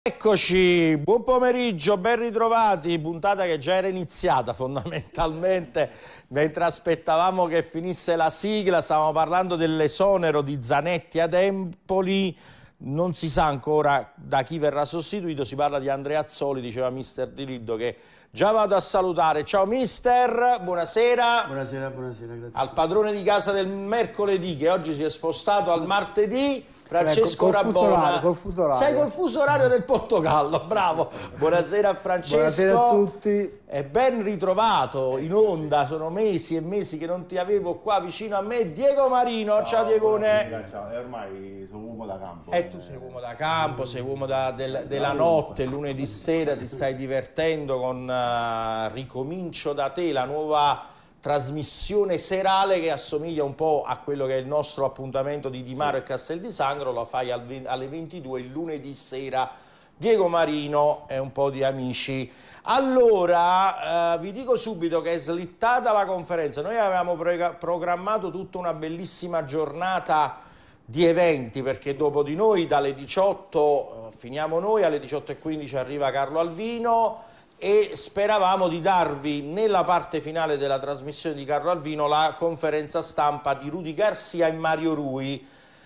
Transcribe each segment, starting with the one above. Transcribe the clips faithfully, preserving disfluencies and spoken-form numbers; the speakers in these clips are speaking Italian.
Eccoci, buon pomeriggio, ben ritrovati, puntata che già era iniziata fondamentalmente, mentre aspettavamo che finisse la sigla, stavamo parlando dell'esonero di Zanetti ad Empoli, non si sa ancora da chi verrà sostituito, si parla di Andrea Azzoli, diceva mister Di Liddo che già vado a salutare. Ciao mister, buonasera. Buonasera, buonasera, grazie. Al padrone di casa del mercoledì che oggi si è spostato al martedì. Francesco Beh, col, col Rabona, col fuso orario. sei col fuso orario del Portogallo, bravo. Buonasera Francesco. Buonasera a tutti. E ben ritrovato in onda, sono mesi e mesi che non ti avevo qua vicino a me. Diego Marino, ciao, ciao Diegone. Ciao, e ormai sono uomo da campo. E tu sei uomo da campo, sei uomo da, del, della notte, lunedì sera ti stai divertendo con uh, Ricomincio da te, la nuova trasmissione serale che assomiglia un po' a quello che è il nostro appuntamento di Di Mario e Castel di Sangro, lo fai al, alle ventidue il lunedì sera. Diego Marino e un po' di amici. Allora, eh, vi dico subito che è slittata la conferenza. Noi avevamo programmato tutta una bellissima giornata di eventi, perché dopo di noi dalle diciotto eh, finiamo noi, alle diciotto e quindici arriva Carlo Alvino, e speravamo di darvi nella parte finale della trasmissione di Carlo Alvino la conferenza stampa di Rudy Garcia e Mario Rui.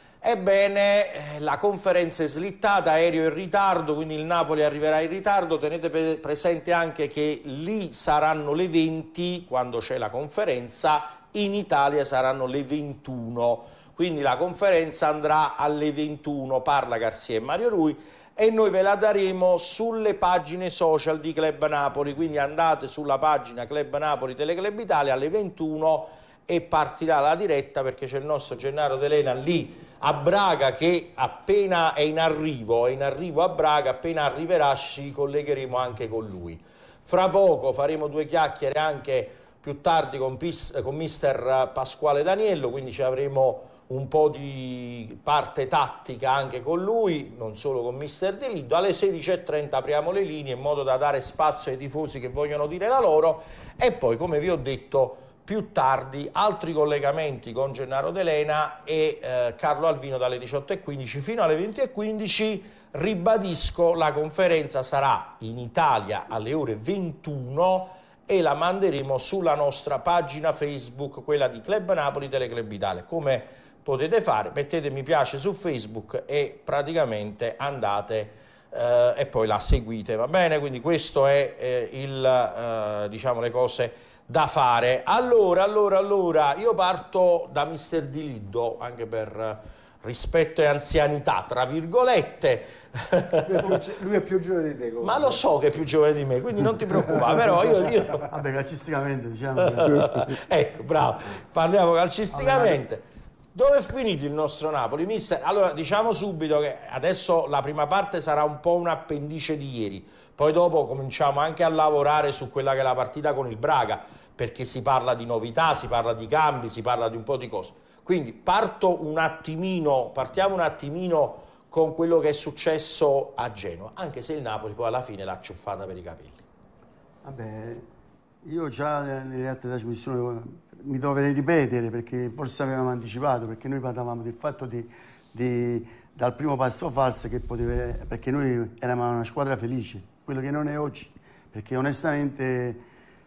Ebbene, la conferenza è slittata, aereo in ritardo, quindi il Napoli arriverà in ritardo. Tenete presente anche che lì saranno le venti quando c'è la conferenza, in Italia saranno le ventuno, quindi la conferenza andrà alle ventuno, parla Garcia e Mario Rui, e noi ve la daremo sulle pagine social di Club Napoli, quindi andate sulla pagina Club Napoli Teleclub Italia alle ventuno e partirà la diretta, perché c'è il nostro Gennaro D'Elena lì a Braga che appena è in arrivo, è in arrivo a Braga, appena arriverà ci collegheremo anche con lui. Fra poco faremo due chiacchiere anche più tardi con, con mister Pasquale D'Aniello, quindi ci avremo un po' di parte tattica anche con lui, non solo con mister Di Liddo. Alle sedici e trenta apriamo le linee in modo da dare spazio ai tifosi che vogliono dire la loro, e poi, come vi ho detto, più tardi altri collegamenti con Gennaro D'Elena e eh, Carlo Alvino dalle diciotto e quindici fino alle venti e quindici. Ribadisco, la conferenza sarà in Italia alle ore ventuno e la manderemo sulla nostra pagina Facebook, quella di Club Napoli Teleclub Italia. Come potete fare? Mettete mi piace su Facebook e praticamente andate eh, e poi la seguite, va bene? Quindi questo è eh, il eh, diciamo le cose da fare. Allora, allora, allora, io parto da mister Di Liddo, anche per rispetto e anzianità, tra virgolette. Lui è più giovane di te. Comunque. Ma lo so che è più giovane di me, quindi non ti preoccupare, però io... io... Vabbè, calcisticamente, diciamo. Ecco, bravo, parliamo calcisticamente. Dove è finito il nostro Napoli, mister? Allora, diciamo subito che adesso la prima parte sarà un po' un appendice di ieri, poi dopo cominciamo anche a lavorare su quella che è la partita con il Braga, perché si parla di novità, si parla di cambi, si parla di un po' di cose. Quindi parto un attimino, partiamo un attimino con quello che è successo a Genova, anche se il Napoli poi alla fine l'ha acciuffata per i capelli. Vabbè, io già nelle altre trasmissioni mi dovrei ripetere, perché forse avevamo anticipato, perché noi parlavamo del fatto di, di dal primo passo falso che poteva, perché noi eravamo una squadra felice, quello che non è oggi, perché onestamente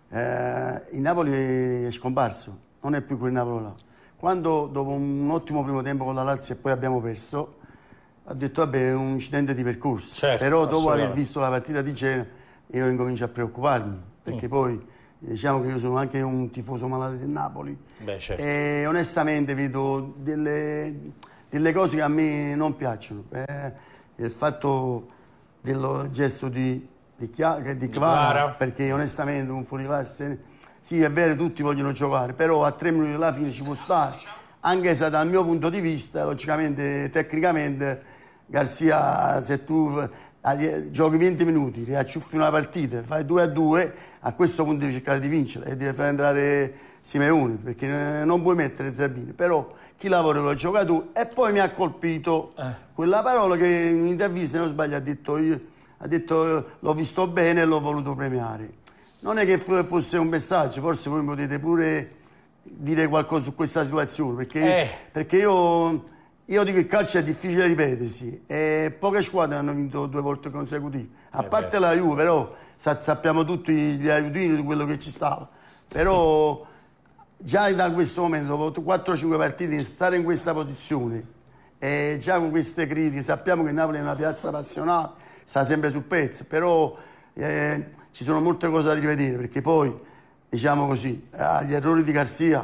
eh, il Napoli è scomparso, non è più quel Napoli là. Quando dopo un ottimo primo tempo con la Lazio e poi abbiamo perso, ho detto vabbè, è un incidente di percorso, certo, però dopo aver visto la partita di Genova io incomincio a preoccuparmi, perché mm. poi diciamo che io sono anche un tifoso malato del Napoli. Beh, certo. E onestamente vedo delle, delle cose che a me non piacciono. Eh, il fatto del gesto di, di, di, di Kvara, perché onestamente un fuoriclasse, sì è vero, tutti vogliono giocare, però a tre minuti alla fine ci può stare, anche se dal mio punto di vista, logicamente, tecnicamente, Garcia, se tu giochi venti minuti, riacciuffi una partita, fai due a due, a questo punto devi cercare di vincere e devi far entrare Simeone, perché non puoi mettere Zabini. Però chi lavora con i giocatori. E poi mi ha colpito eh. quella parola che in un'intervista, se non sbaglio, ha detto io, ha detto l'ho visto bene e l'ho voluto premiare. Non è che fosse un messaggio, forse voi potete pure dire qualcosa su questa situazione, perché, eh. perché io io dico che il calcio è difficile ripetersi e poche squadre hanno vinto due volte consecutive. A è parte vero. la Juve, però sa sappiamo tutti gli aiutini di quello che ci stava. Però già da questo momento, dopo quattro cinque partite, stare in questa posizione e già con queste critiche, sappiamo che Napoli è una piazza passionale, sta sempre sul pezzo, però eh, ci sono molte cose da rivedere, perché poi, diciamo così, agli errori di Garcia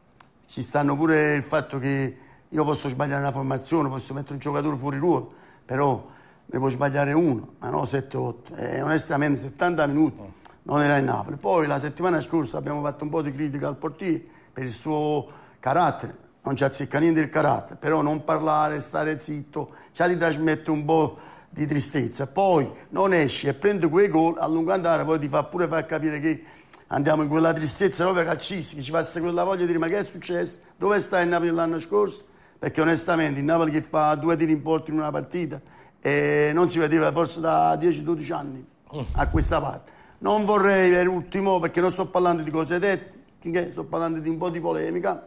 ci stanno pure il fatto che io posso sbagliare una formazione, posso mettere un giocatore fuori ruolo, però ne può sbagliare uno, ma no sette otto. E onestamente settanta minuti non era in Napoli. Poi la settimana scorsa abbiamo fatto un po' di critica al portiere per il suo carattere, non ci azzecca niente il carattere, però non parlare, stare zitto, già ti trasmette un po' di tristezza. Poi non esci e prendi quei gol, a lungo andare poi ti fa pure far capire che andiamo in quella tristezza proprio calcistica, ci passa quella voglia di dire ma che è successo? Dove sta il Napoli l'anno scorso? Perché onestamente il Napoli che fa due tiri in porto in una partita e non si vedeva forse da dieci dodici anni a questa parte. Non vorrei per ultimo, perché non sto parlando di cose dette, sto parlando di un po' di polemica,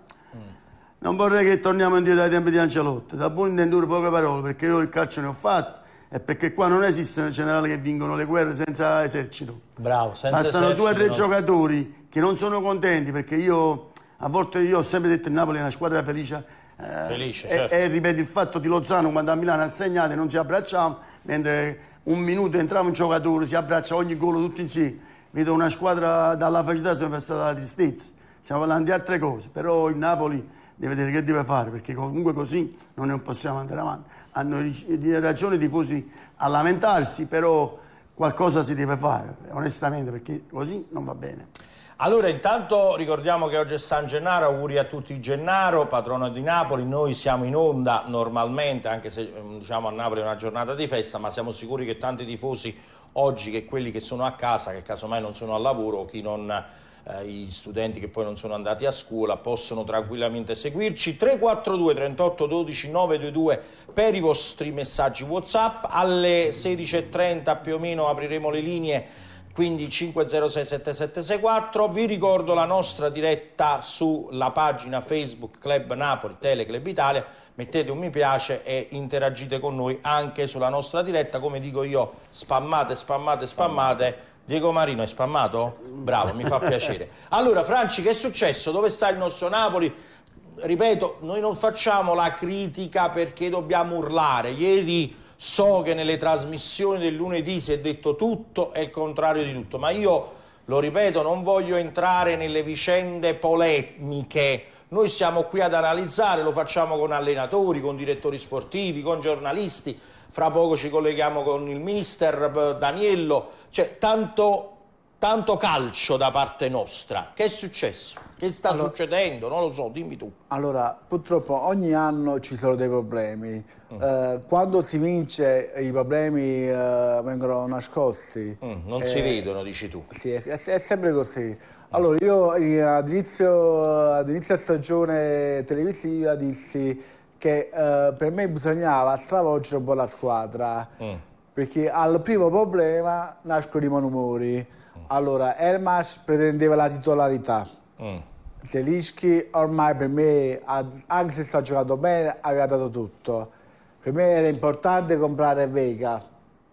non vorrei che torniamo indietro ai tempi di Ancelotti. Da buon intendere poche parole, perché io il calcio ne ho fatto e perché qua non esistono generali che vincono le guerre senza esercito. Bravo, senza Bastano esercito, due o tre no? giocatori che non sono contenti, perché io a volte io ho sempre detto che il Napoli è una squadra felice. Eh, Felice, e, certo. e ripeto il fatto di Lozano quando a Milano ha segnato e non ci abbracciamo, mentre un minuto entrava un giocatore, si abbraccia ogni gol tutti insieme. Vedo una squadra dalla felicità, sono passata dalla tristezza. Stiamo parlando di altre cose, però il Napoli deve vedere che deve fare, perché comunque così non possiamo andare avanti. Hanno ragione i tifosi a lamentarsi, però qualcosa si deve fare, onestamente, perché così non va bene. Allora, intanto ricordiamo che oggi è San Gennaro, auguri a tutti Gennaro, patrono di Napoli. Noi siamo in onda normalmente, anche se diciamo a Napoli è una giornata di festa, ma siamo sicuri che tanti tifosi oggi, che quelli che sono a casa, che casomai non sono al lavoro, o chi non, eh, gli studenti che poi non sono andati a scuola, possono tranquillamente seguirci. tre quattro due trentotto dodici novecentoventidue per i vostri messaggi WhatsApp. Alle sedici e trenta più o meno apriremo le linee, quindi cinque zero sei sette sette sei quattro. Vi ricordo la nostra diretta sulla pagina Facebook Club Napoli Teleclub Italia, mettete un mi piace e interagite con noi anche sulla nostra diretta. Come dico io, spammate, spammate, spammate. Diego Marino, hai spammato? Bravo, mi fa piacere. Allora Franci, che è successo? Dove sta il nostro Napoli? Ripeto, noi non facciamo la critica perché dobbiamo urlare. Ieri so che nelle trasmissioni del lunedì si è detto tutto e il contrario di tutto, ma io, lo ripeto, non voglio entrare nelle vicende polemiche. Noi siamo qui ad analizzare, lo facciamo con allenatori, con direttori sportivi, con giornalisti. Fra poco ci colleghiamo con il mister Daniello. C'è tanto, tanto calcio da parte nostra. Che è successo? Che sta allora, succedendo? Non lo so, dimmi tu. Allora, purtroppo ogni anno ci sono dei problemi. Mm. Eh, quando si vince i problemi eh, vengono nascosti. Mm, non eh, si vedono, dici tu. Sì, è, è sempre così. Allora, io ad inizio, ad inizio stagione televisiva dissi che eh, per me bisognava stravolgere un po' la squadra, mm. perché al primo problema nascono i malumori. Mm. Allora, Elmas pretendeva la titolarità. Mm. Zelinski ormai per me, anche se sta giocando bene, aveva dato tutto. Per me era importante comprare Vega.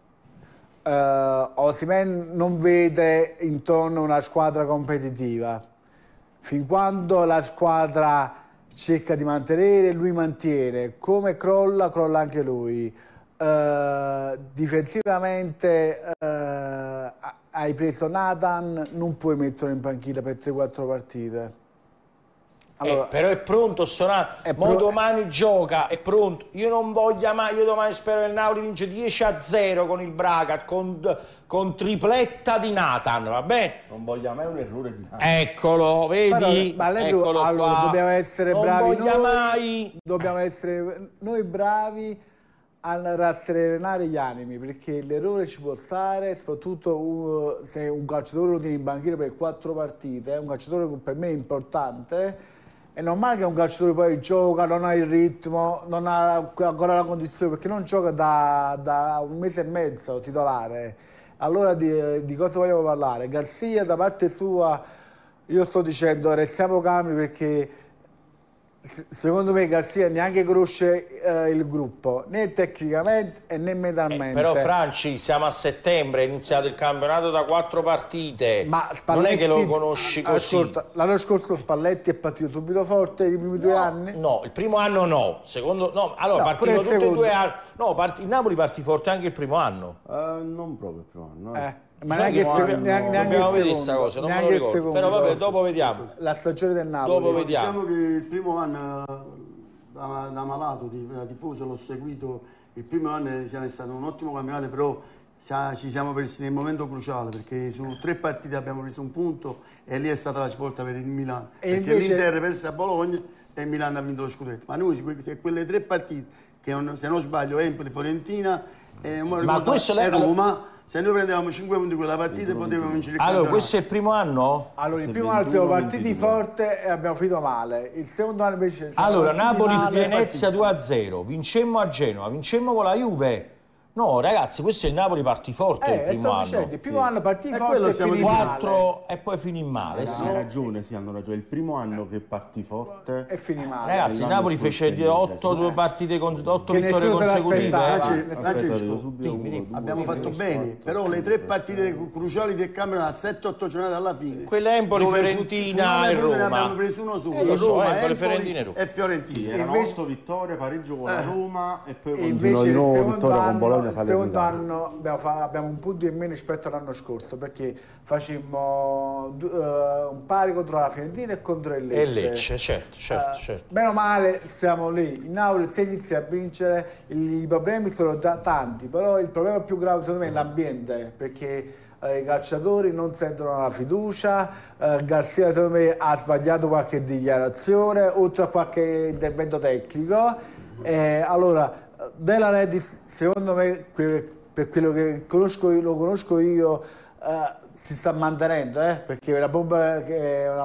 Uh, Osimhen non vede intorno una squadra competitiva. Fin quando la squadra cerca di mantenere, lui mantiene. Come crolla, crolla anche lui. Uh, difensivamente uh, hai preso Nathan, non puoi metterlo in panchina per tre quattro partite. Allora, eh, però è pronto Sonato, mo domani gioca, è pronto. Io non voglio mai, io domani spero che il Napoli vince dieci a zero con il Braga, con, con tripletta di Nathan, va bene? Non voglio mai un errore di Nathan. Eccolo, vedi? Però, ma Eccolo allora, qua. Dobbiamo essere non bravi noi, mai. dobbiamo essere noi bravi a rasserenare gli animi, perché l'errore ci può stare, soprattutto uh, se un calciatore lo tiene in banchina per quattro partite, è un calciatore che per me è importante. È normale che un calciatore poi gioca, non ha il ritmo, non ha ancora la condizione, perché non gioca da, da un mese e mezzo titolare. Allora di, di cosa vogliamo parlare? Garcia da parte sua, io sto dicendo restiamo calmi, perché secondo me Garzia neanche conosce eh, il gruppo, né tecnicamente e né mentalmente. Eh, però Franci, siamo a settembre, è iniziato il campionato da quattro partite, ma Spalletti, non è che lo conosci così. Ascolta, l'anno scorso Spalletti è partito subito forte i primi no, due anni? No, il primo anno no, secondo no, allora no, partito tutti e due anni. No, part... il Napoli partì forte anche il primo anno. Uh, non proprio il primo anno. Eh. Ma neanche il secondo, neanche, neanche dobbiamo vedere questa cosa, non me lo ricordo. Secondo, però vabbè, dopo vediamo. La stagione del Napoli. Dopo vediamo. Diciamo che il primo anno da, da malato, da tifoso, l'ho seguito. Il primo anno è stato un ottimo campionato, però ci siamo persi nel momento cruciale, perché su tre partite abbiamo preso un punto e lì è stata la svolta per il Milan. E perché invece... l'Inter perse a Bologna e il Milan ha vinto lo scudetto. Ma noi, se quelle tre partite, che se non sbaglio, Empoli, Fiorentina e, ma questo e Roma, se noi prendevamo cinque punti quella partita potevamo vincere il allora, campionato. Questo è il primo anno? Allora, il primo anno siamo partiti forte e abbiamo finito male. Il secondo anno invece... Allora, Napoli-Venezia due a zero, vincemmo a Genova, vincemmo con la Juve. No, ragazzi, questo è il Napoli partì forte eh, il primo anno. Dicendo, il primo sì. anno partì e forte e finì quattro e poi finì male. Sì. Hanno ragione, sì, hanno ragione. Il primo anno che partì forte e finì male. Ragazzi, il Napoli fece otto partite con otto vittorie consecutive. Abbiamo fatto bene, però le tre partite cruciali del campionato, sette otto giornate alla fine. Quella Empoli, Fiorentina e Roma. Abbiamo preso uno solo. Eh, lo so, Roma, Empoli, Fiorentina e Roma. E Fiorentina. Sì, erano otto vittorie, pareggio con la Roma e poi continuò di nuovo vittoria con Bologna. Il secondo anno abbiamo, fa, abbiamo un punto in meno rispetto all'anno scorso, perché facemmo uh, un pari contro la Fiorentina e contro il Lecce. E Lecce, certo, certo, uh, certo. Meno male siamo lì, in Napoli se inizia a vincere, i problemi sono già tanti, però il problema più grave secondo me è l'ambiente, perché uh, i calciatori non sentono la fiducia, uh, Garzia secondo me ha sbagliato qualche dichiarazione, oltre a qualche intervento tecnico, eh, allora Della Redis secondo me, per quello che conosco, lo conosco io, uh, si sta mantenendo, eh? Perché è una bomba che è una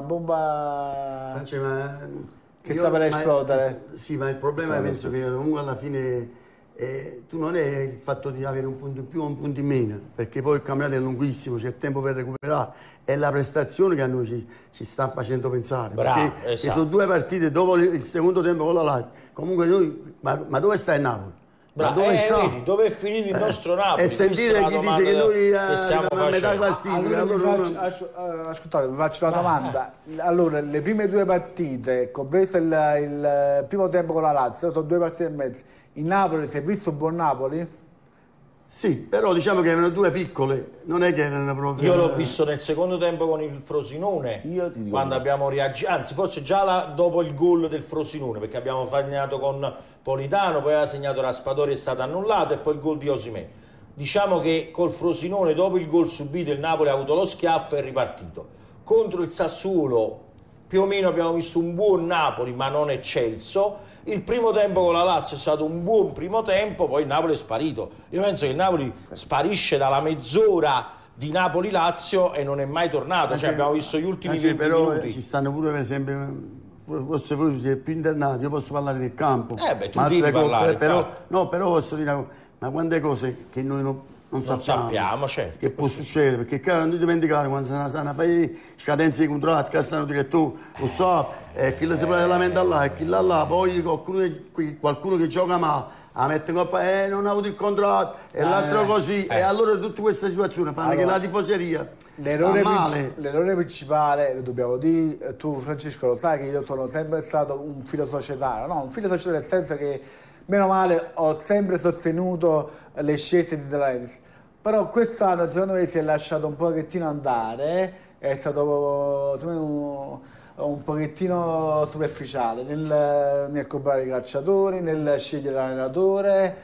bomba Francia, ma che io, sta per ma, esplodere. Sì, ma il problema è penso che comunque alla fine eh, tu non è il fatto di avere un punto in più o un punto in meno, perché poi il campionato è lunghissimo, c'è tempo per recuperare, è la prestazione che a noi ci, ci sta facendo pensare. Bravo, perché esatto. sono due partite dopo il secondo tempo con la Lazio. Comunque noi, ma, ma dove sta il Napoli? Ma dove, eh, sta? Vedi, dove è finito il nostro eh, Napoli? E sentire chi dice che noi siamo a metà classifica. Allora, allora faccio, ascoltate, vi faccio una domanda. Allora, le prime due partite, compreso il, il primo tempo con la Lazio, sono due partite e mezzo. In Napoli si è visto un buon Napoli? Sì, però diciamo che erano due piccole, non è che erano proprio... Io l'ho visto nel secondo tempo con il Frosinone, Io ti dico quando no. abbiamo reagito, anzi forse già la, dopo il gol del Frosinone, perché abbiamo segnato con Politano, poi aveva segnato Raspadori, è stato annullato, e poi il gol di Osimhen. Diciamo che col Frosinone, dopo il gol subito, il Napoli ha avuto lo schiaffo e è ripartito. Contro il Sassuolo più o meno abbiamo visto un buon Napoli, ma non eccelso. Il primo tempo con la Lazio è stato un buon primo tempo, poi il Napoli è sparito. Io penso che il Napoli sparisce dalla mezz'ora di Napoli-Lazio e non è mai tornato, cioè, cioè abbiamo visto gli ultimi venti però minuti. Ci stanno pure, per esempio, forse voi siete più internati, io posso parlare del campo. Eh beh, tu devi parlare, però, no, però posso dire, ma quante cose che noi non... Non, non sappiamo, sappiamo certo. Che può succedere, perché non ti dimenticare quando si fai scadenze di contratti, che stanno direttore, lo so, e chi le si prende la mente là, e chi là là, poi qualcuno, qualcuno che gioca male, la mette in coppa, eh, non ha avuto il contratto, e ah, l'altro eh, così, eh. E allora tutte queste situazioni fanno allora, che la tifoseria l'errore, princi l'errore principale, lo dobbiamo dire, tu Francesco lo sai che io sono sempre stato un filo societario, no, un filo societario nel senso che meno male ho sempre sostenuto le scelte di Della Redis, però quest'anno secondo me si è lasciato un pochettino andare, è stato un, un pochettino superficiale nel, nel comprare i calciatori, nel scegliere l'allenatore,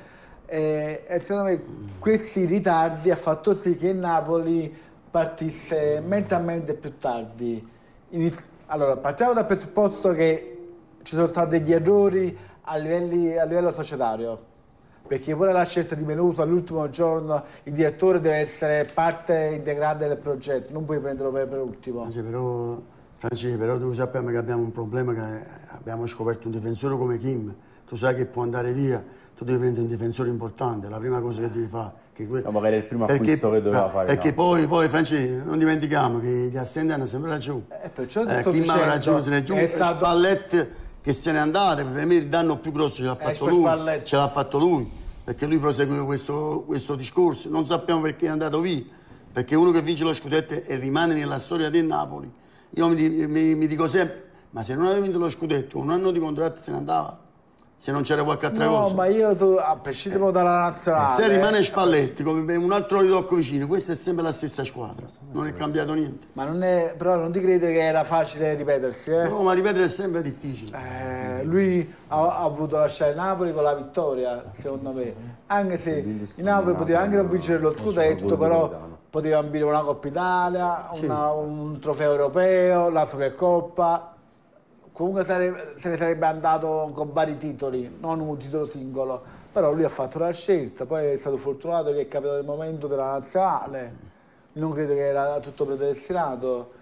e, e secondo me questi ritardi ha fatto sì che il Napoli partisse mentalmente più tardi. Iniz allora, partiamo dal presupposto che ci sono stati degli errori A, livelli, a livello societario, perché pure la scelta di Menuto all'ultimo giorno il direttore deve essere parte integrante del progetto, non puoi prenderlo per, per ultimo. Francesco, però, Francesco, però tu sappiamo che abbiamo un problema, che abbiamo scoperto un difensore come Kim, tu sai che può andare via, tu devi prendere un difensore importante, la prima cosa che devi fare. Che no, magari è il primo perché, acquisto che doveva fare. Perché no. poi, poi Francesco, non dimentichiamo che gli assenti hanno sempre ragione. Eh, perciò eh, Kim ha ragione, giù, è stato... Spalletti che se n'è andato, per me il danno più grosso ce l'ha fatto lui, ce l'ha fatto lui, perché lui proseguiva questo, questo discorso, non sappiamo perché è andato via, perché uno che vince lo scudetto e rimane nella storia del Napoli, io mi, mi, mi dico sempre, ma se non aveva vinto lo scudetto, un anno di contratto se ne andava, se non c'era qualche altra no, cosa. No, ma io, tu, a prescindere dalla nazionale... Se rimane Spalletti, come un altro ridocco vicino, questa è sempre la stessa squadra, non è cambiato niente. Ma non è, però non ti credi che era facile ripetersi, eh? No, ma ripetere è sempre difficile. Eh, lui ha, ha voluto lasciare Napoli con la vittoria, secondo me. Anche se il Napoli poteva anche non vincere lo scudetto, però poteva ambire una Coppa Italia, una, un trofeo europeo, la Supercoppa. Comunque sarebbe, se ne sarebbe andato con vari titoli, non un titolo singolo. Però lui ha fatto la scelta, poi è stato fortunato che è capitato il momento della nazionale. Non credo che era tutto predestinato.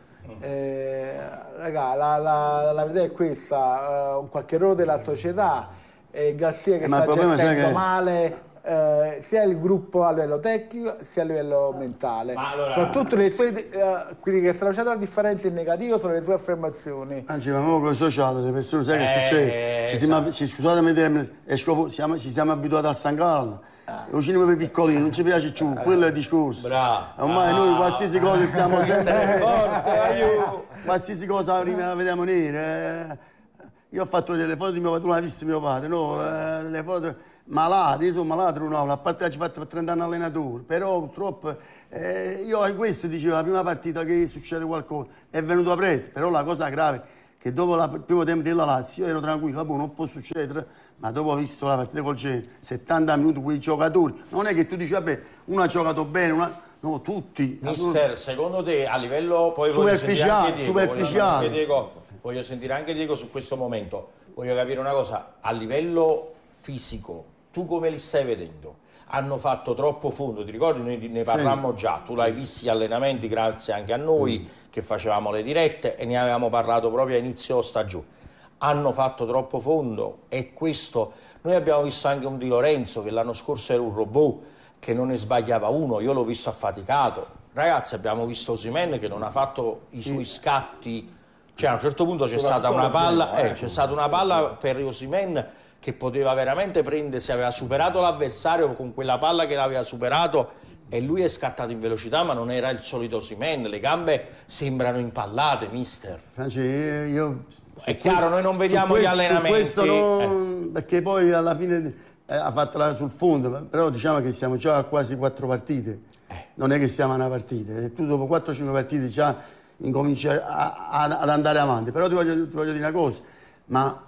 Eh, raga, la, la, la verità è questa, uh, qualche errore della società, e Garcia che eh, sta gestendo che... male eh, sia il gruppo a livello tecnico sia a livello mentale. Allora... soprattutto le sue, uh, quelli che stanno facendo la differenza in negativo sono le sue affermazioni. Anzi, ma con i sociali le persone sai eh, che succede? Ci siamo, ci, scusatemi, esco, siamo, ci siamo abituati al San Gallo. Lo cinema per piccolini, non ci piace più, quello è il discorso. Bravo. Ormai noi qualsiasi cosa siamo sempre forte, aiuto. Qualsiasi cosa la vediamo nera. Io ho fatto delle foto di mio padre, tu non hai visto mio padre, no? Le foto malate, io sono malato, non ho, a parte che ci ho fatto per trenta anni allenatore, però purtroppo eh, io a questo dicevo la prima partita che succede qualcosa, è venuto a presto, però la cosa grave è che dopo la, il primo tempo della Lazio io ero tranquillo, vabbè, non può succedere, ma dopo ho visto la partita col Genoa, settanta minuti quei giocatori, non è che tu dici vabbè, uno ha giocato bene, una... no, tutti. Mister, secondo te a livello poi superficiale, Diego, superficiale. Voglio, Diego, voglio sentire anche Diego su questo momento, voglio capire una cosa, a livello fisico, tu come li stai vedendo? Hanno fatto troppo fondo, ti ricordi? Noi ne parlammo sì. già, tu l'hai visto gli allenamenti grazie anche a noi mm. che facevamo le dirette e ne avevamo parlato proprio a inizio stagione. Hanno fatto troppo fondo e questo, noi abbiamo visto anche un Di Lorenzo che l'anno scorso era un robot che non ne sbagliava uno, io l'ho visto affaticato. Ragazzi, abbiamo visto Osimhen che non ha fatto i suoi scatti, cioè a un certo punto c'è stata una palla, eh, c'è stata una palla per Osimhen che poteva veramente prendere, se aveva superato l'avversario con quella palla che l'aveva superato e lui è scattato in velocità, ma non era il solito Osimhen, le gambe sembrano impallate, mister. Franci, io... È chiaro, questo, noi non vediamo questo, gli allenamenti. Questo non, eh. Perché poi alla fine eh, ha fatto la, sul fondo, però diciamo che siamo già a quasi quattro partite, eh. non è che siamo a una partita, e tu dopo quattro cinque partite già incominci a, a, ad andare avanti, però ti voglio, ti voglio dire una cosa, ma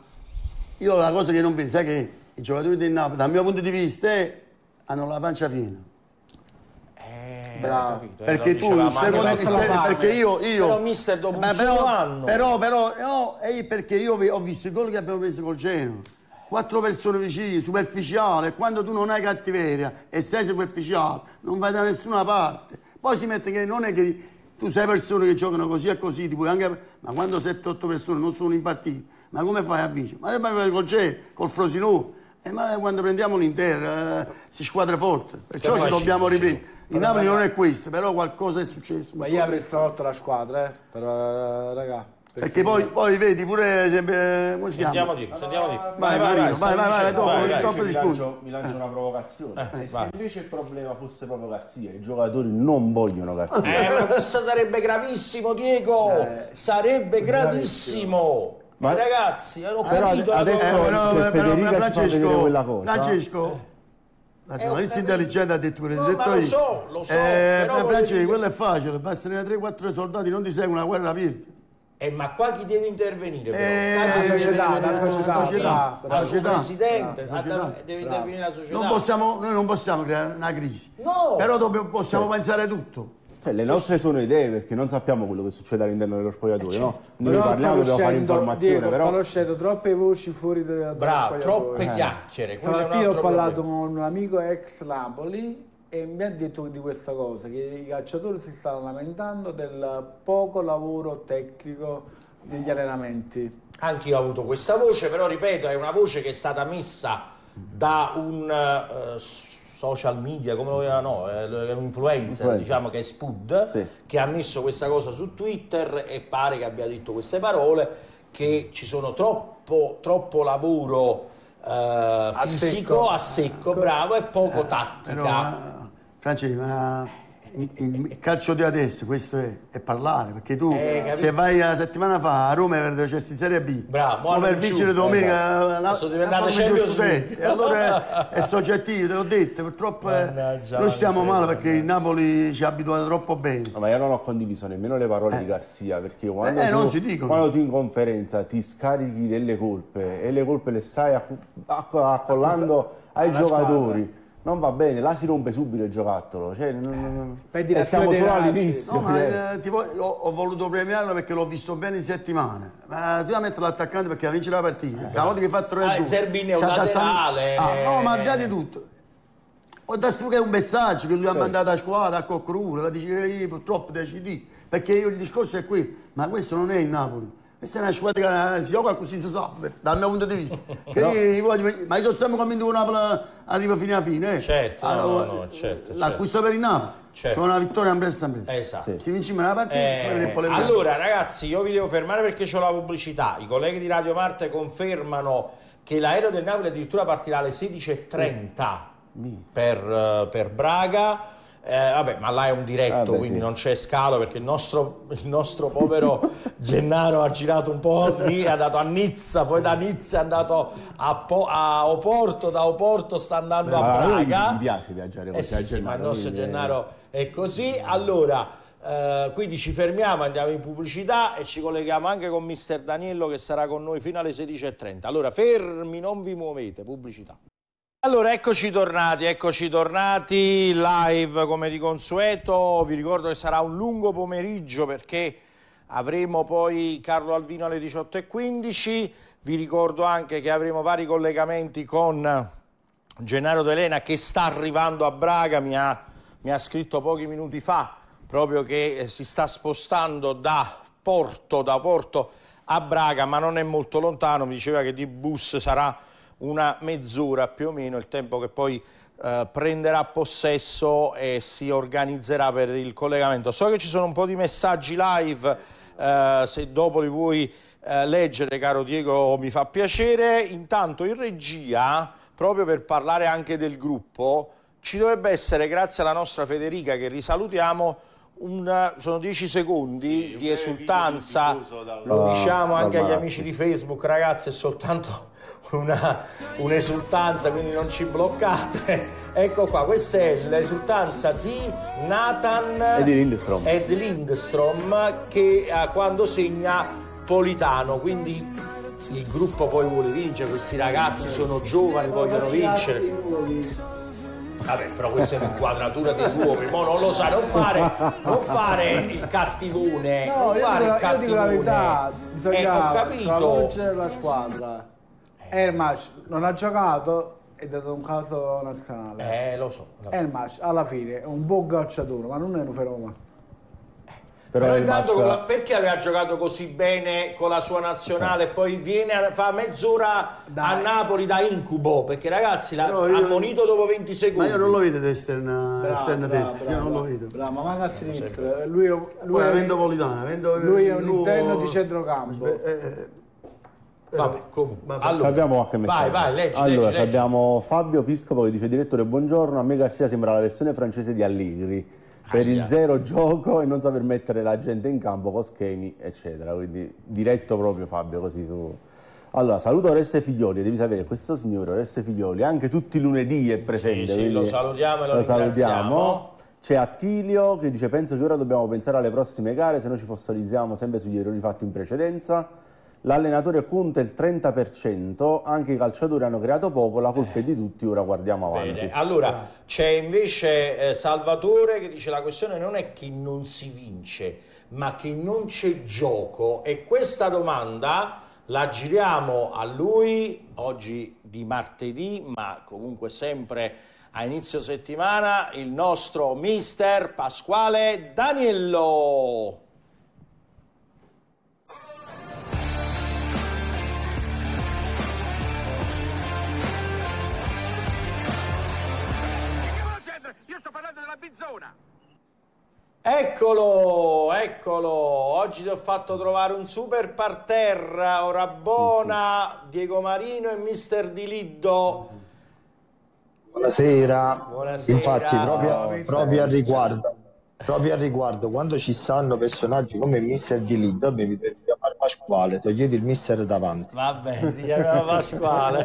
io la cosa che non vedo, sai che i giocatori del Napoli, dal mio punto di vista, hanno la pancia piena. Eh, Bravo. Capito, perché tu il secondo perché io, io però mister dopo un però, anno però però no, è perché io ho visto il gol che abbiamo preso col Genoa, quattro persone vicine, superficiale, quando tu non hai cattiveria e sei superficiale non vai da nessuna parte, poi si mette che non è che tu sei persone che giocano così e così, ti puoi anche, ma quando sette otto persone non sono in partita, ma come fai a vincere? Ma poi col Genoa, col Frosinone, eh, ma quando prendiamo l'Inter eh, si squadra forte, perciò ci dobbiamo riprendere. Il Napoli non è questo, però qualcosa è successo. Ma io avrei stravolto la squadra, eh, però, raga. Perché, perché poi, poi vedi pure sempre come si sentiamo chiama? Di, sentiamo di. Vai, vai, Marino, vai, vai, vai, dopo, vai, vai, dopo mi lancio, mi lancio una provocazione. Eh, se invece il problema fosse proprio Garzia, i giocatori non vogliono Garzia. Eh, ma questo sarebbe gravissimo, Diego! Eh, sarebbe gravissimo! Ma ragazzi, hanno capito adesso eh, però, se però, Federica Francesco, quella cosa. Francesco, la giornalista intelligente ha detto quello no, ma lo so, lo so. Eh, Francesco, dire... quello è facile, bastano tre quattro soldati, non ti seguono una guerra aperta. Eh, ma qua chi deve intervenire? Però? Eh, la società, la società, la società, la la società, presidente, la società. Deve intervenire la società. Non possiamo, noi non possiamo creare una crisi, no. Però dobbiamo, possiamo sì. pensare tutto. Cioè, le nostre sono idee perché non sappiamo quello che succede all'interno dello spogliatoio, no? Noi però parliamo, dobbiamo fare informazione, Diego, però... stanno uscendo troppe voci fuori da Bravo, troppe eh. chiacchiere. Stamattina ho parlato problema. con un amico ex Napoli e mi ha detto di questa cosa, che i calciatori si stanno lamentando del poco lavoro tecnico negli allenamenti. Anche io ho avuto questa voce, però ripeto, è una voce che è stata messa da un... Uh, social media, come lo no, è un influencer, influencer, diciamo che è Spud, sì. che ha messo questa cosa su Twitter e pare che abbia detto queste parole, che ci sono troppo, troppo lavoro eh, fisico, a secco, bravo, e poco eh, tattica. Però, ma, Francesco, ma il calcio di adesso questo è, è parlare, perché tu eh, se vai una settimana fa a Roma per decessi in Serie B, bravo, per vincere domenica esatto. Sono diventati Champions League, e allora è, è soggettivo, te l'ho detto, purtroppo Mannaggia, noi stiamo male mannaggia. perché il Napoli ci ha abituato troppo bene. No, ma io non ho condiviso nemmeno le parole eh. di Garzia, perché quando, eh, tu, non si dicono. quando tu in conferenza ti scarichi delle colpe e le colpe le stai accollando ai alla giocatori, squadra. non va bene, là si rompe subito il giocattolo, cioè, non, non, Per dire, e siamo solo ragazzi. all'inizio. No, ma, eh, tipo, ho, ho voluto premiarlo perché l'ho visto bene in settimane. Ma tu devi mettere l'attaccante perché ha vinto la partita. Cavolo che fa tre a due. Ah, Zerbini è un laterale. Ah, no, ma al di là di tutto. Ho dato che è un messaggio che lui ha mandato a squadra, a Coccrulo, dice io purtroppo decidi, perché io il discorso è qui, ma questo non è il Napoli. Questa è una squadra che si gioca così, si sa, dal mio punto di vista. Che no. io voglio, ma io stiamo convinto che Napoli arriva fino alla fine. Eh. Certo, allora, no, no, certo, l'acquisto certo. per il Napoli. Certo. C'è una vittoria ambressa ambressa. Esatto. Sì. Si vince una partita, eh, si vede il polemico. Allora ragazzi, io vi devo fermare perché c'ho la pubblicità. I colleghi di Radio Marte confermano che l'aereo del Napoli addirittura partirà alle sedici e trenta mm. per, per Braga. Eh, vabbè, ma là è un diretto, ah, beh, quindi sì. non c'è scalo perché il nostro, il nostro povero Gennaro ha girato un po' lì, è andato a Nizza, poi da Nizza è andato a, po a Oporto, da Oporto sta andando beh, a Braga. Mi piace viaggiare eh così, sì, sì, ma il nostro quindi... Gennaro è così. Allora, eh, quindi ci fermiamo, andiamo in pubblicità e ci colleghiamo anche con mister Daniello che sarà con noi fino alle sedici e trenta. Allora, fermi, non vi muovete, pubblicità. Allora, eccoci tornati, eccoci tornati live come di consueto. Vi ricordo che sarà un lungo pomeriggio perché avremo poi Carlo Alvino alle diciotto e quindici. Vi ricordo anche che avremo vari collegamenti con Gennaro D'Elena che sta arrivando a Braga, mi ha, mi ha scritto pochi minuti fa proprio che si sta spostando da Porto, da Porto a Braga, ma non è molto lontano, mi diceva che di bus sarà una mezz'ora più o meno, il tempo che poi eh, prenderà possesso e si organizzerà per il collegamento. So che ci sono un po' di messaggi live, eh, se dopo li vuoi eh, leggere, caro Diego, mi fa piacere. Intanto in regia, proprio per parlare anche del gruppo, ci dovrebbe essere, grazie alla nostra Federica che risalutiamo, un, sono dieci secondi sì, di esultanza, lo diciamo anche agli amici di Facebook, ragazzi, è soltanto un'esultanza, un quindi non ci bloccate. Ecco qua, questa è l'esultanza di Nathan e di Lindstrom, e di Lindstrom che eh, quando segna Politano, quindi il gruppo poi vuole vincere, questi ragazzi sono giovani, vogliono vincere. Vabbè, però questa è un'inquadratura di uomini, mo non lo sa, non fare, non fare il cattivone, no, non io fare dico, il cattivone. Io dico la verità, bisogna eh, ho capito. la squadra. Elmas non ha giocato ed è dato un caso nazionale. Eh, lo so. Lo so. Elmas alla fine è un buon calciatore, ma non è un fenomeno. Però, Però intanto massa... la, perché aveva giocato così bene con la sua nazionale e sì. poi viene a fa mezz'ora a Napoli da incubo, perché ragazzi l'ha no, ammonito dopo venti secondi. Ma io non lo vedo d'esterna esterna destra, io non lo vedo. Bravo, ma manca a sinistra. Lui, lui, lui è vendo Politano, vendo lui è un interno di centrocampo. Eh, eh, Vabbè, comunque. Allora, abbiamo qualche messaggio. Vai, vai, leggi, allora, leggi, leggi. abbiamo Fabio Piscopo che dice: direttore, buongiorno, a me Garzia sembra la versione francese di Allegri. Per il zero gioco e non saper mettere la gente in campo con schemi, eccetera. Quindi diretto proprio Fabio, così su. Allora, saluto Oreste Figlioli, devi sapere, questo signore Oreste Figlioli anche tutti i lunedì è presente. Sì, sì, lo salutiamo e lo, lo ringraziamo. Salutiamo. C'è Attilio che dice: penso che ora dobbiamo pensare alle prossime gare, se no ci fossilizziamo sempre sugli errori fatti in precedenza. L'allenatore conta il trenta per cento, anche i calciatori hanno creato poco, la colpa è di tutti, ora guardiamo avanti. Bene. Allora, c'è invece eh, Salvatore che dice: la questione non è che non si vince, ma che non c'è gioco, e questa domanda la giriamo a lui oggi di martedì, ma comunque sempre a inizio settimana, il nostro mister Pasquale Daniello. Io sto parlando della bizzona. Eccolo, eccolo, oggi ti ho fatto trovare un super parterre, ora buona, Diego Marino e mister Di Liddo. Buonasera. Buonasera. Infatti proprio, Ciao, proprio, a riguardo, proprio a riguardo, quando ci stanno personaggi come il mister Di Liddo, a me mi devi chiamare Pasquale, togliete il mister davanti. Va bene, ti chiamiamo Pasquale.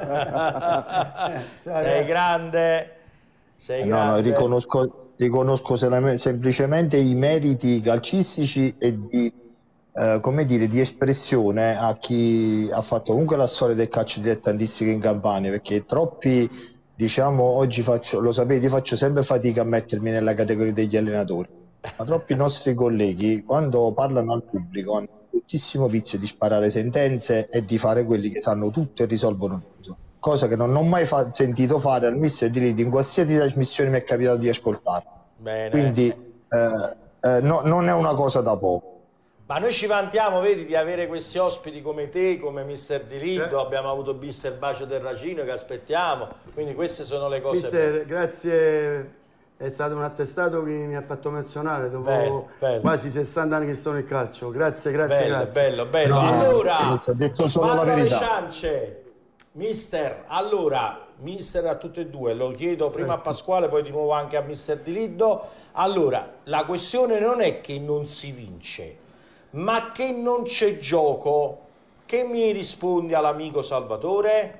Sei grande, sei No, grande. no, riconosco... riconosco semplicemente i meriti calcistici e di, eh, come dire, di espressione a chi ha fatto comunque la storia del calcio dilettantistico in Campania, perché troppi, diciamo, oggi faccio, lo sapete, faccio sempre fatica a mettermi nella categoria degli allenatori, ma troppi nostri colleghi quando parlano al pubblico hanno un bruttissimo vizio di sparare sentenze e di fare quelli che sanno tutto e risolvono tutto. Cosa che non ho mai fa sentito fare al mister Di Liddo in qualsiasi trasmissione mi è capitato di ascoltare. Bene. Quindi eh, eh, no, non è una cosa da poco. Ma noi ci vantiamo, vedi, di avere questi ospiti come te, come mister Di Liddo, abbiamo avuto mister Bacio Terracino che aspettiamo, quindi queste sono le cose. Mister, grazie, è stato un attestato che mi ha fatto emozionare dopo bello, bello. quasi sessanta anni che sto nel calcio. Grazie, grazie, bello, grazie. Bello, bello, No, allora, ho detto solo la alle verità. ciance. Mister, allora, mister a tutte e due, lo chiedo prima a Pasquale, poi di nuovo anche a mister Di Liddo. Allora, la questione non è che non si vince, ma che non c'è gioco. Che mi rispondi all'amico Salvatore?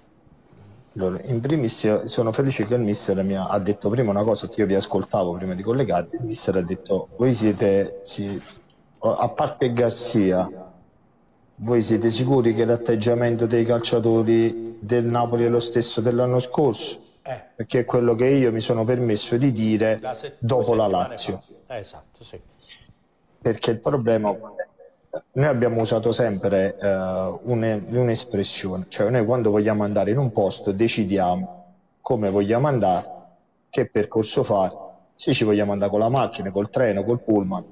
Allora, in primis sono felice che il mister mi ha, ha detto prima una cosa che io vi ascoltavo prima di collegarvi. Il mister ha detto, voi siete, sì, a parte Garzia, voi siete sicuri che l'atteggiamento dei calciatori del Napoli è lo stesso dell'anno scorso? Eh. Perché è quello che io mi sono permesso di dire La set- dopo la settimane Lazio. fa. Eh, esatto, sì. Perché il problema, noi abbiamo usato sempre uh, un'espressione, cioè noi quando vogliamo andare in un posto decidiamo come vogliamo andare, che percorso fare, se ci vogliamo andare con la macchina, col treno, col pullman.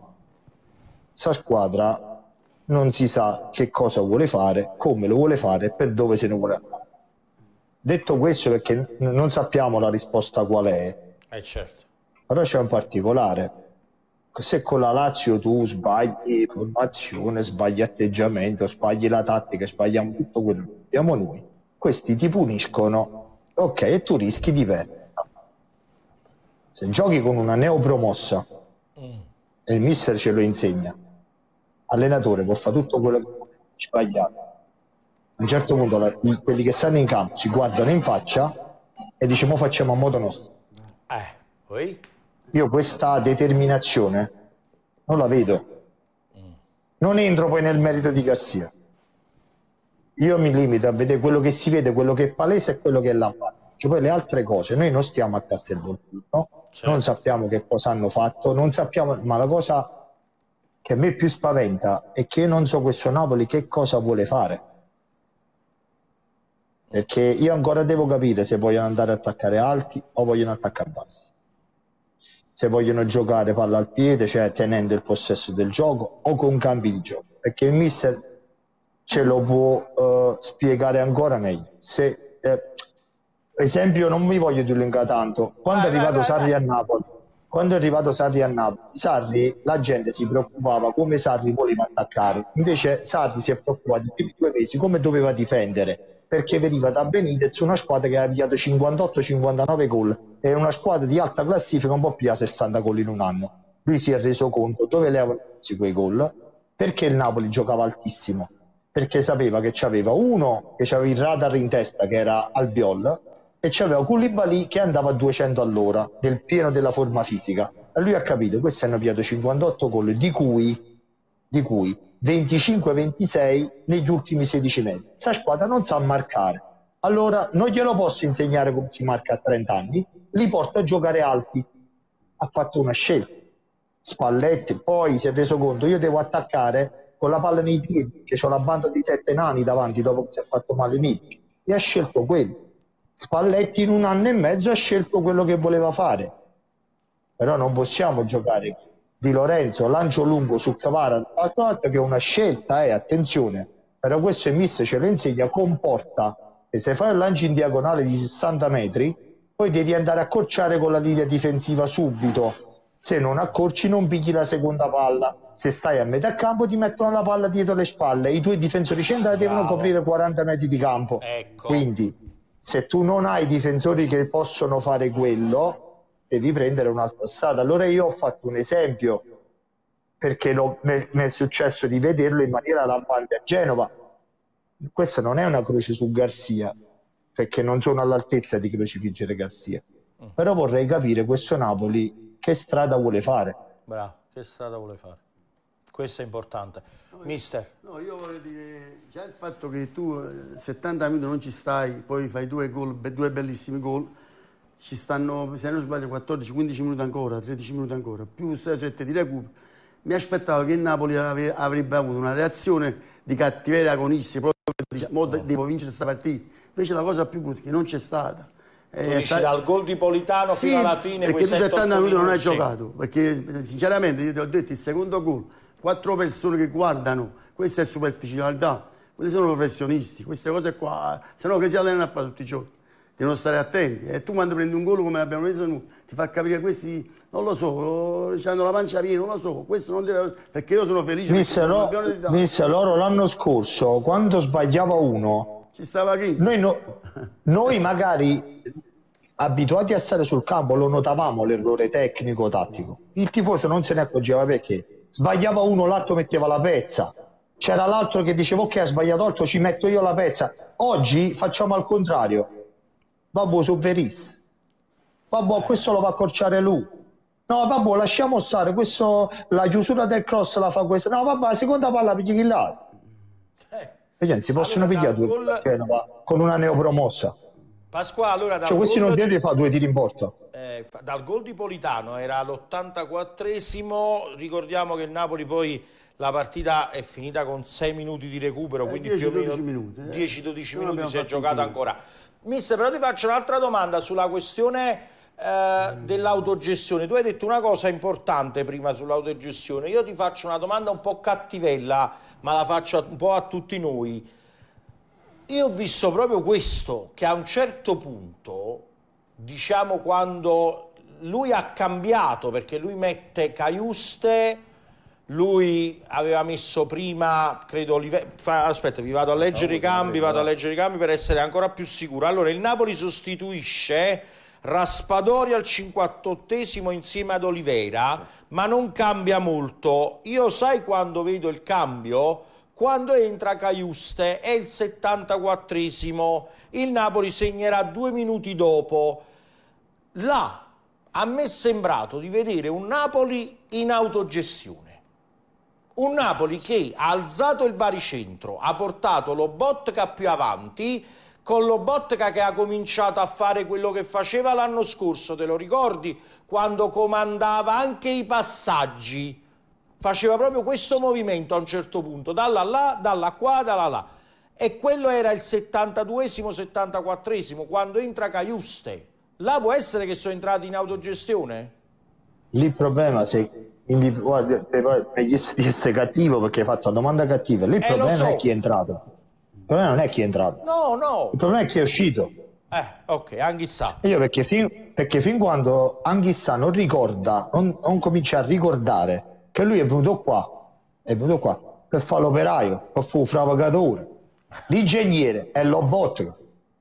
Sta squadra non si sa che cosa vuole fare, come lo vuole fare e per dove se ne vuole andare. Detto questo, perché non sappiamo la risposta qual è, Eh, certo. però c'è un particolare. Se con la Lazio tu sbagli formazione, sbagli atteggiamento, sbagli la tattica, sbagliamo tutto quello che abbiamo noi, questi ti puniscono, ok, e tu rischi di perdere. Se giochi con una neopromossa mm. e il mister ce lo insegna, allenatore può fare tutto quello che vuole, sbagliato. A un certo punto la, i, quelli che stanno in campo si guardano in faccia e dicono facciamo a modo nostro. Eh, poi? Io questa determinazione non la vedo. Non entro poi nel merito di Garzia. Io mi limito a vedere quello che si vede, quello che è palese e quello che è lampante. Che poi le altre cose, noi non stiamo a Castelvolturno, no? Certo. Non sappiamo che cosa hanno fatto, non sappiamo, ma la cosa che a me più spaventa è che io non so questo Napoli che cosa vuole fare. Perché io ancora devo capire se vogliono andare a attaccare alti o vogliono attaccare bassi. Se vogliono giocare palla al piede, cioè tenendo il possesso del gioco, o con cambi di gioco. Perché il mister ce lo può uh, spiegare ancora meglio. Se, eh, esempio, non mi voglio dilungare tanto. Quando vai, è arrivato vai, Sarri vai. a Napoli, quando è arrivato Sarri a Napoli, Sarri, la gente si preoccupava come Sarri voleva attaccare. Invece Sarri si è preoccupato i primi due mesi come doveva difendere. Perché veniva da Benitez, una squadra che ha avviato cinquantotto cinquantanove gol e una squadra di alta classifica un po' più a sessanta gol in un anno. Lui si è reso conto dove le avevano preso quei gol, perché il Napoli giocava altissimo, perché sapeva che c'aveva uno che aveva il radar in testa che era Albiol e c'aveva Koulibaly che andava a duecento all'ora del pieno della forma fisica e lui ha capito, questi hanno avviato cinquantotto gol di cui, di cui venticinque ventisei negli ultimi sedici mesi. Questa squadra non sa marcare, allora non glielo posso insegnare come si marca a trenta anni, li porto a giocare alti. Ha fatto una scelta. Spalletti poi si è reso conto, io devo attaccare con la palla nei piedi, che ho la banda di sette nani davanti dopo che si è fatto male Milik, e ha scelto quello. Spalletti in un anno e mezzo ha scelto quello che voleva fare, però non possiamo giocare Di Lorenzo, lancio lungo su Kvara, l'altra volta che è una scelta, eh, attenzione, però questo il mister ce lo insegna, comporta che se fai un lancio in diagonale di sessanta metri, poi devi andare a accorciare con la linea difensiva subito, Se non accorci non pigli la seconda palla. Se stai a metà campo ti mettono la palla dietro le spalle. I tuoi difensori centrali devono coprire quaranta metri di campo. Ecco. Quindi se tu non hai difensori che possono fare quello, devi prendere un'altra strada. Allora io ho fatto un esempio, perché mi è successo di vederlo in maniera lampante a Genova. Questa non è una croce su Garzia, perché non sono all'altezza di crocifiggere Garzia. Però vorrei capire questo Napoli che strada vuole fare. Bravo, che strada vuole fare? Questo è importante. No, Mister. No, io vorrei dire, già il fatto che tu eh, settanta minuti non ci stai, poi fai due gol, due bellissimi gol, ci stanno, se non sbaglio, quattordici quindici minuti ancora, tredici minuti ancora, più sei sette di recupero. Mi aspettavo che il Napoli ave, avrebbe avuto una reazione di cattiveria agonisti, proprio diciamo, devo vincere questa partita. Invece la cosa più brutta è che non c'è stata. Tu dici sta... dal gol di Politano sì, fino alla fine, perché tu settanta minuti non hai sì. giocato, perché sinceramente io ti ho detto il secondo gol, quattro persone che guardano, questa è superficialità, quelli sono professionisti, queste cose qua, se no che si allenano a fare tutti i giorni, devono stare attenti. E tu quando prendi un gol come abbiamo preso noi, ti fa capire che questi, non lo so, hanno la pancia piena, non lo so, questo non deve, perché io sono felice. Mister, lo, mister loro l'anno scorso, quando sbagliava uno, ci stava chi? Noi, no, noi magari abituati a stare sul campo lo notavamo l'errore tecnico tattico, il tifoso non se ne accorgeva perché sbagliava uno, l'altro metteva la pezza, c'era l'altro che diceva ok, ha sbagliato l'altro, ci metto io la pezza. Oggi facciamo al contrario, vabbè, su veris, vabbè, questo lo va a accorciare lui, no vabbè, lasciamo stare, questo la chiusura del cross la fa questa, no vabbè, la seconda palla pigli chi là. Vediamo, si possono allora, pigliare due gol... Genova con una neopromossa. Pasquale, allora dal cioè, questi non di... devono fare due tiri in porta. Eh, dal gol di Politano era l'ottantaquattresimo, ricordiamo che il Napoli poi la partita è finita con sei minuti di recupero, eh, quindi più o meno minuti, eh. dieci dodici minuti si è giocato ancora. Mister, però ti faccio un'altra domanda sulla questione eh, dell'autogestione. Tu hai detto una cosa importante prima sull'autogestione, io ti faccio una domanda un po' cattivella, ma la faccio un po' a tutti noi. Io ho visto proprio questo, che a un certo punto, diciamo quando lui ha cambiato, perché lui mette Caiuste, lui aveva messo prima, credo, Olive... aspetta, vi vado a leggere i cambi, vado a leggere i cambi per essere ancora più sicuro. Allora, il Napoli sostituisce Raspadori al cinquantottesimo insieme ad Oliveira, ma non cambia molto. Io sai quando vedo il cambio? Quando entra Caiuste, è il settantaquattresimo, il Napoli segnerà due minuti dopo. Là a me è sembrato di vedere un Napoli in autogestione. Un Napoli che ha alzato il baricentro, ha portato Lobotka più avanti, con Lobotka che ha cominciato a fare quello che faceva l'anno scorso, te lo ricordi? Quando comandava anche i passaggi, faceva proprio questo movimento a un certo punto, dalla là, dalla qua, dalla là. E quello era il settantaduesimo, settantaquattresimo, quando entra Caiuste. Là può essere che sono entrati in autogestione? Lì il problema è guarda, di essere cattivo perché hai fatto una domanda cattiva. Lì il eh, problema so. è chi è entrato. Il problema non è chi è entrato. No, no. Il problema è chi è uscito. Eh, ok, Anghissà. Io perché fin, perché fin quando Anghissà non ricorda, non, non comincia a ricordare che lui è venuto qua, è venuto qua per fare l'operaio, per fare un fravocatore, l'ingegnere è Lobotka.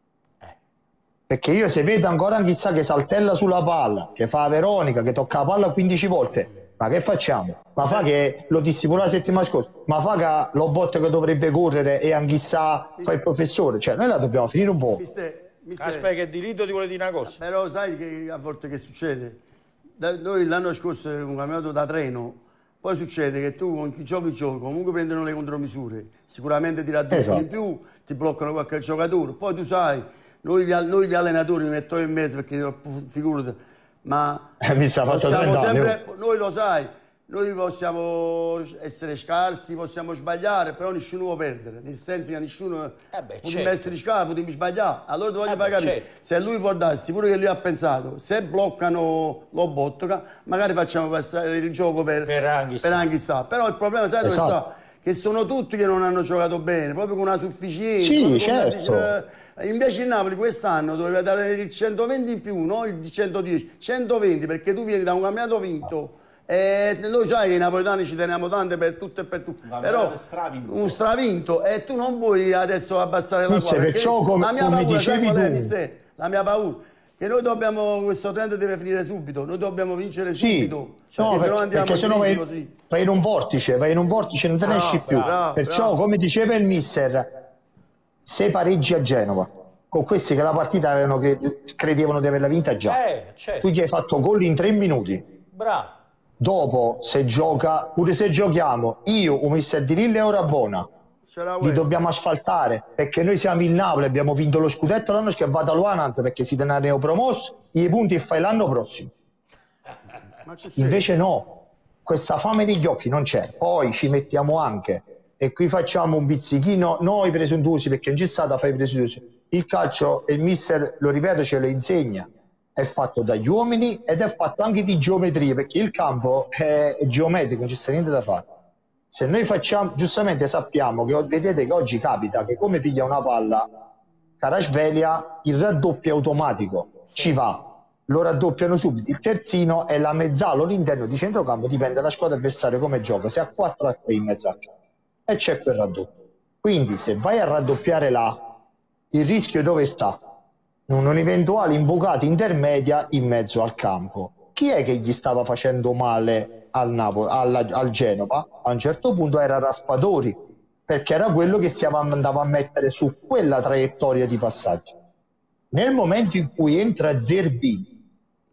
Perché io se vedo ancora Anghissà che saltella sulla palla, che fa Veronica, che tocca la palla quindici volte, ma che facciamo? Ma fa che, lo dissi pure la settimana scorsa, ma fa che Lobotka che dovrebbe correre e Anghissà fa il professore? Cioè noi la dobbiamo finire un po'. Mister, mister, Aspetta che diritto ti vuole dire una cosa. Però sai che a volte che succede? Da, noi l'anno scorso abbiamo camminato da treno, poi succede che tu con chi giochi giochi, comunque prendono le contromisure, sicuramente ti raddoppio esatto. in più, ti bloccano qualche giocatore, poi tu sai, noi gli, noi gli allenatori mi metto in mezzo perché figurati, ma eh, mi sta fatto sempre, noi lo sai, noi possiamo essere scarsi, possiamo sbagliare, però nessuno può perdere, nel senso che nessuno eh beh, potremmo certo. essere scarsi, potremmo sbagliare, allora ti voglio eh far capire, certo. se lui può darsi, pure che lui ha pensato, se bloccano Lobotka, magari facciamo passare il gioco per, per Anghissà, per Anghissà. Però il problema sai dove esatto. sta? che sono tutti che non hanno giocato bene, proprio con una sufficienza. Sì, certo. Una... Invece il Napoli quest'anno doveva dare il centoventi in più, non il centodieci, centoventi, perché tu vieni da un campionato vinto. E noi sai che i napoletani ci teniamo tante per tutto e per tutto, però stravinto. un stravinto e tu non puoi adesso abbassare la guardia. Perciò come, la mia come paura, dicevi sai qual è, tu, te? La mia paura che noi dobbiamo, questo trend deve finire subito, noi dobbiamo vincere subito, sì, no, perché perché, se no andiamo perché se no vai, così. vai in un vortice, vai in un vortice, non te ne no, esci più. bravo, Perciò, bravo. come diceva il mister, se pareggi a Genova, con questi che la partita avevano, che credevano di averla vinta già, eh, certo. tu gli hai fatto gol in tre minuti. Bravo. Dopo, se gioca, pure se giochiamo, io, un mister Di Lille e ora buona, li dobbiamo asfaltare, perché noi siamo il Napoli, abbiamo vinto lo scudetto l'anno scorso, vado all'Uananza perché si tennero promosso, i punti e fai l'anno prossimo. Invece no, questa fame negli occhi non c'è. Poi ci mettiamo anche, e qui facciamo un pizzichino, noi presuntuosi, perché non c'è stata fai presuntuosi. Il calcio, e il mister, lo ripeto, ce lo insegna. È fatto dagli uomini ed è fatto anche di geometrie, perché il campo è geometrico, non c'è niente da fare. Se noi facciamo, giustamente sappiamo che vedete che oggi capita che come piglia una palla Kvaratskhelia, il raddoppio automatico ci va, lo raddoppiano subito, il terzino è la mezzala o l'interno di centrocampo, dipende dalla squadra avversaria come gioca, se a quattro a tre in mezzo al campo, e c'è quel raddoppio. Quindi se vai a raddoppiare là, il rischio dove sta? Un'eventuale imbucata intermedia in mezzo al campo. Chi è che gli stava facendo male al, Napoli, al, al Genova? A un certo punto era Raspadori, perché era quello che si andava a mettere su quella traiettoria di passaggio. Nel momento in cui entra Zerbini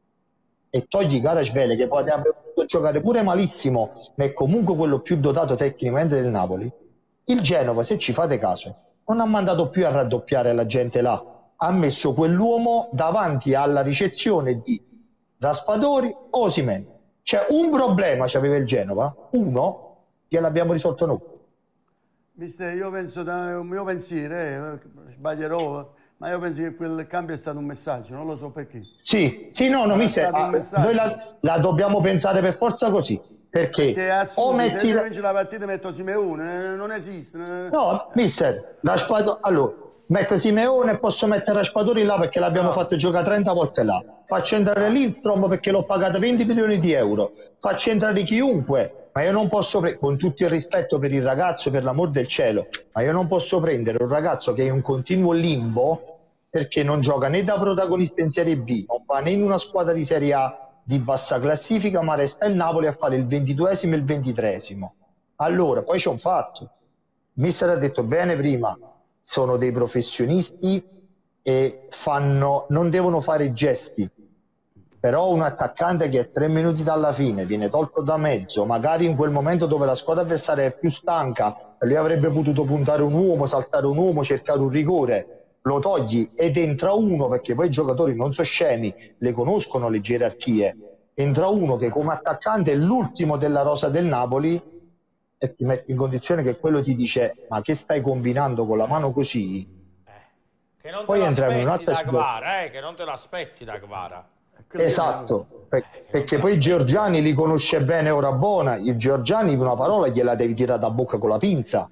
e togli Kvaratskhelia, che poteva potuto giocare pure malissimo, ma è comunque quello più dotato tecnicamente del Napoli, il Genova, se ci fate caso, non ha mandato più a raddoppiare la gente là, ha messo quell'uomo davanti alla ricezione di Raspadori o Osimhen. C'è un problema, c'aveva il Genova, uno, che l'abbiamo risolto noi. Mister, io penso, da un mio pensiero, eh, sbaglierò, ma io penso che quel cambio è stato un messaggio, non lo so perché. Sì, sì, no, no, mister, ah, noi la, la dobbiamo pensare per forza così, perché, perché o assurdo, metti... se vince la partita metto Simeone, eh, non esiste. Eh. No, mister, Raspadori, allora, metto Simeone e posso mettere Raspadori là perché l'abbiamo no. fatto giocare trenta volte là, faccio entrare Lindstrom perché l'ho pagato venti milioni di euro, faccio entrare chiunque, ma io non posso, con tutto il rispetto per il ragazzo, per l'amor del cielo, ma io non posso prendere un ragazzo che è in un continuo limbo perché non gioca né da protagonista in Serie B, non va né in una squadra di Serie A di bassa classifica, ma resta il Napoli a fare il ventiduesimo e il ventitreesimo. Allora, poi c'è un fatto, il mister ha detto bene prima, sono dei professionisti e fanno, non devono fare gesti, però un attaccante che è tre minuti dalla fine viene tolto da mezzo, magari in quel momento dove la squadra avversaria è più stanca, lui avrebbe potuto puntare un uomo, saltare un uomo, cercare un rigore, lo togli ed entra uno, perché poi i giocatori non sono scemi, le conoscono le gerarchie, entra uno che come attaccante è l'ultimo della rosa del Napoli e ti metti in condizione che quello ti dice ma che stai combinando con la mano così? Eh, che non poi te entriamo in l'aspetti un'altra da Kvara, eh, che non te l'aspetti da Kvara. Esatto, per, eh, perché poi Giorgiani li conosce bene ora buona, il Giorgiani una parola gliela devi tirare da bocca con la pinza.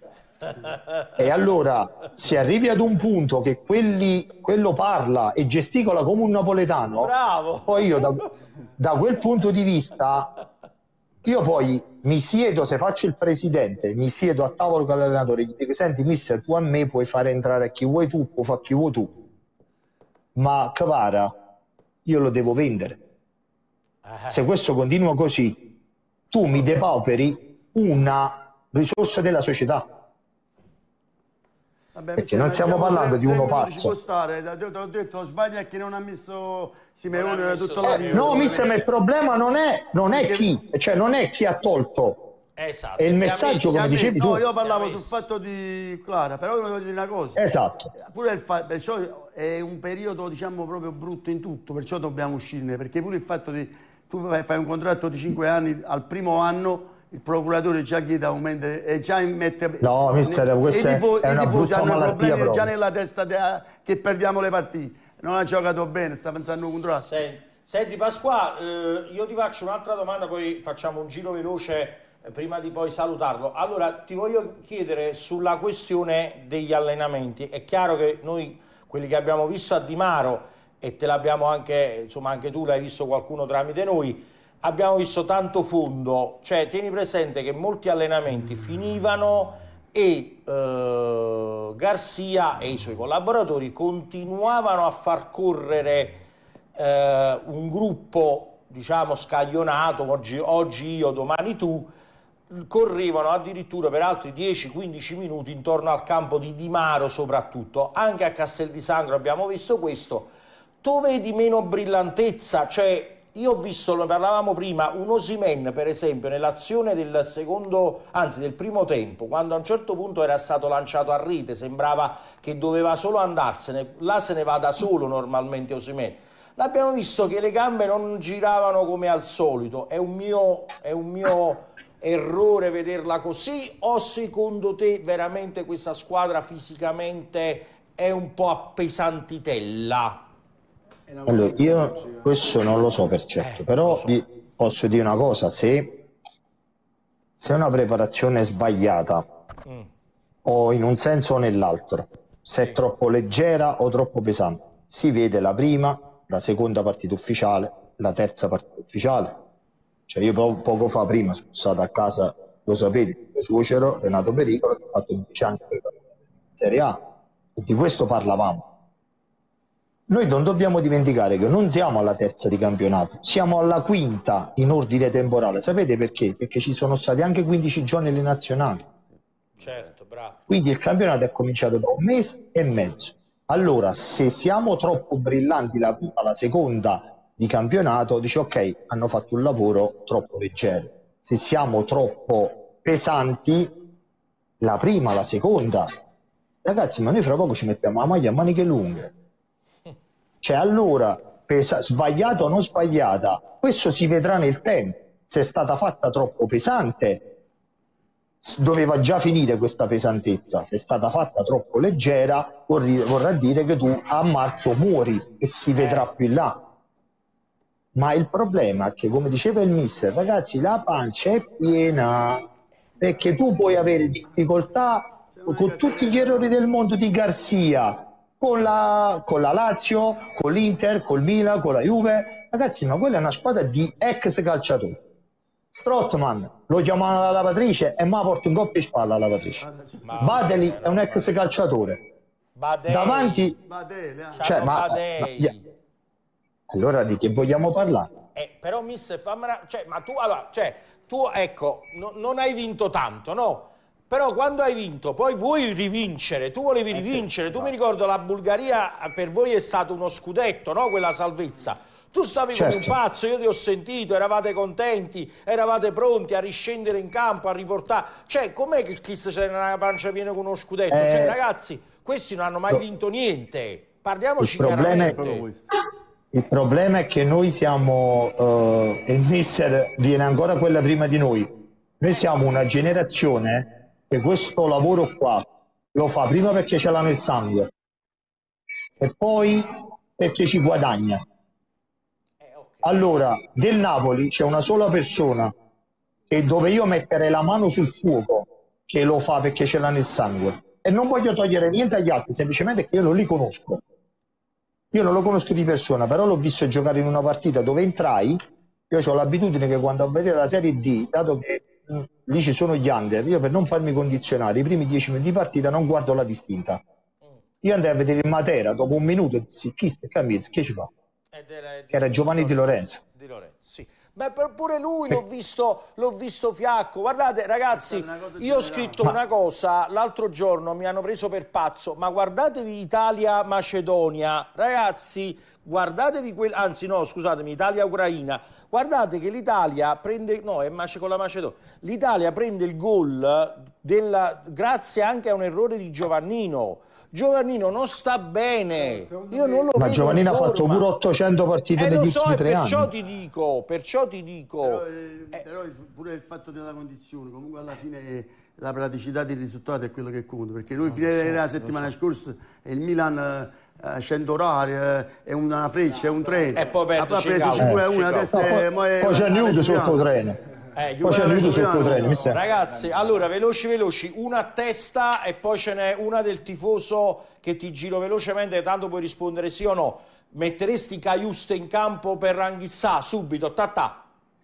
E allora se arrivi ad un punto che quelli, quello parla e gesticola come un napoletano, bravo. Poi io da, da quel punto di vista io poi mi siedo, se faccio il presidente, mi siedo a tavolo con l'allenatore e gli dico senti mister, tu a me puoi fare entrare chi vuoi tu, puoi fare chi vuoi tu, ma Kvara io lo devo vendere. Se questo continua così tu mi depauperi una risorsa della società. Vabbè, perché non stiamo parlando di uno pazzo. Ci può stare, te l'ho detto, lo sbaglio è che non ha messo Simeone tutta la vita. No, mister, ma il problema non è, non è chi, cioè non è chi ha tolto. Esatto. È il messaggio, come dicevi tu. No, io parlavo sul fatto di Clara, però io voglio dire una cosa. Esatto. Pure il fa... perciò è un periodo, diciamo, proprio brutto in tutto, perciò dobbiamo uscirne, perché pure il fatto di tu fai un contratto di cinque anni, al primo anno il procuratore già chiede aumento e già mette... No, mister, questo è, tifo, è una brutta hanno malattia problemi proprio. Già nella testa de, che perdiamo le partite. Non ha giocato bene, sta pensando un contratto. Senti, senti Pasqua, eh, io ti faccio un'altra domanda, poi facciamo un giro veloce prima di poi salutarlo. Allora ti voglio chiedere sulla questione degli allenamenti. È chiaro che noi, quelli che abbiamo visto a Di Maro, e te l'abbiamo anche, insomma anche tu l'hai visto qualcuno tramite noi, abbiamo visto tanto fondo, cioè tieni presente che molti allenamenti finivano e eh, Garzia e i suoi collaboratori continuavano a far correre eh, un gruppo, diciamo, scaglionato, oggi, oggi io, domani tu, correvano addirittura per altri dieci quindici minuti intorno al campo di Di Maro soprattutto. Anche a Castel di Sangro abbiamo visto questo. Tu vedi meno brillantezza, cioè io ho visto, ne parlavamo prima, un Osimhen per esempio nell'azione del secondo, anzi del primo tempo, quando a un certo punto era stato lanciato a rete, sembrava che doveva solo andarsene, là se ne va da solo normalmente Osimhen. L'abbiamo visto che le gambe non giravano come al solito, è un mio, è un mio errore vederla così, o secondo te veramente questa squadra fisicamente è un po' appesantitella? Allora, io questo non lo so per certo, eh, però so. Vi posso dire una cosa, se, se una preparazione è sbagliata, mm. o in un senso o nell'altro, se è troppo leggera o troppo pesante, si vede la prima, la seconda partita ufficiale, la terza partita ufficiale. Cioè io po poco fa prima sono stato a casa, lo sapete, mio suocero Renato Pericolo, che ha fatto dieci anni per la Serie A, e di questo parlavamo. Noi non dobbiamo dimenticare che non siamo alla terza di campionato, siamo alla quinta in ordine temporale. Sapete perché? Perché ci sono stati anche quindici giorni alle nazionali. Certo, bravo. Quindi il campionato è cominciato da un mese e mezzo. Allora, se siamo troppo brillanti la prima, la seconda di campionato, dice ok, hanno fatto un lavoro troppo leggero. Se siamo troppo pesanti, la prima, la seconda, ragazzi, ma noi fra poco ci mettiamo la maglia a maniche lunghe. Cioè allora, pesa, sbagliata o non sbagliata, questo si vedrà nel tempo. Se è stata fatta troppo pesante, doveva già finire questa pesantezza. Se è stata fatta troppo leggera, vorrà dire che tu a marzo muori e si vedrà più in là. Ma il problema è che, come diceva il mister, ragazzi, la pancia è piena, perché tu puoi avere difficoltà con tutti gli errori del mondo di Garzia, Con la, con la Lazio, con l'Inter, col Milan, con la Juve. Ragazzi, ma quella è una squadra di ex calciatori. Strootman lo chiamano la lavatrice e ma porta un coppio in spalla la lavatrice. Badeli è un ex calciatore. Badei. Davanti Badei, cioè, ma, ma, yeah. Allora di che vogliamo parlare? Eh, però mister, fammela, cioè, ma tu allora, cioè, tu ecco, no, non hai vinto tanto, no? Però quando hai vinto, poi vuoi rivincere, tu volevi rivincere, tu mi ricordo la Bulgaria per voi è stato uno scudetto, no? Quella salvezza. Tu stavi certo. come un pazzo, io ti ho sentito, eravate contenti, eravate pronti a riscendere in campo, a riportare. Cioè, com'è che chi c'è una pancia piena con uno scudetto? Eh, cioè, ragazzi, questi non hanno mai vinto niente. Parliamoci il problema chiaramente. È, il problema è che noi siamo, uh, il mister viene ancora quella prima di noi. Noi siamo una generazione che questo lavoro qua lo fa prima perché ce l'ha nel sangue e poi perché ci guadagna. Allora, del Napoli c'è una sola persona e dove io metterei la mano sul fuoco che lo fa perché ce l'ha nel sangue, e non voglio togliere niente agli altri, semplicemente che io non li conosco. Io non lo conosco di persona, però l'ho visto giocare in una partita dove entrai. Io ho l'abitudine che quando a vedere la Serie D, dato che mh, lì ci sono gli under, io per non farmi condizionare i primi dieci minuti di partita non guardo la distinta. Io andai a vedere il Matera, dopo un minuto dissi chi sta cambiando, che ci fa? Che era Giovanni Di Lorenzo. Di Lorenzo, sì. Ma pure lui l'ho visto, l'ho visto fiacco. Guardate ragazzi, io ho scritto una cosa l'altro giorno, mi hanno preso per pazzo, ma guardatevi Italia-Macedonia, ragazzi, guardatevi quel, anzi no, scusatemi, Italia-Ucraina. Guardate che l'Italia prende, no, è Mace con la Macedonia. L'Italia prende il gol della, grazie anche a un errore di Giovannino. Giovannino non sta bene, io non lo ma vedo. Giovannino ha fatto pure ottocento partite eh, negli so, ultimi tre perciò anni. ti dico, perciò ti dico. Però, eh, eh. però pure il fatto della condizione, comunque alla fine la praticità del risultato è quello che conta, perché noi fino so, la settimana so. scorsa il Milan a cento orari è una freccia, è un treno. E poi ha preso cinque a uno, adesso poi c'è nudo sotto treno. Eh, poi c'è lui sul potrello, mi sa. Ragazzi, allora, veloci veloci, una a testa e poi ce n'è una del tifoso che ti giro velocemente, tanto puoi rispondere sì o no. Metteresti Cajuste in campo per Anghissà subito, ta-ta?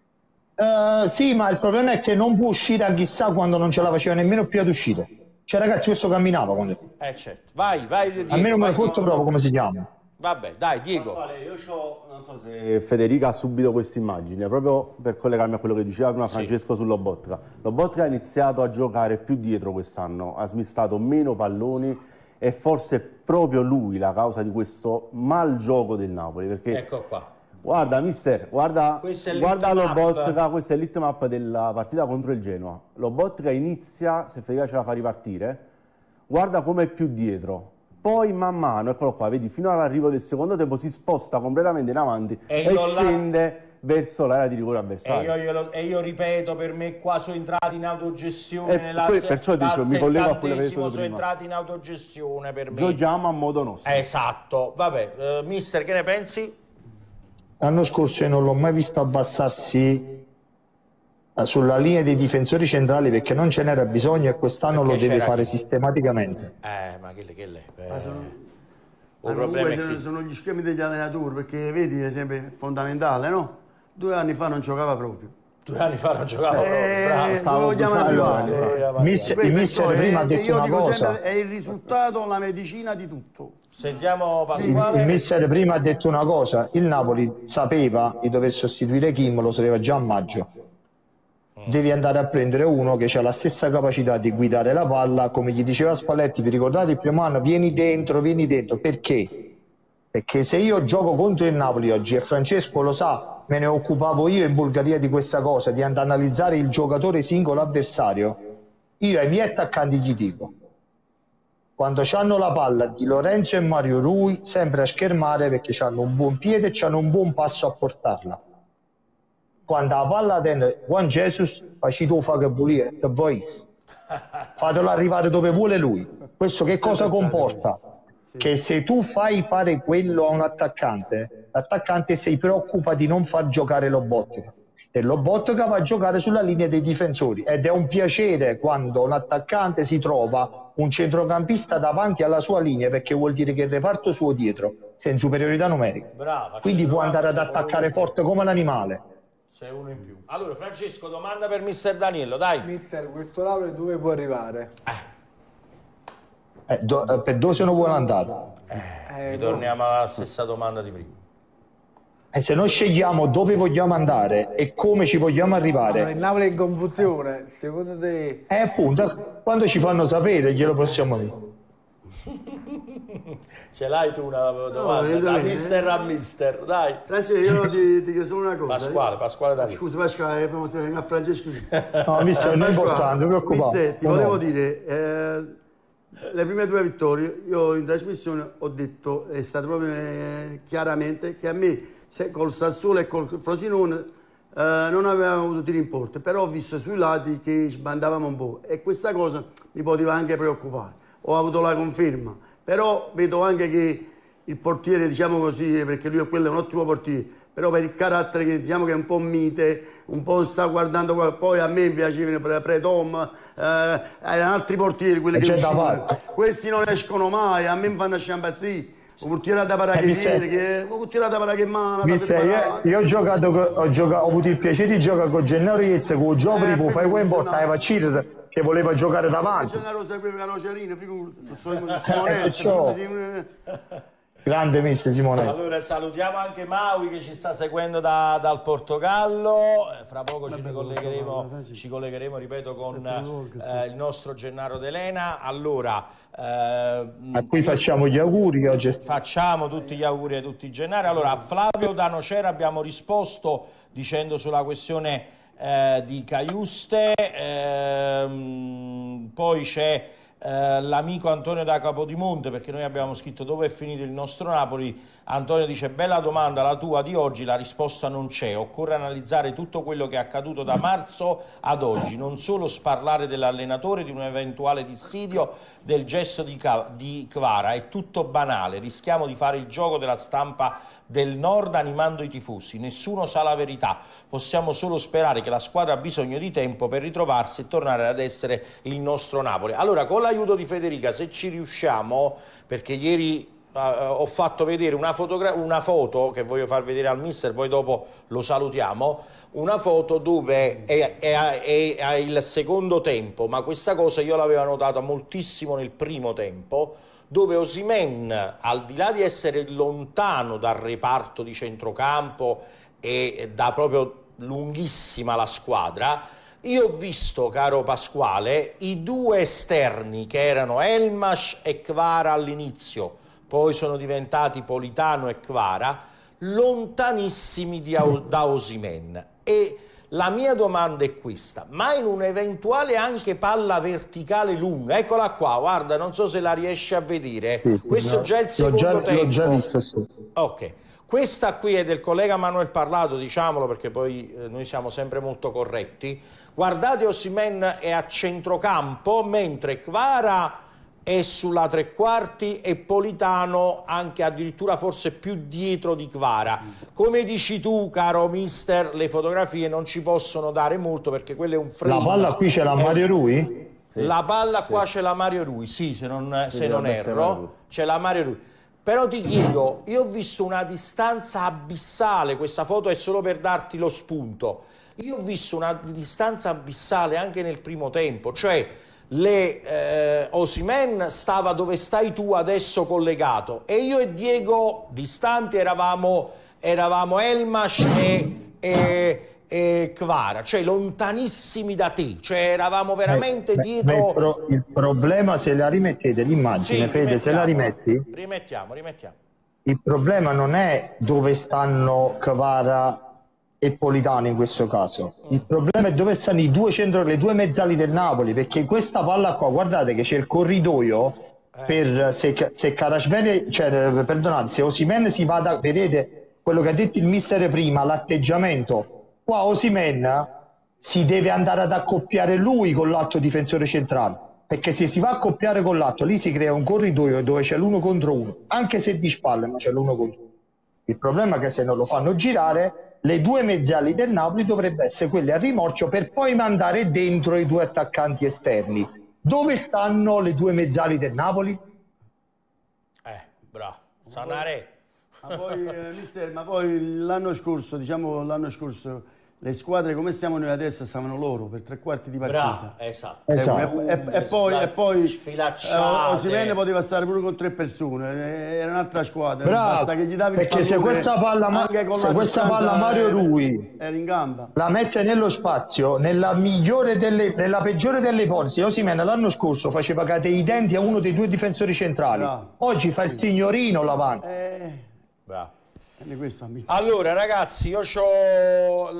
Uh, sì, ma il problema è che non può uscire Anghissà quando non ce la faceva nemmeno più ad uscire. Cioè, ragazzi, questo camminava quando... Eh, certo. Vai, vai, Diego. Almeno me vai, lo foto proprio come si chiama. Vabbè, dai, Diego. Pasquale, io c'ho, non so se Federica ha subito questa immagine, proprio per collegarmi a quello che diceva prima Francesco sì. su Lobotka. Lobotka ha iniziato a giocare più dietro quest'anno, ha smistato meno palloni e forse è proprio lui la causa di questo mal gioco del Napoli. Perché, ecco qua. Guarda, mister, guarda, guarda Lobotka, map. questa è l'hit map della partita contro il Genoa. Lobotka inizia, se Federica ce la fa ripartire, guarda come è più dietro. Poi man mano, eccolo qua, vedi, fino all'arrivo del secondo tempo si sposta completamente in avanti e, e scende la... verso l'area di rigore avversaria. E io, io, e io ripeto, per me qua sono entrati in autogestione, e nella poi, perciò dico, mi collego a quello che hai detto sono prima. entrati in autogestione per me. Giochiamo a modo nostro. Esatto, vabbè, uh, mister, che ne pensi? L'anno scorso io non l'ho mai visto abbassarsi sulla linea dei difensori centrali perché non ce n'era bisogno e quest'anno lo deve fare chi? sistematicamente. Eh, ma che le, che le, eh, ma sono, ma comunque sono, sono gli schemi degli allenatori, perché vedi, è sempre fondamentale, no? Due anni fa non giocava proprio. Due anni fa non giocava eh, proprio, bravo. Vogliamo arrivare. Eh, Miss, il mister prima ha detto io una dico cosa. Sempre, è il risultato, la medicina di tutto. Sentiamo Pasquale. Il, il mister prima ha detto una cosa, il Napoli sapeva di dover sostituire Kim, lo sapeva già a maggio. Devi andare a prendere uno che ha la stessa capacità di guidare la palla, come gli diceva Spalletti, vi ricordate il primo anno? Vieni dentro, vieni dentro, perché? Perché se io gioco contro il Napoli oggi, e Francesco lo sa, me ne occupavo io in Bulgaria di questa cosa, di andare ad analizzare il giocatore singolo avversario, io ai miei attaccanti gli dico, quando hanno la palla di Lorenzo e Mario Rui, sempre a schermare perché hanno un buon piede e hanno un buon passo a portarla. Quando la palla tiene Juan Jesus, facito fa che vuoi, che vuoi. Fatelo arrivare dove vuole lui. Questo che cosa comporta? Che se tu fai fare quello a un attaccante, l'attaccante si preoccupa di non far giocare Lobotka. E Lobotka va a giocare sulla linea dei difensori. Ed è un piacere quando un attaccante si trova un centrocampista davanti alla sua linea, perché vuol dire che il reparto suo dietro sei in superiorità numerica. Brava, quindi può andare ad attaccare forte come un animale. Sei uno in più. Allora, Francesco, domanda per mister Daniello, dai. Mister, questo Napoli dove può arrivare? Eh. Eh, do, eh, per dove se non vuole andare? Eh, ritorniamo alla stessa domanda di prima. E se noi scegliamo dove vogliamo andare e come ci vogliamo arrivare... Allora, il Napoli è in confusione, secondo te... Eh, appunto, quando ci fanno sapere glielo possiamo dire. Ce l'hai tu una domanda? No, da mister a mister, dai. Francesco, io ti, ti chiedo solo una cosa. Pasquale, Pasquale Davide. Scusa, Pasquale, a Francesco. No, mister, non è importante, non preoccupare. Mister, ti volevo dire... Eh, le prime due vittorie, io in trasmissione ho detto, è stato proprio eh, chiaramente, che a me se, col Sassuolo e col Frosinone eh, non avevamo avuto tiri in porta, però ho visto sui lati che sbandavamo un po' e questa cosa mi poteva anche preoccupare. Ho avuto la conferma, però vedo anche che il portiere, diciamo così, perché lui quello è un ottimo portiere, però per il carattere che diciamo che è un po' mite, un po' sta guardando qua, poi a me piacevano pre, pre Tom, eh, erano altri portieri quelli che uscivano. Questi non escono mai, a me mi fanno sciampazzire. Un portiere da parachiere, che un portiere da parachiemana. Io, io ho giocato, ho, giocato, ho avuto il piacere di giocare con Gennaro Iezza, con Giovri, con fai quel portare vaccino che voleva giocare davanti. Gennaro sapeva Nocerino, figurati, Simonetta. Grande mister Simone. Allora salutiamo anche Maui che ci sta seguendo da, dal Portogallo, fra poco ci collegheremo, ci collegheremo ripeto con eh, il nostro Gennaro D'Elena. Allora eh, a cui facciamo gli auguri oggi. Facciamo tutti gli auguri a tutti i Gennari. Allora a Flavio da Nocera abbiamo risposto dicendo sulla questione eh, di Cajuste, ehm, poi c'è Uh, l'amico Antonio da Capodimonte, perché noi abbiamo scritto dove è finito il nostro Napoli. Antonio dice: bella domanda la tua di oggi, la risposta non c'è, occorre analizzare tutto quello che è accaduto da marzo ad oggi, non solo sparlare dell'allenatore, di un eventuale dissidio, del gesto di, di Kvara, è tutto banale, rischiamo di fare il gioco della stampa del Nord animando i tifosi. Nessuno sa la verità. Possiamo solo sperare che la squadra ha bisogno di tempo per ritrovarsi e tornare ad essere il nostro Napoli. Allora, con l'aiuto di Federica, se ci riusciamo, perché ieri uh, ho fatto vedere una, una foto che voglio far vedere al mister, poi dopo lo salutiamo, una foto dove è, è, è, è il secondo tempo, ma questa cosa io l'avevo notata moltissimo nel primo tempo, dove Osimhen, al di là di essere lontano dal reparto di centrocampo e da proprio lunghissima la squadra, io ho visto, caro Pasquale, i due esterni che erano Elmas e Kvara all'inizio, poi sono diventati Politano e Kvara, lontanissimi di, da Osimhen. E la mia domanda è questa: ma in un'eventuale anche palla verticale lunga, eccola qua, guarda, non so se la riesci a vedere, sì, sì, questo no, già è il secondo già, tempo. L'ho già visto, sì. Ok, questa qui è del collega Manuel Parlato, diciamolo perché poi eh, noi siamo sempre molto corretti. Guardate, Osimhen è a centrocampo, mentre Kvara è sulla tre quarti e Politano anche addirittura forse più dietro di Kvara. Come dici tu, caro mister, le fotografie non ci possono dare molto perché quello è un frame. La palla qui c'è la Mario Rui? Sì. La palla qua sì. C'è la Mario Rui, sì, se non, sì, se non erro, c'è la Mario Rui. Però ti chiedo, io ho visto una distanza abissale, questa foto è solo per darti lo spunto, io ho visto una distanza abissale anche nel primo tempo, cioè le eh, Osimhen stava dove stai tu adesso collegato e io e Diego distanti eravamo, eravamo Elmas e, e, e Kvara, cioè lontanissimi da te, cioè eravamo veramente beh, dietro. Beh, il, pro, il problema, se la rimettete l'immagine, sì, Fede, se la rimetti, rimettiamo, rimettiamo. Il problema non è dove stanno Kvara e Politano in questo caso, il problema è dove stanno i due centro, le due mezzali del Napoli, perché questa palla qua, guardate che c'è il corridoio eh. per se, se Kvaratskhelia, cioè perdonate, se Osimhen si va da, vedete quello che ha detto il mister prima, l'atteggiamento, qua Osimhen si deve andare ad accoppiare lui con l'altro difensore centrale, perché se si va a accoppiare con l'altro lì si crea un corridoio dove c'è l'uno contro uno, anche se di spalle ma c'è l'uno contro uno. Il problema è che se non lo fanno girare, le due mezzali del Napoli dovrebbero essere quelle a rimorchio per poi mandare dentro i due attaccanti esterni. Dove stanno le due mezzali del Napoli? Eh, bravo. Sanare. Ma poi, eh, mister, ma poi l'anno scorso, diciamo l'anno scorso, le squadre come stiamo noi adesso stavano loro per tre quarti di partita. Bravo, esatto. esatto. E, e, e poi, e poi sfilacciate. Osimhen poteva stare pure con tre persone, era un'altra squadra. Bravo, basta che gli davi perché il se questa palla, se questa palla Mario Rui era in gamba, la mette nello spazio, nella migliore delle, nella peggiore delle ipotesi, Osimhen l'anno scorso faceva cadere i denti a uno dei due difensori centrali. Bravo. Oggi fa sì. il signorino l'avanti. Eh. Bravo. Allora ragazzi, io ho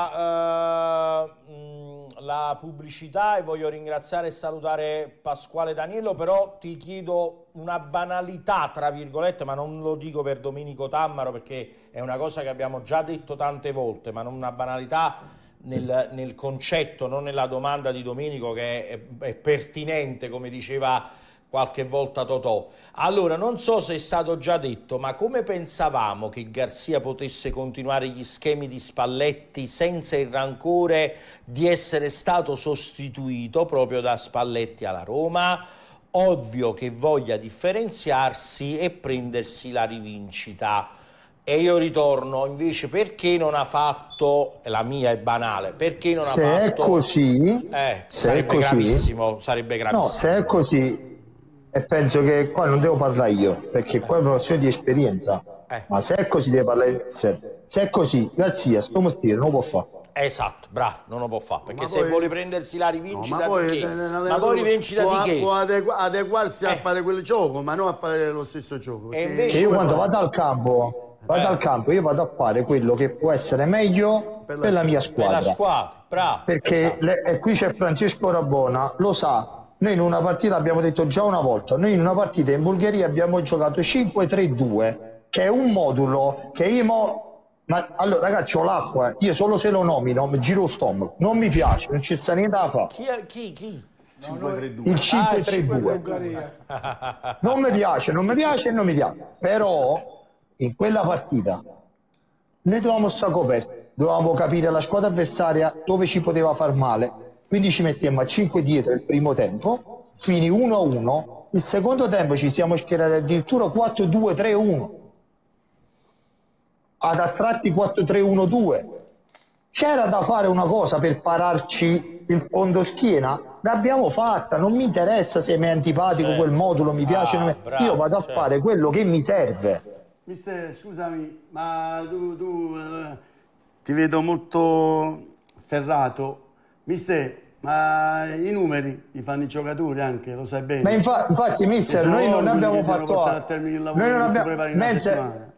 la, uh, la pubblicità e voglio ringraziare e salutare Pasquale Daniello, però ti chiedo una banalità tra virgolette, ma non lo dico per Domenico Tammaro perché è una cosa che abbiamo già detto tante volte, ma non una banalità nel, nel concetto, non nella domanda di Domenico, che è, è pertinente, come diceva qualche volta Totò. Allora, non so se è stato già detto, ma come pensavamo che Garcia potesse continuare gli schemi di Spalletti senza il rancore di essere stato sostituito proprio da Spalletti alla Roma? Ovvio che voglia differenziarsi e prendersi la rivincita. E io ritorno invece, perché non ha fatto, la mia è banale, perché non se ha fatto... Se è così... Eh, se sarebbe è così, gravissimo, sarebbe gravissimo. No, se è così... E penso che qua non devo parlare io, perché qua è una questione di esperienza. Eh. Ma se è così deve parlare il mister. Se è così, Garzia, sto mestiere non lo può fare. Esatto, bravo, non lo può fare, perché ma se poi... vuole prendersi la rivincita no, ma di poi, che? Ne, ma poi rivincita può, di che? Può adegu adeguarsi eh. a fare quel gioco, ma non a fare lo stesso gioco. E invece io quando vado al campo, vado eh. al campo, io vado a fare quello che può essere meglio per la, per la mia squadra. Per la squadra, bravo. Perché esatto. le, e qui c'è Francesco Rabona, lo sa. Noi in una partita, abbiamo detto già una volta, noi in una partita in Bulgaria abbiamo giocato cinque tre due, che è un modulo che io mo... Ma allora ragazzi, ho l'acqua, io solo se lo nomino mi giro lo stomaco, non mi piace, non c'è sta niente da fare. Chi? chi, chi? No, il cinque tre due. Non mi piace, non mi piace e non mi piace. Però in quella partita noi dovevamo stare coperti, dovevamo capire la squadra avversaria dove ci poteva far male, quindi ci mettiamo a cinque dietro il primo tempo, finì uno a uno, il secondo tempo ci siamo schierati addirittura quattro due tre uno, ad a tratti quattro tre uno due. C'era da fare una cosa per pararci il fondo schiena? L'abbiamo fatta, non mi interessa se mi è antipatico certo. quel modulo, mi piace, ah, non bravo, io vado a certo. fare quello che mi serve. Mister, scusami, ma tu, tu eh, ti vedo molto ferrato. Mister, ma i numeri li fanno i giocatori anche, lo sai bene. Ma infa infatti, mister, noi non abbiamo fatto a termine il lavoro, noi non che abbiamo prepari una settimana.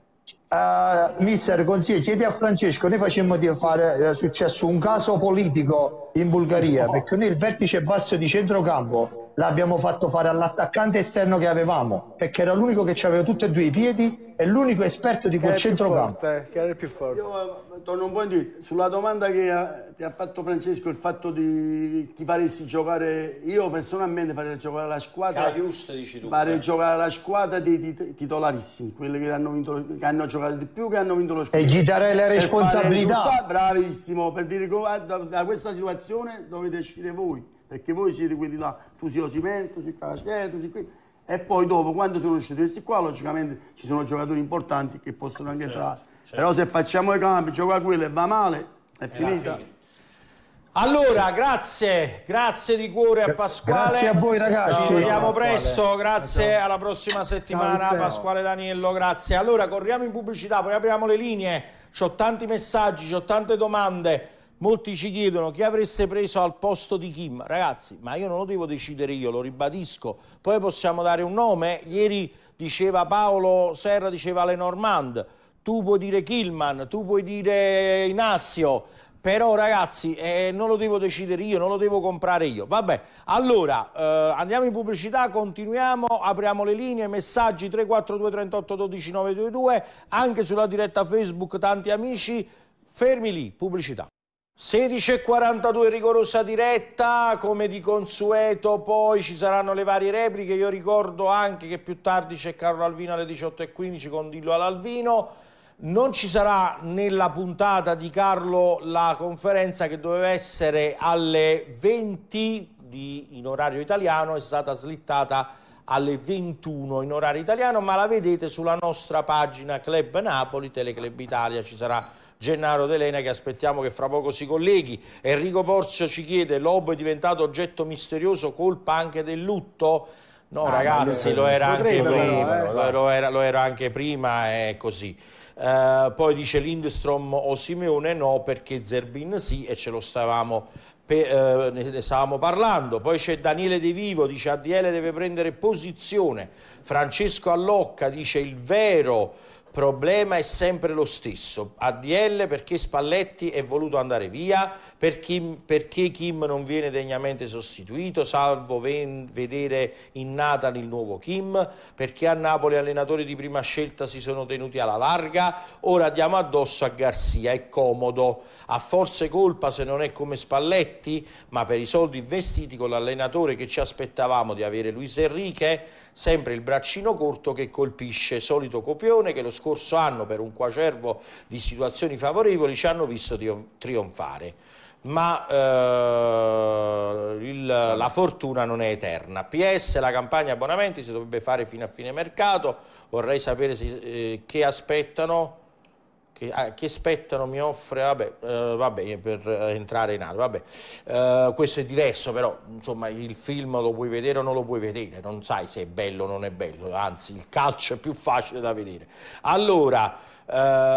Uh, mister, consiglio, chiedi a Francesco, noi facemmo di fare, è successo un caso politico in Bulgaria, oh. perché noi il vertice basso di centrocampo l'abbiamo fatto fare all'attaccante esterno che avevamo, perché era l'unico che aveva tutti e due i piedi e l'unico esperto di quel centrocampo. Che era il più forte. Io torno un po' indietro, sulla domanda che ha, ti ha fatto Francesco, il fatto di ti faresti giocare, io personalmente farei giocare la squadra, Caius, dici tu, farei eh. giocare la squadra dei titolarissimi, quelli che hanno, vinto, che hanno giocato di più, che hanno vinto lo scudetto. E gli darei la responsabilità. Bravissimo, per dire da, da questa situazione dovete uscire voi, perché voi siete quelli là, tu sei Osimhen, tu sei Cavaliere, tu sei qui. E poi dopo, quando sono usciti questi qua, logicamente ci sono giocatori importanti che possono anche certo, entrare. certo. Però se facciamo i campi, gioca quello e va male, è, è finita. Allora, grazie, grazie di cuore a Pasquale. Grazie a voi ragazzi. Ci vediamo Pasquale. presto, grazie, ciao. Alla prossima settimana. Ciao, Pasquale Daniello, grazie. Allora, corriamo in pubblicità, poi apriamo le linee. C'ho tanti messaggi, c'ho tante domande. Molti ci chiedono chi avreste preso al posto di Kim. Ragazzi, ma io non lo devo decidere io, lo ribadisco. Poi possiamo dare un nome. Ieri diceva Paolo Serra, diceva Lenormand. Tu puoi dire Killman, tu puoi dire Inassio. Però ragazzi, eh, non lo devo decidere io, non lo devo comprare io. Vabbè, allora, eh, andiamo in pubblicità, continuiamo, apriamo le linee, messaggi tre quattro due trentotto dodici nove due due, anche sulla diretta Facebook, tanti amici, fermi lì, pubblicità. sedici e quarantadue rigorosa diretta, come di consueto poi ci saranno le varie repliche. Io ricordo anche che più tardi c'è Carlo Alvino alle diciotto e quindici con Dillo all'Alvino. Non ci sarà nella puntata di Carlo la conferenza che doveva essere alle venti di, in orario italiano, è stata slittata alle ventuno in orario italiano, ma la vedete sulla nostra pagina Club Napoli, Teleclub Italia. Ci sarà Gennaro D'Elena che aspettiamo che fra poco si colleghi. Enrico Porzio ci chiede: Lobo è diventato oggetto misterioso, colpa anche del lutto? No ah, ragazzi, lo era anche credo, prima, però, eh. lo, era, lo era anche prima, è così. Uh, poi dice Lindstrom o Simeone no, perché Zerbin sì, e ce lo stavamo pe, uh, ne, ne stavamo parlando. Poi c'è Daniele De Vivo, dice A D L deve prendere posizione. Francesco Allocca dice il vero problema è sempre lo stesso, A D L perché Spalletti è voluto andare via, per Kim, perché Kim non viene degnamente sostituito, salvo ven, vedere in Nathan il nuovo Kim, perché a Napoli allenatori di prima scelta si sono tenuti alla larga, ora diamo addosso a Garcia, è comodo, ha forse colpa se non è come Spalletti, ma per i soldi investiti con l'allenatore che ci aspettavamo di avere Luis Enrique, sempre il braccino corto che colpisce, solito copione che lo scorso anno per un quacervo di situazioni favorevoli ci hanno visto trionfare. Ma eh, il, la fortuna non è eterna. P S, la campagna abbonamenti si dovrebbe fare fino a fine mercato. Vorrei sapere se, eh, che aspettano. Che, ah, che aspettano mi offre, vabbè, eh, vabbè per eh, entrare in aula, vabbè, eh, questo è diverso, però insomma il film lo puoi vedere o non lo puoi vedere, non sai se è bello o non è bello, anzi il calcio è più facile da vedere. Allora, eh,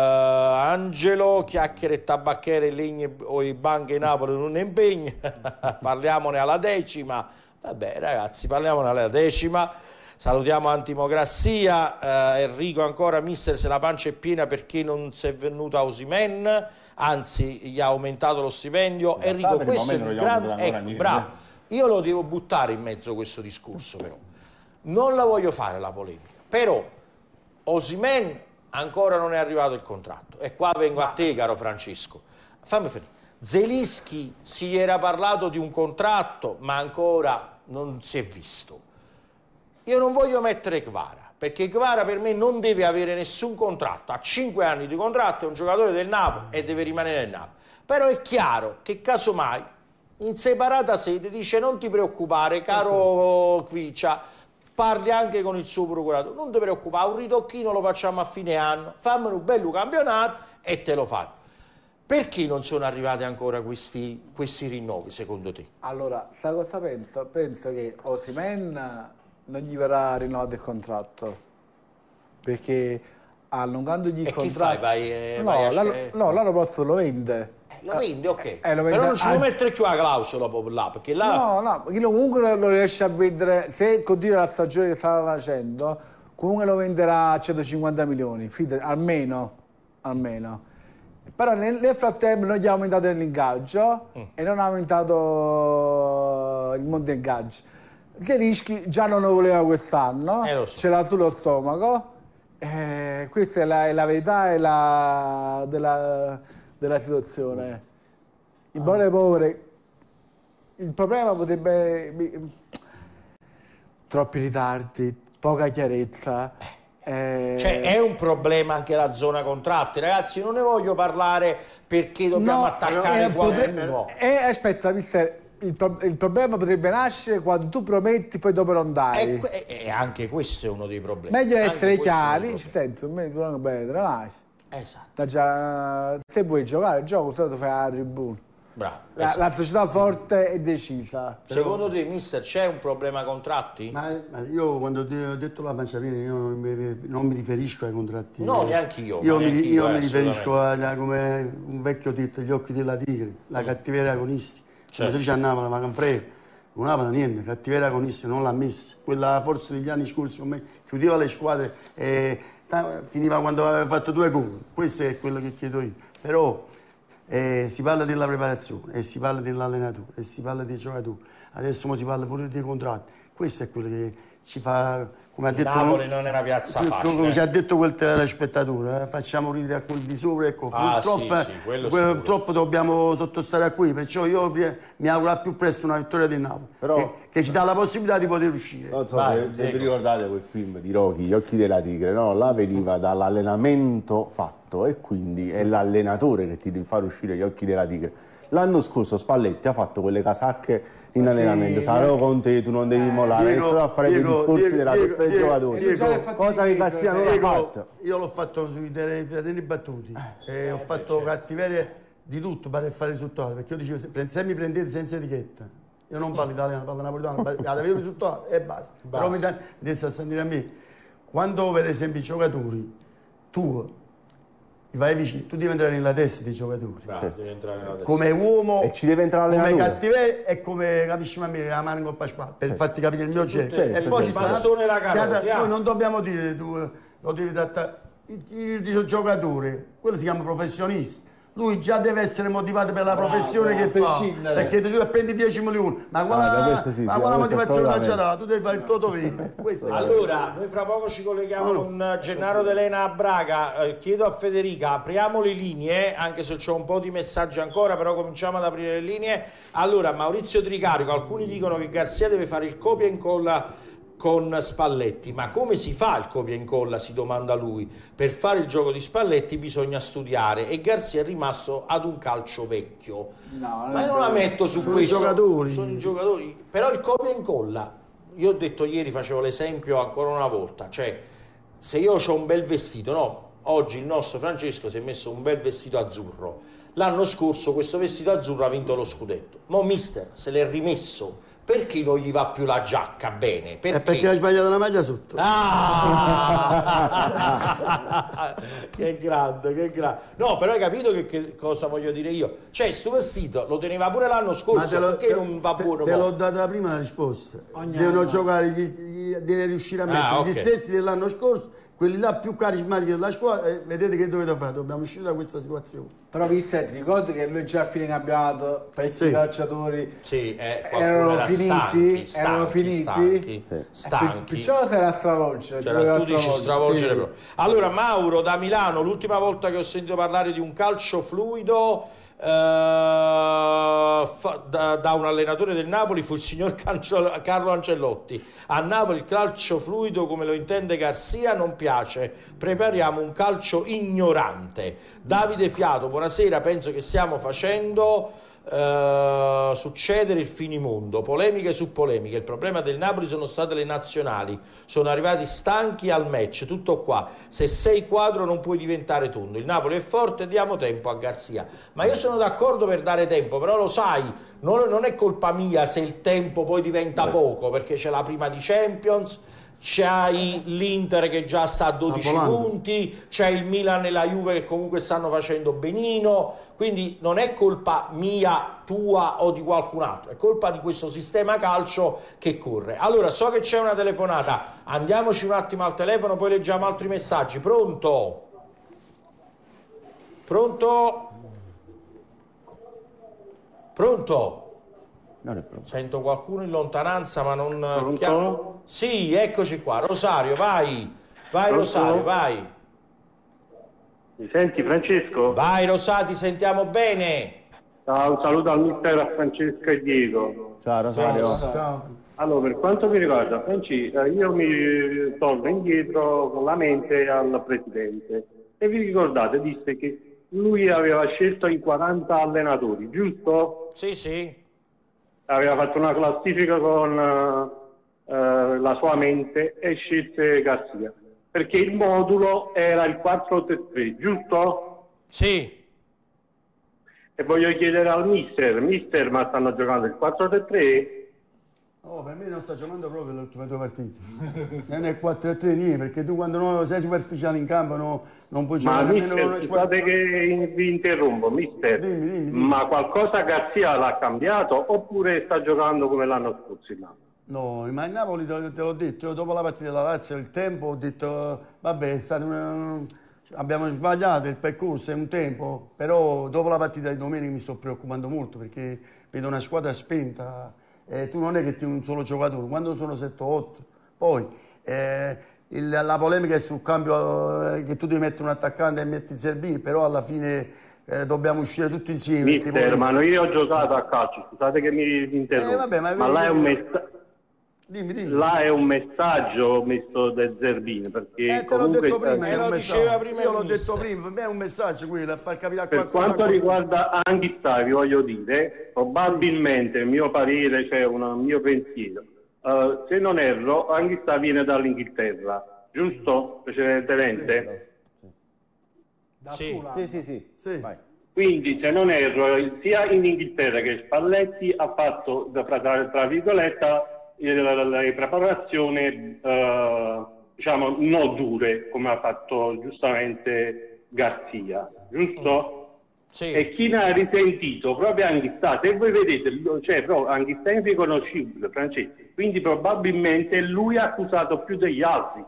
Angelo, chiacchiere e tabacchiere, legni o i banchi in Napoli non ne impegna, parliamone alla decima, vabbè ragazzi, parliamone alla decima. Salutiamo Antimocrazia, eh, Enrico ancora, mister se la pancia è piena perché non si è venuto a Osimhen, anzi gli ha aumentato lo stipendio. In Enrico questo è il grande, ecco, bravo, io lo devo buttare in mezzo a questo discorso però, non la voglio fare la polemica, però Osimhen ancora non è arrivato il contratto e qua vengo a te caro Francesco, fammi finire. Zelinski si era parlato di un contratto ma ancora non si è visto. Io non voglio mettere Kvara, perché Kvara per me non deve avere nessun contratto, ha cinque anni di contratto, è un giocatore del Napoli e deve rimanere nel Napoli. Però è chiaro che casomai in separata sede dice non ti preoccupare caro Kvicia, parli anche con il suo procuratore, non ti preoccupare, un ritocchino lo facciamo a fine anno, fammi un bello campionato e te lo faccio. Perché non sono arrivati ancora questi, questi rinnovi secondo te? Allora, sai cosa penso? Penso che Osimhen non gli verrà rinnovato il contratto, perché allungandogli il e contratto... Chi fai? Vai, eh, no, vai a... l'anno, no, l'anno prossimo lo vende. Eh, lo vende, ok. Eh, lo vende però non ci può a... mettere più la clausola proprio là, perché là... No, no, perché comunque lo riesce a vendere, se continua la stagione che stava facendo, comunque lo venderà a centocinquanta milioni, fidati, almeno, almeno. Però nel, nel frattempo noi gli abbiamo aumentato l'ingaggio mm. e non ha aumentato il monte ingaggio. Zelinski già non lo voleva quest'anno, eh, so. ce l'ha sullo stomaco, eh, questa è la, è la verità è la, della, della situazione. In buone povere, il problema potrebbe... troppi ritardi, poca chiarezza. Eh... Cioè è un problema anche la zona contratti, ragazzi, non ne voglio parlare perché dobbiamo no, attaccare eh, qualcuno. Eh, aspetta, mister, il, pro il problema potrebbe nascere quando tu prometti poi dopo non dai. E, e anche questo è uno dei problemi. Meglio anche essere chiari, ci senti, per me tu non bene, vai. Esatto. Già, se vuoi giocare, gioco, tu fai la tribuna. Bravo, la, esatto. la società forte e decisa. Secondo te, mister, c'è un problema contratti? Ma, ma io quando ti ho detto la Manciapina, io non mi, non mi riferisco ai contratti. No, neanche io. Io, mi, io io mi riferisco a, a, come un vecchio detto, gli occhi della tigre, la cattiveria agonistica. Certo. Come si dice a Napoli, ma non frega, non ha niente, cattiveria agonistica non l'ha messa. Quella forse negli anni scorsi con me chiudeva le squadre e finiva quando aveva fatto due gol. Questo è quello che chiedo io. Però Eh, si parla della preparazione, e si parla dell'allenatore, e si parla dei giocatori. Adesso si parla pure dei contratti. Questo è quello che ci fa, come ha detto... Napoli non è una piazza facile. Come ci ha detto quel telespettatore, eh, facciamo ridere a quel di sopra, ecco. Ah, purtroppo, sì, sì, purtroppo dobbiamo sottostare a qui, perciò io mi auguro al più presto una vittoria del Napoli, Però, che, che ci dà la possibilità di poter uscire. Non so Vai, se, se vi ricordate quel film di Rocky, Gli occhi della tigre, no? Là veniva dall'allenamento fatto e quindi è l'allenatore che ti deve fare uscire gli occhi della tigre. L'anno scorso Spalletti ha fatto quelle casacche in allenamento, sì, sarò con te, tu non devi mollare, ha iniziato a fare Diego, dei discorsi Diego, della testa dei giocatori, Diego, cosa che Cassia non l'ha fatto. Io l'ho fatto sui terreni battuti eh, e ho fatto certo. cattiveria di tutto per fare risultati, perché io dicevo se mi prendete senza etichetta, io non parlo italiano, parlo napoletano, vado a vedere i risultati e basta, basta. Però mi devi sentire a me, quando per esempio i giocatori, tu vai vicino, tu devi entrare nella testa dei giocatori, Bravo, devi entrare nella testa. Come uomo, e ci deve entrare come cattiveria e come capisci a me la mano in coppa a spalla, per certo. farti capire il mio genere. Certo, e poi ci sta bastone la carota. Noi non dobbiamo dire tu lo devi trattare il, il, il giocatore, quello si chiama professionista. Lui già deve essere motivato per la bravo, professione bravo, che fa, scindere. Perché tu prendi dieci milioni, ma quella, ah, sì, ma quella motivazione non c'era, tu devi fare il tuo dovere. Allora, noi fra poco ci colleghiamo no, no. con Gennaro D'Elena a Braga, eh, chiedo a Federica, apriamo le linee, anche se c'è un po' di messaggi ancora, però cominciamo ad aprire le linee. Allora, Maurizio Tricarico, alcuni dicono che Garcia deve fare il copia e incolla con Spalletti, ma come si fa il copia e incolla, si domanda lui. Per fare il gioco di Spalletti bisogna studiare e Garcia è rimasto ad un calcio vecchio. No, ma non la metto su sono questo, i giocatori. sono i giocatori, però il copia e incolla, io ho detto ieri, facevo l'esempio ancora una volta, cioè se io ho un bel vestito, no, oggi il nostro Francesco si è messo un bel vestito azzurro, l'anno scorso questo vestito azzurro ha vinto lo scudetto, mo mister se l'è rimesso, perché non gli va più la giacca bene? Perché? È perché ha sbagliato la maglia sotto. Ah! Che grande, che grande. No, però hai capito che, che cosa voglio dire io? Cioè, sto vestito lo teneva pure l'anno scorso, lo, perché te, non va buono? Te, te l'ho data prima la risposta. Ogni Devono anno. giocare, gli, gli, deve riuscire a mettere ah, okay. gli stessi dell'anno scorso, quelli là più carismatici della squadra, e vedete che dovete fare, dobbiamo uscire da questa situazione. Però visto, ti ricordi che noi già a fine campionato parecchi sì. calciatori sì, eh, erano era finiti, stanchi, stanchi, erano finiti, stanchi, sì. stanchi. Perciò c'era stravolgere. C'era, tu dici stravolgere sì. Allora Mauro da Milano, l'ultima volta che ho sentito parlare di un calcio fluido fa, da, da un allenatore del Napoli fu il signor Cancio, Carlo Ancelotti. A Napoli il calcio fluido come lo intende Garzia non piace, prepariamo un calcio ignorante. Davide Fiato, buonasera, penso che stiamo facendo Uh, succedere il finimondo, polemiche su polemiche. Il problema del Napoli sono state le nazionali, sono arrivati stanchi al match, tutto qua. Se sei quadro non puoi diventare tondo, il Napoli è forte, diamo tempo a Garzia. Ma io sono d'accordo per dare tempo, però lo sai, non, non è colpa mia se il tempo poi diventa poco, perché c'è la prima di Champions, c'hai l'Inter che già sta a dodici punti, c'è il Milan e la Juve che comunque stanno facendo benino, quindi non è colpa mia, tua o di qualcun altro, è colpa di questo sistema calcio che corre. Allora, so che c'è una telefonata, andiamoci un attimo al telefono, poi leggiamo altri messaggi. Pronto? Pronto? Pronto? Non è pronto. Sento qualcuno in lontananza, ma non... Pronto? Chiam... Sì, eccoci qua. Rosario, vai. Vai, Pronto? Rosario, vai. Mi senti, Francesco? Vai, Rosario, ti sentiamo bene. Ciao, un saluto al mister, a Francesco e Diego. Ciao Rosario. Ciao. Allora, per quanto mi riguarda, Francesco, io mi torno indietro con la mente al presidente. E vi ricordate, disse che lui aveva scelto i quaranta allenatori, giusto? Sì, sì. Aveva fatto una classifica con uh, uh, la sua mente e scelse Garzia, perché il modulo era il quattro tre tre, giusto? Sì. E voglio chiedere al mister, mister, ma stanno giocando il quattro tre tre? Oh, per me non sta giocando proprio le ultime due partite. Non è quattro a tre niente, perché tu quando non sei superficiale in campo no, non puoi Ma giocare mister, nemmeno... scusate che vi interrompo, mister, Dimmi, dimmi, dimmi. ma qualcosa Garzia l'ha cambiato oppure sta giocando come l'anno scorso? No, ma il Napoli te, te l'ho detto, io dopo la partita della Lazio, il tempo, ho detto, vabbè, è stato una... abbiamo sbagliato il percorso, è un tempo, però dopo la partita di domenica mi sto preoccupando molto perché vedo una squadra spenta. Eh, tu non è che tieni un solo giocatore, quando sono sette otto, poi eh, il, la polemica è sul cambio eh, che tu devi mettere un attaccante e metti Zerbini, però alla fine eh, dobbiamo uscire tutti insieme. Mister, poi... ma io ho giocato a calcio, scusate che mi interrompo, eh, vabbè, ma, ma là è un messaggio. Dimmi, dimmi. Là è un messaggio messo da Zerbini, perché eh, te l'ho detto prima, eh, è un lo diceva prima io l'ho mister. detto prima, per me è un messaggio quello, a far capire a per qualcuno. quanto riguarda Anghissà, vi voglio dire, probabilmente il mio parere, cioè un mio pensiero, uh, se non erro, Anghissà viene dall'Inghilterra, giusto? Precedentemente? Sì. Sì, sì, sì. Sì. Vai. Quindi, se non erro, sia in Inghilterra che Spalletti ha fatto, tra, tra virgolette, le preparazioni eh, diciamo non dure come ha fatto giustamente Garzia, giusto? Sì. E chi ne ha risentito proprio Anghissà, se voi vedete, cioè proprio Anghissà è riconoscibile, Francesco, quindi probabilmente lui ha accusato più degli altri,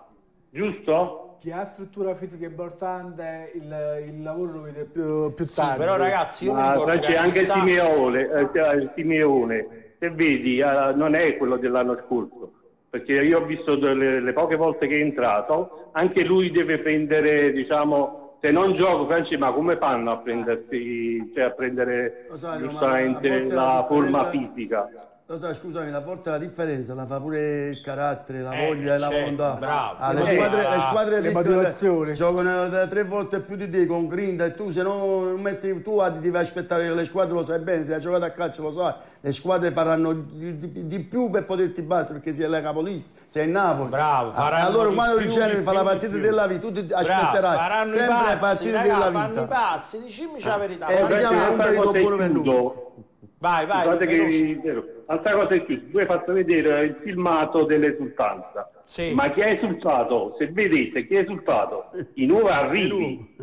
giusto? Chi ha struttura fisica importante, il, il lavoro lo vede più, più Sì, tardi. però ragazzi, io mi Ma ricordo c'è che anche Anghissà- Simeone, eh, il Simeone, se vedi, eh, non è quello dell'anno scorso, perché io ho visto delle, le poche volte che è entrato, anche lui deve prendere, diciamo, se non gioco, Franci, ma come fanno a prendersi, cioè a prendere Rosario, giustamente ma a volte la, la forma differenza- fisica? Lo sai, scusami, a volte la differenza la fa pure il carattere, la Eh, voglia e la certo, volontà. bravo. Ah, le, Eh, squadre, ah, le squadre le piccole motivazioni. giocano da tre volte più di te con grinta e tu se non metti tu ah, ti devi aspettare che le squadre, lo sai bene, se hai giocato a calcio lo sai, le squadre faranno di, di- di più per poterti battere perché sei la capolista, sei il Napoli. Bravo, Ah, faranno allora di quando più, il genere di fa più, la di partita più. della vita, tu ti Bravo, aspetterai faranno i sempre le pazzi, partite raga, della fanno vita. i pazzi, dicimi la verità. Eh, Guarda- diciamo, Un'altra un periodo cosa buono è per noi. chiuso. Vai, vai, Guardate veloce. che, altra cosa è chiuso, tu hai fatto vedere il filmato dell'esultanza, Sì. ma chi ha esultato, se vedete chi ha esultato, i nuovi arrivi,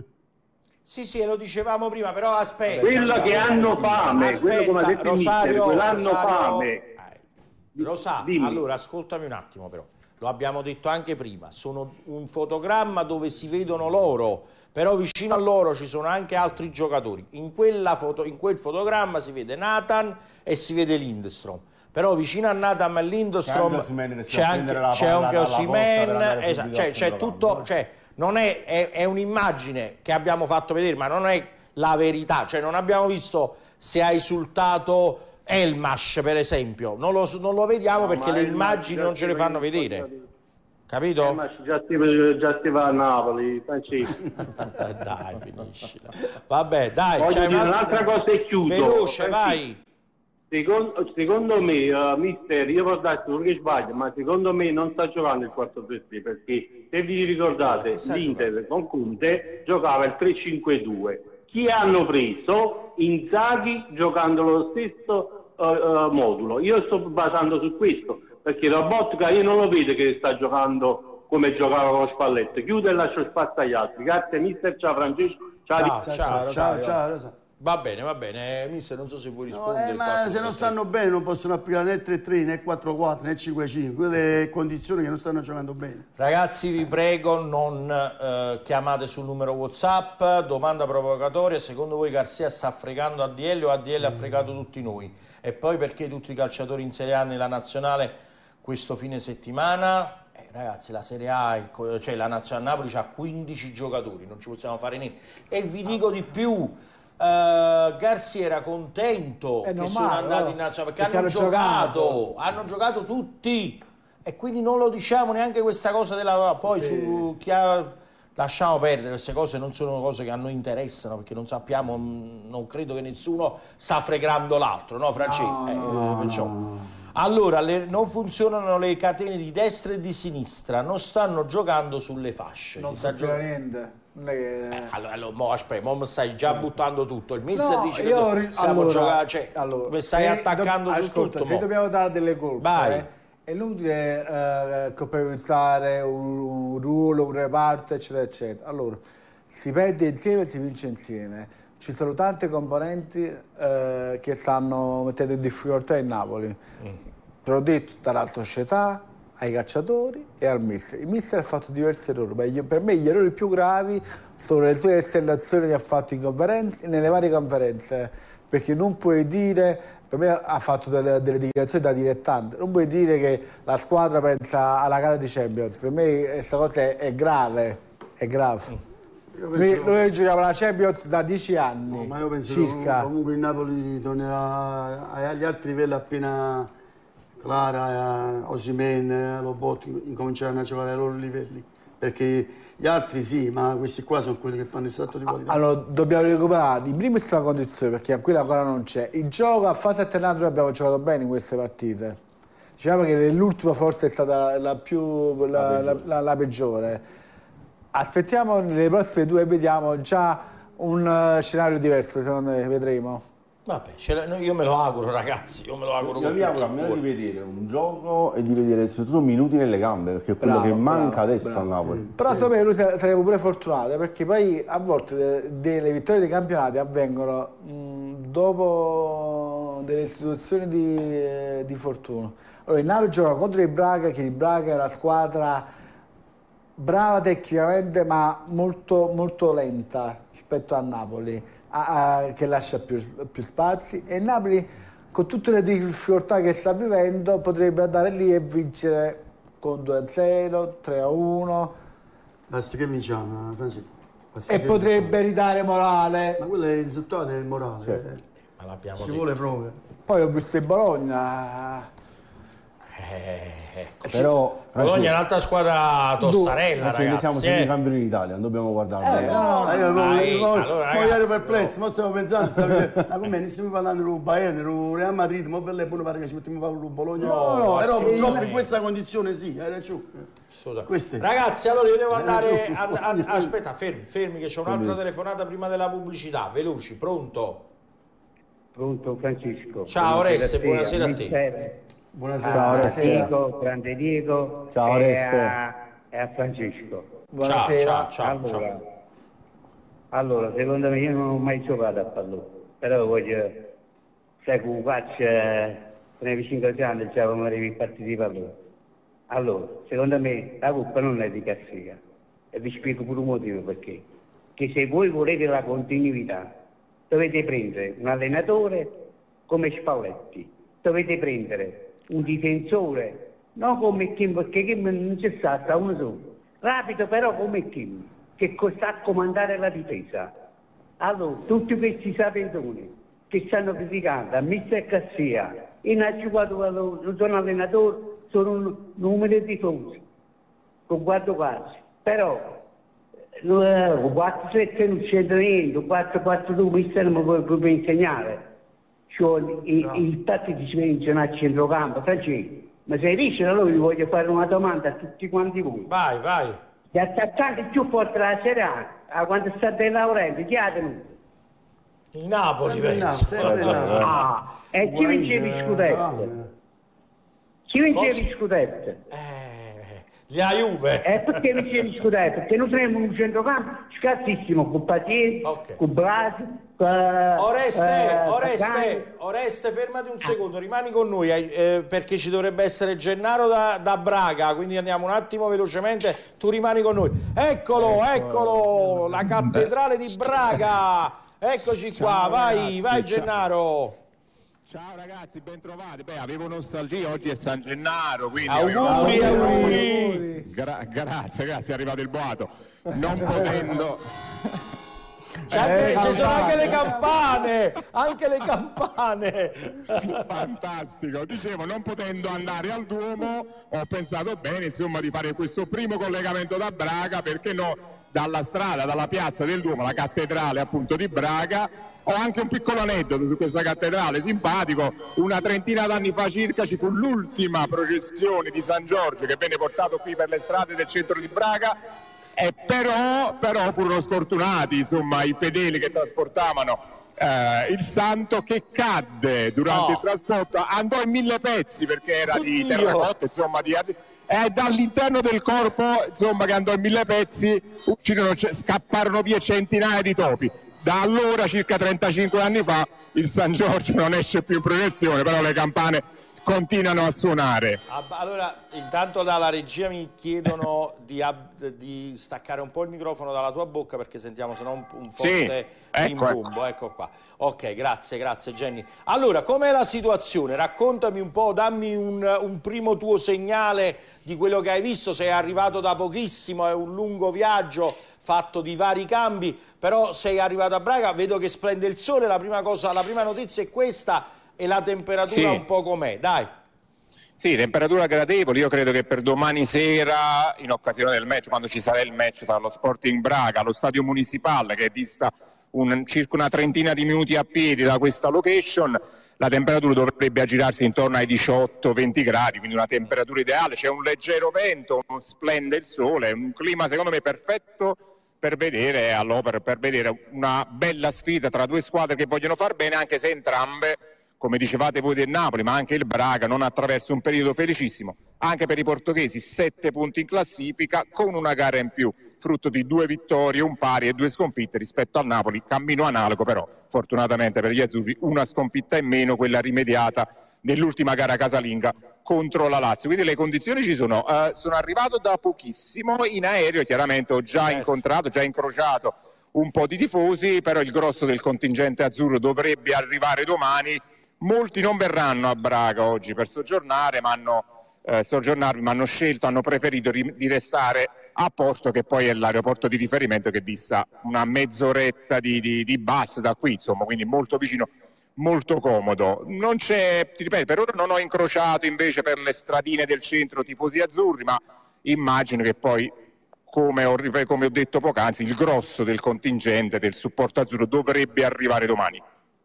Sì, sì, lo dicevamo prima, però aspetta. quello che hanno fame, Aspetta, quello come ha detto il mister, Rosario, quello hanno Rosario- fame. Eh, Rosa, Dimmi. allora ascoltami un attimo però, lo abbiamo detto anche prima, sono un fotogramma dove si vedono loro, però vicino a loro ci sono anche altri giocatori. In, quella foto, in quel fotogramma si vede Nathan e si vede Lindstrom. Però vicino a Nathan e Lindstrom C'è anche Osimhen che si c'è va a anche, prendere la c'è palla anche dalla porta per Osimhen, andare esatto, subito cioè, al c'è centrocampo. tutto, cioè, non è, è, è un'immagine che abbiamo fatto vedere, ma non è la verità, cioè non abbiamo visto se ha esultato Elmas per esempio, non lo, non lo vediamo no, perché le immagini non ce le fanno vedere, capito? Elmas già si, già si va a Napoli, dai, finiscila. Vabbè, dai, voglio c'è dire un'altra cosa e chiudo. Veloce, vai. Secondo, secondo me, uh, mister, io posso darsi quello che sbaglio, ma secondo me non sta giocando il quattro tre tre, perché se vi ricordate l'Inter con Conte giocava il tre cinque due. Chi hanno preso? Inzaghi giocando lo stesso uh, uh, modulo. Io sto basando su questo, perché Lobotka io non lo vedo che sta giocando come giocava con Spalletti. Chiude e lascio spazio agli altri. Grazie mister, ciao Francesco. Ciao, ciao, ciao, ciao, ciao, ciao, ciao. Va bene, va bene, mister, non so se vuoi rispondere. No, eh, ma se non stanno bene non possono applicare né il tre tre, né il quattro quattro, né il cinque cinque, quelle condizioni che non stanno giocando bene. Ragazzi, vi prego, non eh, chiamate sul numero WhatsApp, domanda provocatoria, secondo voi Garcia sta fregando A D L o A D L ha fregato tutti noi? E poi perché tutti i calciatori in Serie A nella nazionale questo fine settimana? Eh, ragazzi, la Serie A, cioè la Nazionale Napoli ha quindici giocatori, non ci possiamo fare niente. E vi dico di più. Uh, Garcia era contento che normale, sono andati no? in nazionale perché, perché hanno giocato, giocato hanno giocato tutti e quindi non lo diciamo neanche questa cosa della poi sì. Su chi ha, lasciamo perdere, queste cose non sono cose che a noi interessano perché non sappiamo, non credo che nessuno sta fregando l'altro, no Francesco? No, eh, no, perciò. no. Allora, le, non funzionano le catene di destra e di sinistra, non stanno giocando sulle fasce. Non si sta funziona niente. Che... Eh, allora, allora mo, aspetta, mo mi stai già buttando tutto. Il mister no, dice che io, siamo allora, giocati, cioè, allora, mi stai attaccando do, su ascolta, tutto. Se mo. dobbiamo dare delle colpe, Vai. Eh, è inutile eh, colpevolizzare un, un ruolo, un reparto, eccetera, eccetera. Allora, si perde insieme e si vince insieme. Ci sono tante componenti eh, che stanno mettendo in difficoltà il Napoli. Mm. Te l'ho detto, dalla società ai calciatori e al mister. Il mister ha fatto diversi errori, ma io, per me gli errori più gravi sono le sue esternazioni che ha fatto in conferenze, nelle varie conferenze, perché non puoi dire, per me ha fatto delle, delle dichiarazioni da dilettante, non puoi dire che la squadra pensa alla gara di Champions, per me questa cosa è, è grave, è grave. Penso... Noi, noi giochiamo la Champions da dieci anni, no, ma io penso circa. Che comunque il Napoli tornerà agli altri livelli appena Clara, Osimhen, Lobotka incominceranno a giocare ai loro livelli, perché gli altri sì, ma questi qua sono quelli che fanno il salto di qualità. Allora dobbiamo recuperare in prima questa condizione, perché qui ancora non c'è. Il gioco a fase alternata noi abbiamo giocato bene in queste partite. Diciamo che l'ultima forse è stata la più la, la, la, la peggiore. Aspettiamo nelle prossime due e vediamo già un uh, scenario diverso, secondo me, vedremo. Vabbè, io me lo auguro ragazzi, io me lo auguro. Io mi auguro almeno di vedere un gioco e di vedere soprattutto minuti nelle gambe, perché è quello bravo, che manca bravo, adesso bravo. al Napoli. Però secondo me lui sarebbe pure fortunato, perché poi a volte delle vittorie dei campionati avvengono mh, dopo delle situazioni di, eh, di fortuna. Allora il Napoli gioca contro il Braga, che il Braga è una squadra brava tecnicamente ma molto, molto lenta rispetto a Napoli. A, che lascia più, più spazi, e Napoli con tutte le difficoltà che sta vivendo potrebbe andare lì e vincere con due a zero, tre a uno. Basta che vinciamo, Francesco. E potrebbe ridare morale. Ma quello è il risultato del morale. Sì. Eh. Ma l'abbiamo Ci detto. vuole proprio. Poi ho visto il Bologna. Eh, ecco. Però Bologna è un'altra squadra tostarella, ragazzi, ragazzi. siamo eh. sempre campioni d'Italia, non dobbiamo guardare. Eh, no. no, Ah, io dai, mo, mo, allora, mo ero ragazzi, perplesso, no. mo stavo pensando, stavo dicendo, ma come ne stiamo parlando del Bayern, del Real Madrid, ma per lei buono pare che ci mettiamo a parlare del Bologna. No, no, però sì, purtroppo sì. in questa condizione sì, hai ragione. Queste. Ragazzi, allora io devo Eh, andare. giù. A, a, aspetta, fermi, fermi, che c'è un'altra telefonata prima della pubblicità. Veloci, pronto? Pronto Francesco. Ciao Oreste, buonasera a te. Buonasera. Ciao, a Oreste. Diego, grande Diego. Ciao, e Oreste. a, e a Francesco. Buonasera. Ciao, ciao, ciao, allora, ciao. allora, secondo me io non ho mai giocato a pallone, però voglio, sai che faccio, nei cinque anni già come arrivi partiti di pallone. Allora, secondo me la colpa non è di Garcia, e vi spiego pure un motivo perché. Che se voi volete la continuità, dovete prendere un allenatore come Spalletti, dovete prendere un difensore, non come Kim, perché Kim non c'è sta, sta uno solo, rapido però come Kim, che sa comandare la difesa. Allora, tutti questi sapentoni che stanno criticando a mister Cassia, innanzitutto il suo allenatore, sono un numero di tifosi, con quattro quasi, però quattro sette non c'entra niente, quattro quattro due, mister non mi può insegnare. Cioè, il, il tatto di Svenziano a centrocampo, Francesco, ma se riesce allora vi voglio fare una domanda a tutti quanti voi. Vai, vai. Gli attaccanti più forti della Serie A, a quando sta De Laurenti, chi ha tenuto? Il Napoli, Sempre il Napoli, sempre il Napoli. Ah, e chi vinceva il scudetto? Chi vinceva il scudetto? Eh, la Juve. E perché vinceva il scudetto? Perché noi siamo un centrocampo scarsissimo, con Patier, Ok. con Blasi, con... Oreste, eh, Oreste, Pagani. Oreste, fermati un secondo, rimani con noi eh, perché ci dovrebbe essere Gennaro da, da Braga, quindi andiamo un attimo velocemente, tu rimani con noi. Eccolo, eccolo, la cattedrale di Braga, eccoci qua, Ciao, vai, ragazzi, vai ciao. Gennaro. Ciao ragazzi, ben trovati. Beh, avevo nostalgia, oggi è San Gennaro, quindi Auguri, avevo- auguri. Gra- grazie, grazie, è arrivato il boato. Non potendo... C'è anche- Eh, ci sono anche le campane. campane, anche le campane. Fantastico, dicevo, non potendo andare al Duomo ho pensato bene insomma di fare questo primo collegamento da Braga, perché no, dalla strada, dalla piazza del Duomo, la cattedrale appunto di Braga. Ho anche un piccolo aneddoto su questa cattedrale, simpatico. Una trentina d'anni fa circa ci fu l'ultima processione di San Giorgio che venne portato qui per le strade del centro di Braga. E però, però furono sfortunati insomma i fedeli che trasportavano eh, il santo, che cadde durante No. il trasporto, andò in mille pezzi perché era di Oddio. terracotta, insomma, di, e dall'interno del corpo insomma che andò in mille pezzi uccidono, scapparono via centinaia di topi. Da allora, circa trentacinque anni fa, il San Giorgio non esce più in processione, però le campane continuano a suonare. Ah, Allora, intanto dalla regia mi chiedono di, ab- di staccare un po' il microfono dalla tua bocca perché sentiamo sennò un, un forte Sì, ecco, rimbombo. Ecco qua. Ok, grazie, grazie Jenny. Allora, com'è la situazione? Raccontami un po', dammi un, un primo tuo segnale di quello che hai visto. Sei arrivato da pochissimo, è un lungo viaggio fatto di vari cambi, però sei arrivato a Braga, vedo che splende il sole. La prima cosa, la prima notizia è questa, e la temperatura Sì. un po' com'è, dai. Sì, temperatura gradevoli. Io credo che per domani sera, in occasione del match, quando ci sarà il match tra lo Sporting Braga, lo stadio municipale, che è dista un, circa una trentina di minuti a piedi da questa location, la temperatura dovrebbe aggirarsi intorno ai diciotto venti gradi, quindi una temperatura ideale. C'è un leggero vento, splende il sole, un clima secondo me perfetto per vedere all'opera, per vedere una bella sfida tra due squadre che vogliono far bene, anche se entrambe, come dicevate voi del Napoli, ma anche il Braga, non attraverso un periodo felicissimo. Anche per i portoghesi, sette punti in classifica con una gara in più, frutto di due vittorie, un pari e due sconfitte rispetto al Napoli, cammino analogo però, fortunatamente per gli azzurri, una sconfitta in meno, quella rimediata nell'ultima gara casalinga contro la Lazio. Quindi le condizioni ci sono. Uh, sono arrivato da pochissimo in aereo, chiaramente ho già incontrato, già incrociato un po' di tifosi, però il grosso del contingente azzurro dovrebbe arrivare domani. Molti non verranno a Braga oggi per soggiornare, ma hanno, eh, soggiornarvi, ma hanno scelto, hanno preferito ri- di restare a Porto, che poi è l'aeroporto di riferimento, che dista una mezz'oretta di, di, di bus da qui, insomma, quindi molto vicino, molto comodo. Non c'è, ti ripeto, per ora non ho incrociato invece per le stradine del centro tifosi azzurri, ma immagino che poi, come ho, come ho detto poc'anzi, il grosso del contingente del supporto azzurro dovrebbe arrivare domani.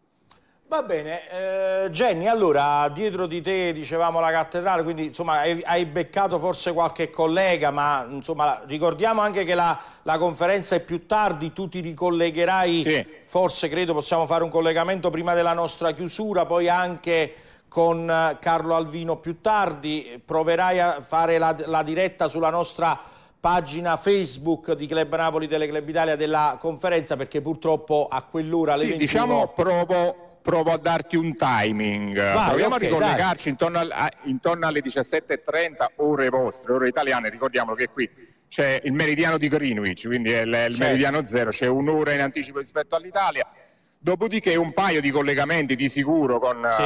Va bene, eh, Jenny, allora dietro di te dicevamo la cattedrale, quindi insomma hai, hai beccato forse qualche collega, ma insomma ricordiamo anche che la, la conferenza è più tardi, tu ti ricollegherai, Sì. forse credo possiamo fare un collegamento prima della nostra chiusura, poi anche con eh, Carlo Alvino più tardi, proverai a fare la, la diretta sulla nostra pagina Facebook di Club Napoli Teleclub Italia della conferenza, perché purtroppo a quell'ora alle Sì, ventuno... diciamo provo... Provo a darti un timing. Vai, Proviamo okay, a ricollegarci intorno, al, a, intorno alle diciassette e trenta, ore vostre, ore italiane. Ricordiamo che qui c'è il meridiano di Greenwich, quindi è il, il Certo. meridiano zero, c'è un'ora in anticipo rispetto all'Italia. Dopodiché un paio di collegamenti di sicuro con, Sì.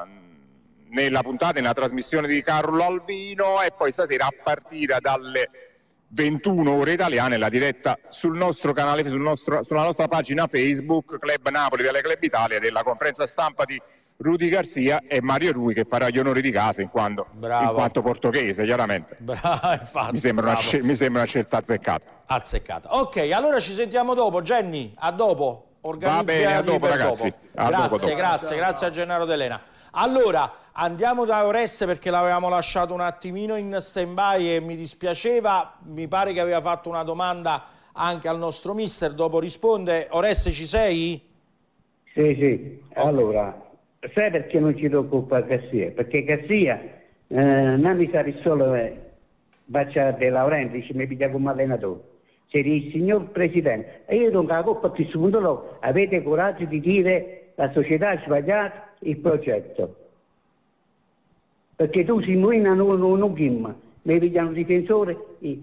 uh, nella puntata, nella trasmissione di Carlo Alvino, e poi stasera a partire dalle ventuno ore italiane, la diretta sul nostro canale, sul nostro, sulla nostra pagina Facebook Club Napoli della Club Italia, della conferenza stampa di Rudy Garcia e Mario Rui, che farà gli onori di casa in quanto, in quanto portoghese, chiaramente. Bravo, infatti, mi, sembra una scel- mi sembra una scelta azzeccata. Azzeccata. Ok, allora ci sentiamo dopo. Jenny, a dopo. Va bene, a dopo ragazzi. Dopo. A grazie, dopo, dopo. grazie, grazie a Gennaro D'Elena. Allora, andiamo da Oreste perché l'avevamo lasciato un attimino in stand-by e mi dispiaceva. Mi pare che aveva fatto una domanda anche al nostro mister, dopo risponde. Oreste, ci sei? Sì, sì. Okay. Allora, sai perché non ci preoccupa Garcia? Perché Garcia eh, non mi sa solo eh, Baccia De Laurenti, ci mi piglia come allenatore. C'è il signor Presidente. E io non capisco a questo punto no, avete coraggio di dire la società ha sbagliato il progetto. Perché tu si muina non un game, mi pigliano un difensore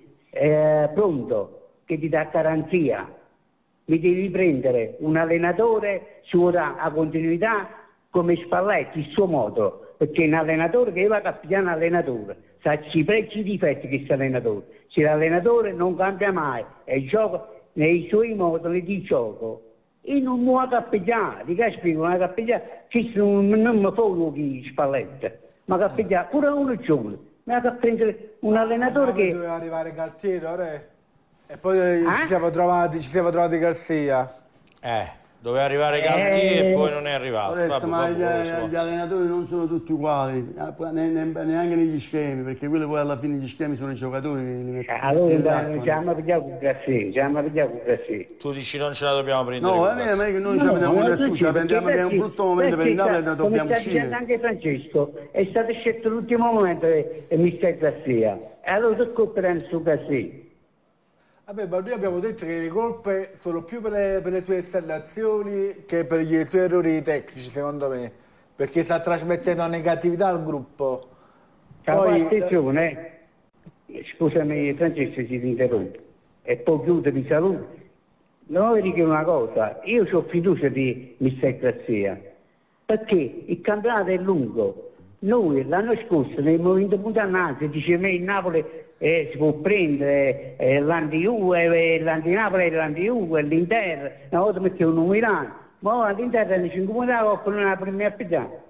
eh, pronto, che ti dà garanzia. Mi devi prendere un allenatore su a continuità come Spalletti, il suo modo, perché un allenatore che va a capire un allenatore, sa i pregi e i difetti che sta allenatore. Se l'allenatore non cambia mai e gioca nei suoi modi di gioco, io non mi cappigliare, di che spiego, non cappigliare, ci non mi fa uno di Spalletti, ma cappigliare pure uno giovane, mi ha prendere un allenatore che... Doveva arrivare Galtieri, ora e poi eh? ci siamo trovati, ci siamo trovati Garcia. Eh. Doveva arrivare Galtieri eh, e poi non è arrivato. Oreste, Vabbè, ma vabbè, gli, gli allenatori non sono tutti uguali, neanche negli schemi, perché quelli poi alla fine gli schemi sono i giocatori che li mettono. Allora, ci hanno pigliato con Garcia, ci hanno pigliato con Garcia. Tu dici non ce la dobbiamo prendere? No, è che noi ci prendiamo con nessuno, ce la prendiamo che è un brutto momento per il Napoli e dobbiamo uscire. Anche Francesco è stato scelto l'ultimo momento e mister Garcia. E allora tu colperanno su Garcia. Vabbè, ma noi abbiamo detto che le colpe sono più per le, per le sue installazioni che per gli suoi errori tecnici, secondo me, perché sta trasmettendo negatività al gruppo. Poi, attenzione, eh. scusami Francesco se ti interrompo, e poi chiudo di salute. Non vi dico una cosa, io ho fiducia di mister Garcia, perché il campionato è lungo. Noi l'anno scorso nel movimento puntanato diceva il Napoli eh, si può prendere eh, l'anti-Juve, eh, l'anti-Napoli e l'anti-Juve, l'Inter, una volta mettevano un Milano, ma l'Inter è cinque punti la Coppa non è la prima a pigliare.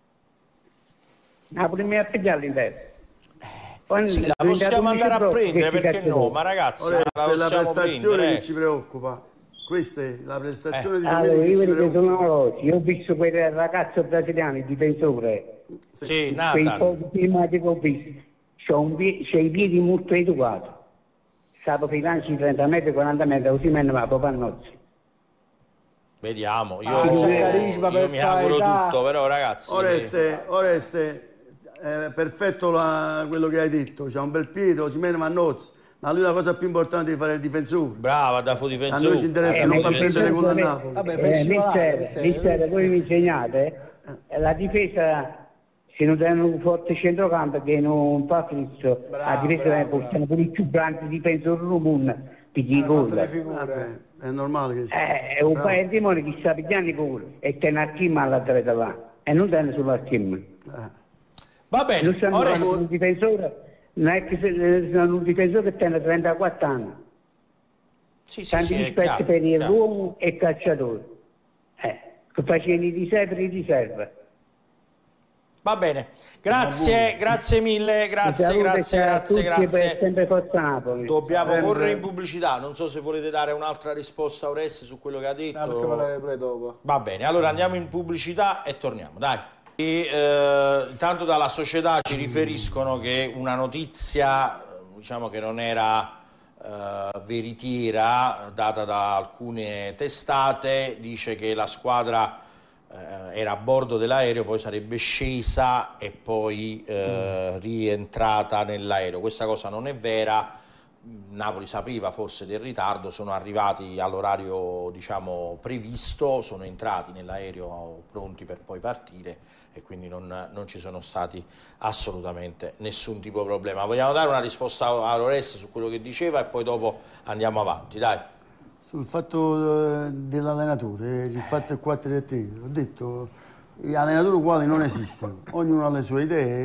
La prima a pigliare l'Inter. Quando sì, la possiamo andare a prendere, perché no? Ma ragazzi, ora, la, è la prestazione prendere. che ci preoccupa. Questa è la prestazione eh. di allora, domenica. Io vedo sono cosa, io ho visto quel ragazzo brasiliano, il difensore. Sì, sì quei pochi filmati che ho visto. C'è, un pie- c'è i piedi molto educati. Sapo filanci trenta metri, quaranta metri, così me ne va proprio a nozze. Vediamo, io, ah, io, carisma io per mi auguro età. tutto, però ragazzi... Oreste, Oreste è perfetto la, quello che hai detto, c'ha un bel piede, Osimhen ma nozze. Ma lui la cosa più importante è fare il difensore. Brava, da fu difensore. A noi ci interessa eh, non far prendere gol a Napoli. Vabbè, eh, mister, mister, voi mi insegnate, eh, la difesa, se non hanno un forte centrocampo che non fa fisso, la difesa possiamo pure i più grandi difensori del mondo, pigli i gol. È normale che sia. Eh, è un paio di demoni che sta pigliando i gol e tiene a team alla treta là, e non tiene solo a team. Eh. Va bene, non stanno ora un difensore. Non è che sono un difensore che tiene trentaquattro anni. Sì, sì, tanti sì, rispetti chiaro, per chiaro. l'uomo e il calciatore. Eh, che facevano i riserve e i riserve. Va bene, grazie, grazie mille, grazie, grazie, grazie, grazie. Sempre Forza Napoli. Dobbiamo sempre correre in pubblicità, non so se volete dare un'altra risposta a Oreste su quello che ha detto. No, possiamo dare pure dopo. Va bene, allora andiamo in pubblicità e torniamo, dai. E, eh, intanto dalla società ci riferiscono che una notizia, diciamo che non era eh, veritiera, data da alcune testate, dice che la squadra eh, era a bordo dell'aereo, poi sarebbe scesa e poi eh, rientrata nell'aereo. Questa cosa non è vera. Napoli sapeva forse del ritardo, sono arrivati all'orario diciamo previsto, sono entrati nell'aereo pronti per poi partire e quindi non, non ci sono stati assolutamente nessun tipo di problema. Vogliamo dare una risposta a Oreste su quello che diceva e poi dopo andiamo avanti, dai. Sul fatto dell'allenatore, il fatto è quattro a te, ho detto gli allenatori uguali non esistono, ognuno ha le sue idee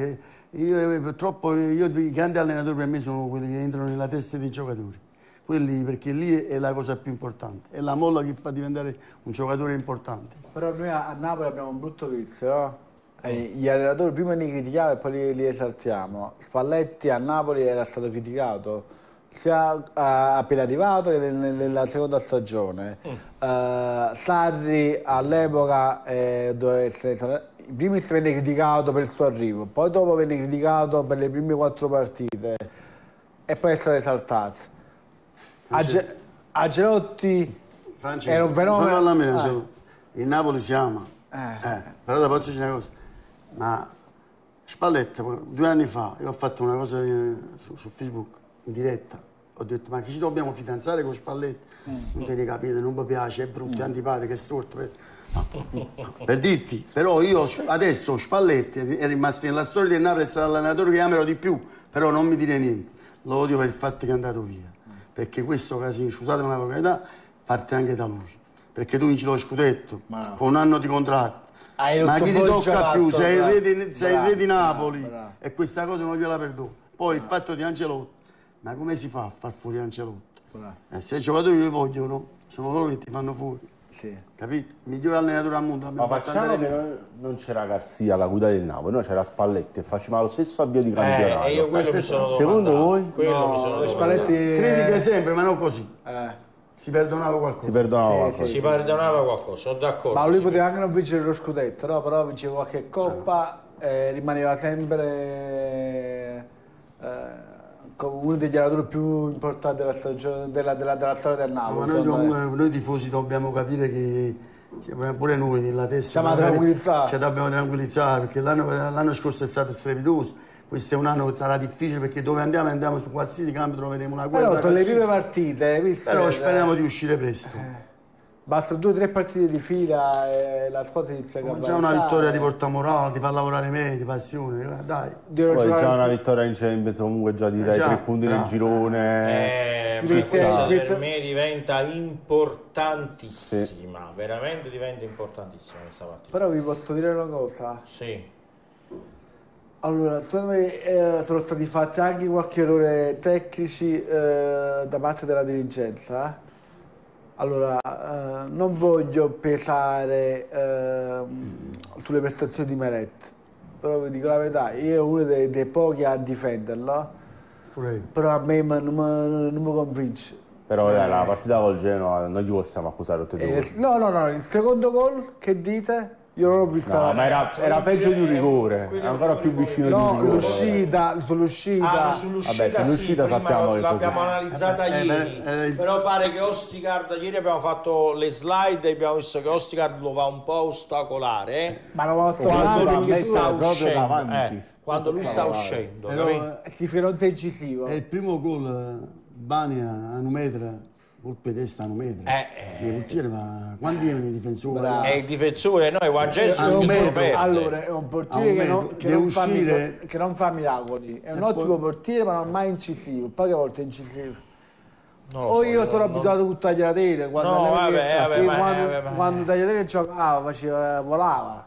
Io, purtroppo io, i grandi allenatori per me sono quelli che entrano nella testa dei giocatori. Quelli, perché lì è la cosa più importante, è la molla che fa diventare un giocatore importante. Però noi a, a Napoli abbiamo un brutto vizio, no? Eh, gli allenatori prima li critichiamo e poi li, li esaltiamo. Spalletti a Napoli era stato criticato sia uh, appena arrivato che nel, nella seconda stagione. Mm. Uh, Sarri all'epoca eh, doveva essere... In primis venne criticato per il suo arrivo, poi dopo venne criticato per le prime quattro partite e poi è stato esaltato. A, Ge a Gelotti Francesco, era un fenomeno. Alla mia, ah. Il Napoli si ama, eh. Eh, però da posso dire una cosa, ma Spalletti due anni fa io ho fatto una cosa su, su Facebook in diretta, ho detto ma che ci dobbiamo fidanzare con Spalletti? Mm. Non te ne capite, non mi piace, è brutto, mm. è antipatico, è storto. Per... No. Per dirti, però io adesso Spalletti è rimasto nella storia del Napoli, è stato l'allenatore che amerò di più, però non mi dire niente, lo odio per il fatto che è andato via. Perché questo casino, scusatemi la proprietà, parte anche da lui. Perché tu vinci lo scudetto, no. con un anno di contratto. Ah, ma chi ti tocca più? Sei il re di, sei il re di Napoli. Bravo, bravo. E questa cosa non gliela perdono. Poi bravo. Il fatto di Ancelotti, ma come si fa a far fuori Ancelotti? Eh, se i giocatori li vogliono, sono loro che ti fanno fuori. Sì. Capito? Il miglior allenatore al mondo. Ma facciamo che non, non c'era Garzia alla guida del Napoli, no, c'era Spalletti e faceva lo stesso avvio di campionato. Eh, io quello mi sono Secondo voi? Quello no, mi sono Spalletti critiche sempre, ma non così. Eh. Si perdonava qualcosa. Si perdonava sì, qualcosa. Sì, si perdonava qualcosa, sono d'accordo. Ma lui poteva anche non vincere lo scudetto, no? Però vinceva qualche coppa, eh, rimaneva sempre eh, uno degli allenatori più importanti della, stagione, della, della, della storia del Napoli. No, ma noi, comunque, noi tifosi dobbiamo capire che pure noi nella testa siamo tranquillizzati. Ci dobbiamo tranquillizzare perché l'anno scorso è stato strepitoso. Questo è un anno che sarà difficile perché dove andiamo andiamo su qualsiasi campo troveremo una guerra. Però le prime partite, visto? Però speriamo di uscire presto. Eh. Bastano due o tre partite di fila e la squadra inizia a cambiare. Già una vittoria ti porta morale, ti fa lavorare meglio, ti passione, dai. Poi già una vittoria in Champions, comunque già ti dai già, tre punti nel girone. Eh, questa per me diventa importantissima, sì. Veramente diventa importantissima questa partita. Però vi posso dire una cosa? Sì. Allora, secondo me eh, sono stati fatti anche qualche errore tecnici eh, da parte della dirigenza. Allora, eh, non voglio pesare eh, sulle prestazioni di Meret, però vi dico la verità, io ero uno dei, dei pochi a difenderlo, però a me non mi convince. Però eh, la partita col Genoa non gli possiamo accusare tutti e due. Eh, no, no, no, il secondo gol, che dite? Io non l'ho visto. No, ma era, era peggio di un rigore, era ancora più vicino no, di un rigore. l'uscita, sull'uscita. Ah, sull'uscita sì, sappiamo che l'abbiamo analizzata eh, ieri, eh, eh, però pare che Ostigard, ieri abbiamo fatto le slide e abbiamo visto che Ostigard lo va un po' a ostacolare. Ma lo va a ostacolare quando lui sta uscendo, eh, quando lui sta uscendo. Però si fronte incisivo. È il primo gol Bania a un metro. Colpe testa a un metro. Eh, eh, portiere, ma quando viene il difensore? È il difensore, noi Juan Jesus un metro, allora è un portiere che non, che, non fa, che non fa miracoli, è un ottimo poi... portiere ma non mai incisivo, poche volte incisivo. O so, io sono abituato non... a Tagliatelle quando, no, vabbè, vabbè, ma, quando, vabbè, vabbè. quando Tagliatelle giocava, faceva, volava.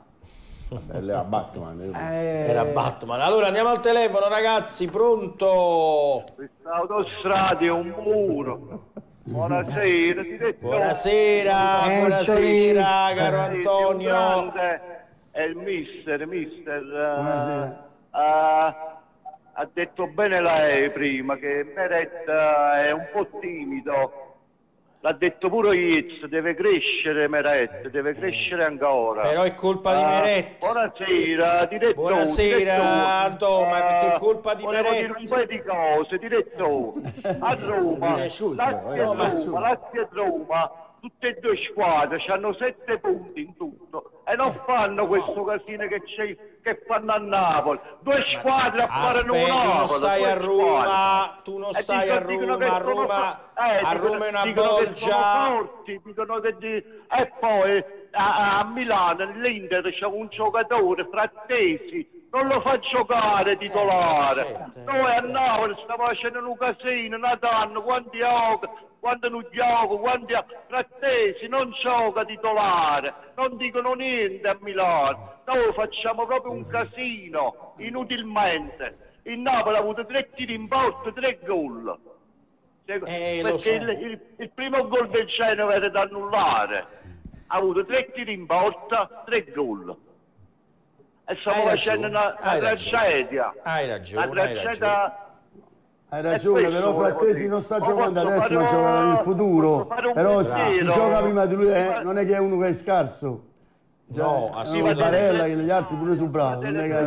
Era Batman. Eh... Era Batman. Allora andiamo al telefono, ragazzi, pronto? Questa autostrada è un muro. Buonasera, buonasera, eh, buonasera, caro Antonio. È il mister, mister. Uh, uh, ha detto bene lei prima che Meret è un po' timido. L'ha detto pure Yiz, deve crescere Meret, deve crescere ancora. Però è colpa di Meret. Uh, buonasera, direttore. Buonasera, Antonio, ma perché è colpa di Meret? Volevo dire un paio di cose, direttore. A Roma, Lazio e Roma, Lazio e Roma, tutte e due squadre hanno sette punti in tutto e non fanno questo casino che, che fanno a Napoli. Due squadre a fare un Napoli. Tu non stai a Roma, tu non stai a Roma, a Roma, a Roma è una bolgia. Dicono che di... E poi a, a Milano, l'Inter c'è un giocatore, Frattesi, non lo fa giocare titolare. Noi a Napoli stiamo facendo un casino, Natano, quanti gioca, quando non gioca, quanti frattesi, non gioca titolare, non dicono niente a Milano. Noi facciamo proprio un casino, inutilmente. Il Napoli ha avuto tre tiri in porta, tre gol. Eh, perché so. il, il, il primo gol del Genova era da annullare. Ha avuto tre tiri in porta, tre gol. E stiamo Hai facendo ragione, una, una hai tragedia. Hai ragione, Una hai tragedia. ragione. Hai ragione, però Frattesi non sta giocando adesso, ma gioca nel futuro. Però chi gioca prima di lui eh, non è che è uno che è scarso. Cioè, No, assolutamente. Barella che gli altri pure su bravo, non è che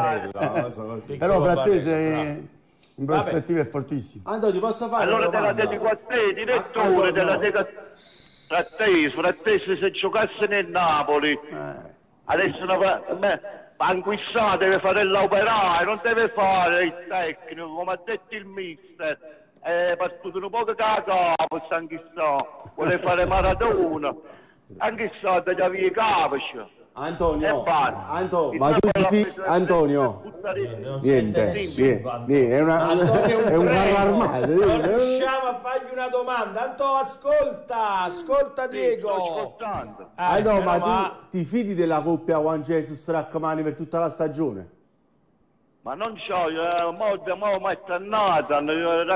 è però Frattesi in prospettiva è fortissimo. Antonio, posso fare allora una te la domanda? dedico a te, direttore, te la dedico a Frattesi, Frattesi se giocasse nel Napoli, eh. adesso una, me, Anguissà deve fare l'operaio, non deve fare il tecnico, come ha detto il mister. È partito un po' che capo, Anguissà, vuole fare Maradona. Anguissà deve via capace. Antonio, Antonio, ma tu ti fi... Antonio, niente, niente, niente, è, una, Antonio è un carro armato. Non riusciamo a fargli una domanda. Antonio, ascolta, ascolta Diego. Sto ascoltando. Ah, Eh, no, ma ma tu ti fidi della coppia Juan Jesus Rachmani per tutta la stagione? Ma non c'ho, eh, mo, mo metto a Nathan,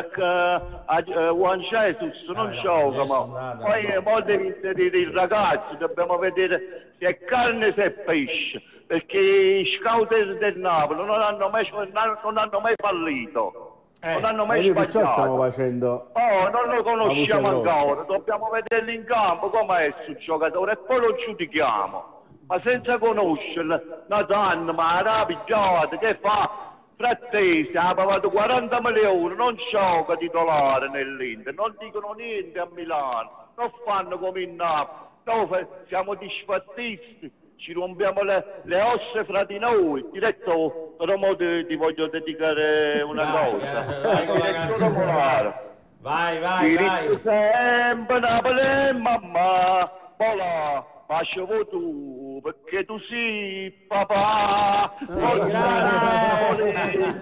eh, Juan Jesus, non no, gioca, Jesus, mo. Nathan, Poi no. mo devi dire il ragazzo, dobbiamo vedere se è carne se è pesce, perché i scout del Napoli non hanno mai, non hanno mai fallito, Eh, non hanno E mai noi perciò stiamo sbagliato. facendo... Oh, non lo conosciamo La voce ancora, dobbiamo vederlo in campo com'è sul giocatore e poi lo giudichiamo. Ma senza conoscerlo, Nathan, ma arrabbiato, che fa? Frattesi, ha pagato quaranta milioni, non gioca titolare nell'Inter, non dicono niente a Milano, non fanno come in Napoli, noi siamo disfattisti, ci rompiamo le, le ossa fra di noi. Diretto, però mo ti, ti voglio dedicare una vai, cosa. eh, vai con la canzone, vai. Vai, vai, vai. Sempre Napoli, mamma, vola. Facevo tu, perché tu sei papà. Sei grande.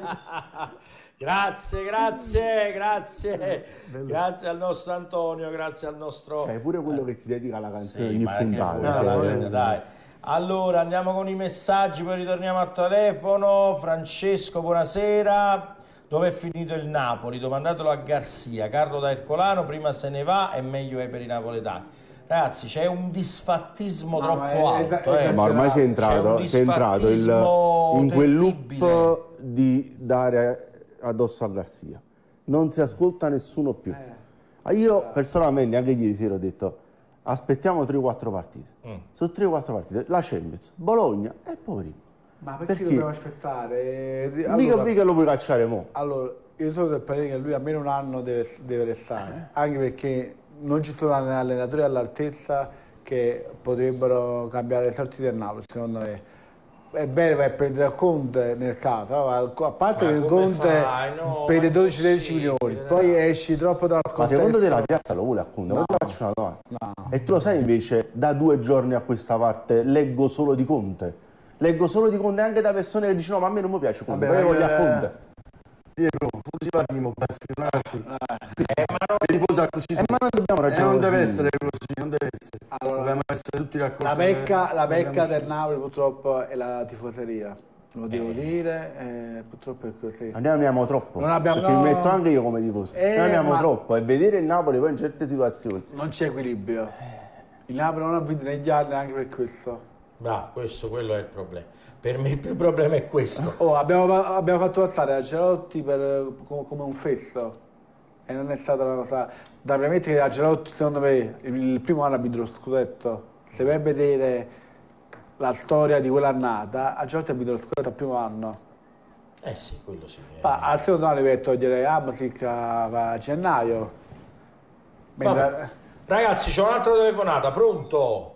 Grazie, grazie, grazie. Grazie al nostro Antonio, grazie al nostro... Cioè, pure quello che ti dedica la canzone Sì, ogni ma che puntata. vuoi, cioè, veramente, dai. Allora, andiamo con i messaggi, poi ritorniamo al telefono. Francesco, buonasera. Dove è finito il Napoli? Domandatelo a Garzia. Carlo da Ercolano, prima se ne va e meglio è per i napoletani. Ragazzi, c'è un disfattismo No, troppo è- alto. è- eh. Ma ormai sei entrato, C'è un sei entrato il- disfattismo in quel terribile. loop di dare addosso a Garzia. Non si ascolta nessuno più. Ah, Io personalmente, anche ieri sera ho detto, aspettiamo tre quattro partite. Mm. Su tre quattro partite, la Champions, Bologna e poi... Ma perché, Perché? dobbiamo aspettare? Mica, Allora, mica lo puoi cacciare mo'. allora, io sono del parere che lui almeno un anno deve, deve restare, anche perché non ci sono allenatori all'altezza che potrebbero cambiare le sorti del Napoli, secondo me. È bene vai a prendere Conte nel caso, no? a parte Ma che come Conte fai? No, prende ma è dodici tredici milioni, impossibile, poi dai. esci troppo dal Ma contesto. secondo te la piazza lo vuole a Conte? No. Guarda, faccio una domanda. No. E tu lo sai invece, da due giorni a questa parte leggo solo di Conte. Leggo solo di Conte anche da persone che dicono no, ma a me non mi piace Conte, Vabbè, io voglio eh, a Conte. Diego, così parliamo, ragazzi. I tifosi così Eh, ma non dobbiamo Eh, ragionare non deve così. essere così, non deve essere. Allora, Dobbiamo essere tutti d'accordo. La pecca, che la pecca dobbiamo del uscire. Napoli purtroppo è la tifoseria, lo devo dire, eh, purtroppo è così. Noi amiamo troppo, Non abbiamo- perché no. mi metto anche io come tifoso. Eh, Noi amiamo ma- troppo e vedere il Napoli poi in certe situazioni. Non c'è equilibrio. Il Napoli non ha vinto negli anni anche per questo. Bravo, questo, quello è il problema. Per me il più problema è questo. Oh, abbiamo, abbiamo fatto passare Ancelotti per, come, come un fesso e non è stata una cosa da premettere che Ancelotti secondo me il primo anno ha vinto lo scudetto. Se vai a vedere la storia di quell'annata, Ancelotti ha vinto lo scudetto al primo anno. Eh sì, quello sì. eh. Ma al secondo anno devi togliere Hamsik a, a gennaio. Mentre- Vabbè. Ragazzi, c'è un'altra telefonata, pronto?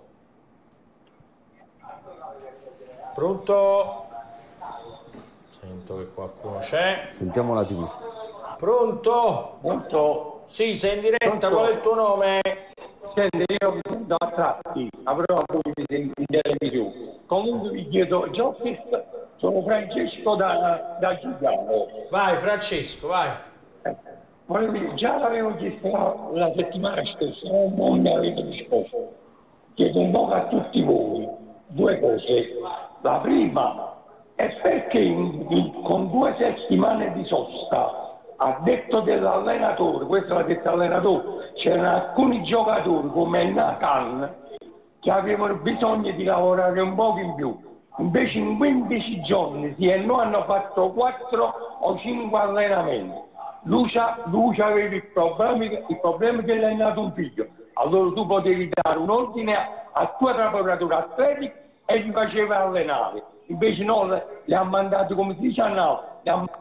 Pronto? Sento che qualcuno c'è. Sentiamo la tivù. Pronto? Pronto? Sì, sei in diretta, Pronto? qual è il tuo nome? Senti, io mi sento a tratti, avrò voi in, in televisione. Comunque vi chiedo, Giuffis Sono Francesco da, da Giuliano. Vai Francesco, vai. Volevo dire, già l'avevo chiesto la, la settimana scorsa, non mi avete risposto. Chiedo un po' a tutti voi due cose. La prima è perché in, in, con due settimane di sosta, a detto dell'allenatore, questo l'ha detto l'allenatore, c'erano alcuni giocatori come Nathan che avevano bisogno di lavorare un po' in più. Invece in quindici giorni sì e no hanno fatto quattro o cinque allenamenti. Lucia, Lucia aveva il problema, il problema che le è nato un figlio. Allora tu potevi dare un ordine al tuo lavoratore atletico e li faceva allenare. Invece no, le, le ha mandati come si dice a Napoli. Ha...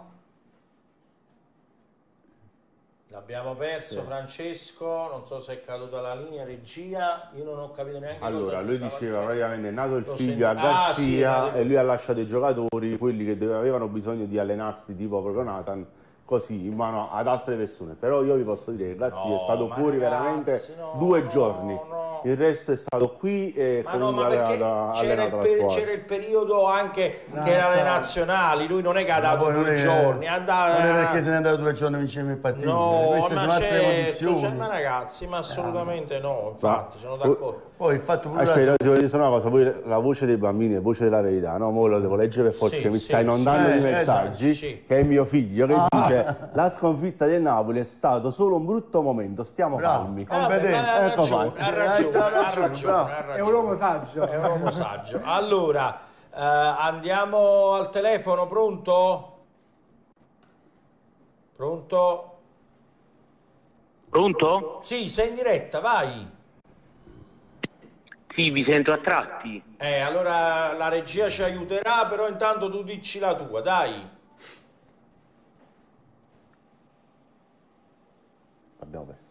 L'abbiamo perso Francesco, non so se è caduta la linea, regia, io non ho capito neanche allora, cosa lui diceva dire. praticamente è nato il Lo figlio sento. a Garzia ah, sì, era... e lui ha lasciato i giocatori, quelli che dove avevano bisogno di allenarsi tipo proprio Nathan, così in mano ad altre persone. Però io vi posso dire che Garzia no, è stato fuori ragazzi, veramente no, due no, giorni, no. il resto è stato qui e ma comunque no, ma perché allenato, c'era, allenato il la per, squadra. c'era il periodo anche No, che erano le so. nazionali, lui non è che ha dato due è, giorni, andava... non è perché se ne è andato due giorni insieme ai partiti, no, queste ma sono altre certo, condizioni. cioè, ma ragazzi, ma assolutamente no, infatti, sono d'accordo. Poi il fatto pure Aspetta, la... ti voglio dire solo una cosa, poi la voce dei bambini è voce della verità, no? Mo lo devo leggere per forza, Sì, che mi sì, sta inondando sì, di eh, messaggi, esatto, sì. che è mio figlio, che Ah. dice la sconfitta del Napoli è stato solo un brutto momento, stiamo Bravo. calmi. Ah, beh, competente. ma ha Ecco ragione, fatto. ha ragione, Ha ha ragione, ragione, bravo. ha ragione. È un uomo saggio. È un uomo saggio. Allora, eh, andiamo al telefono, pronto? Pronto? Pronto? Sì, sei in diretta, vai. Sì, vi sento a tratti. Eh, allora la regia ci aiuterà, però intanto tu dici la tua, dai. Abbiamo perso.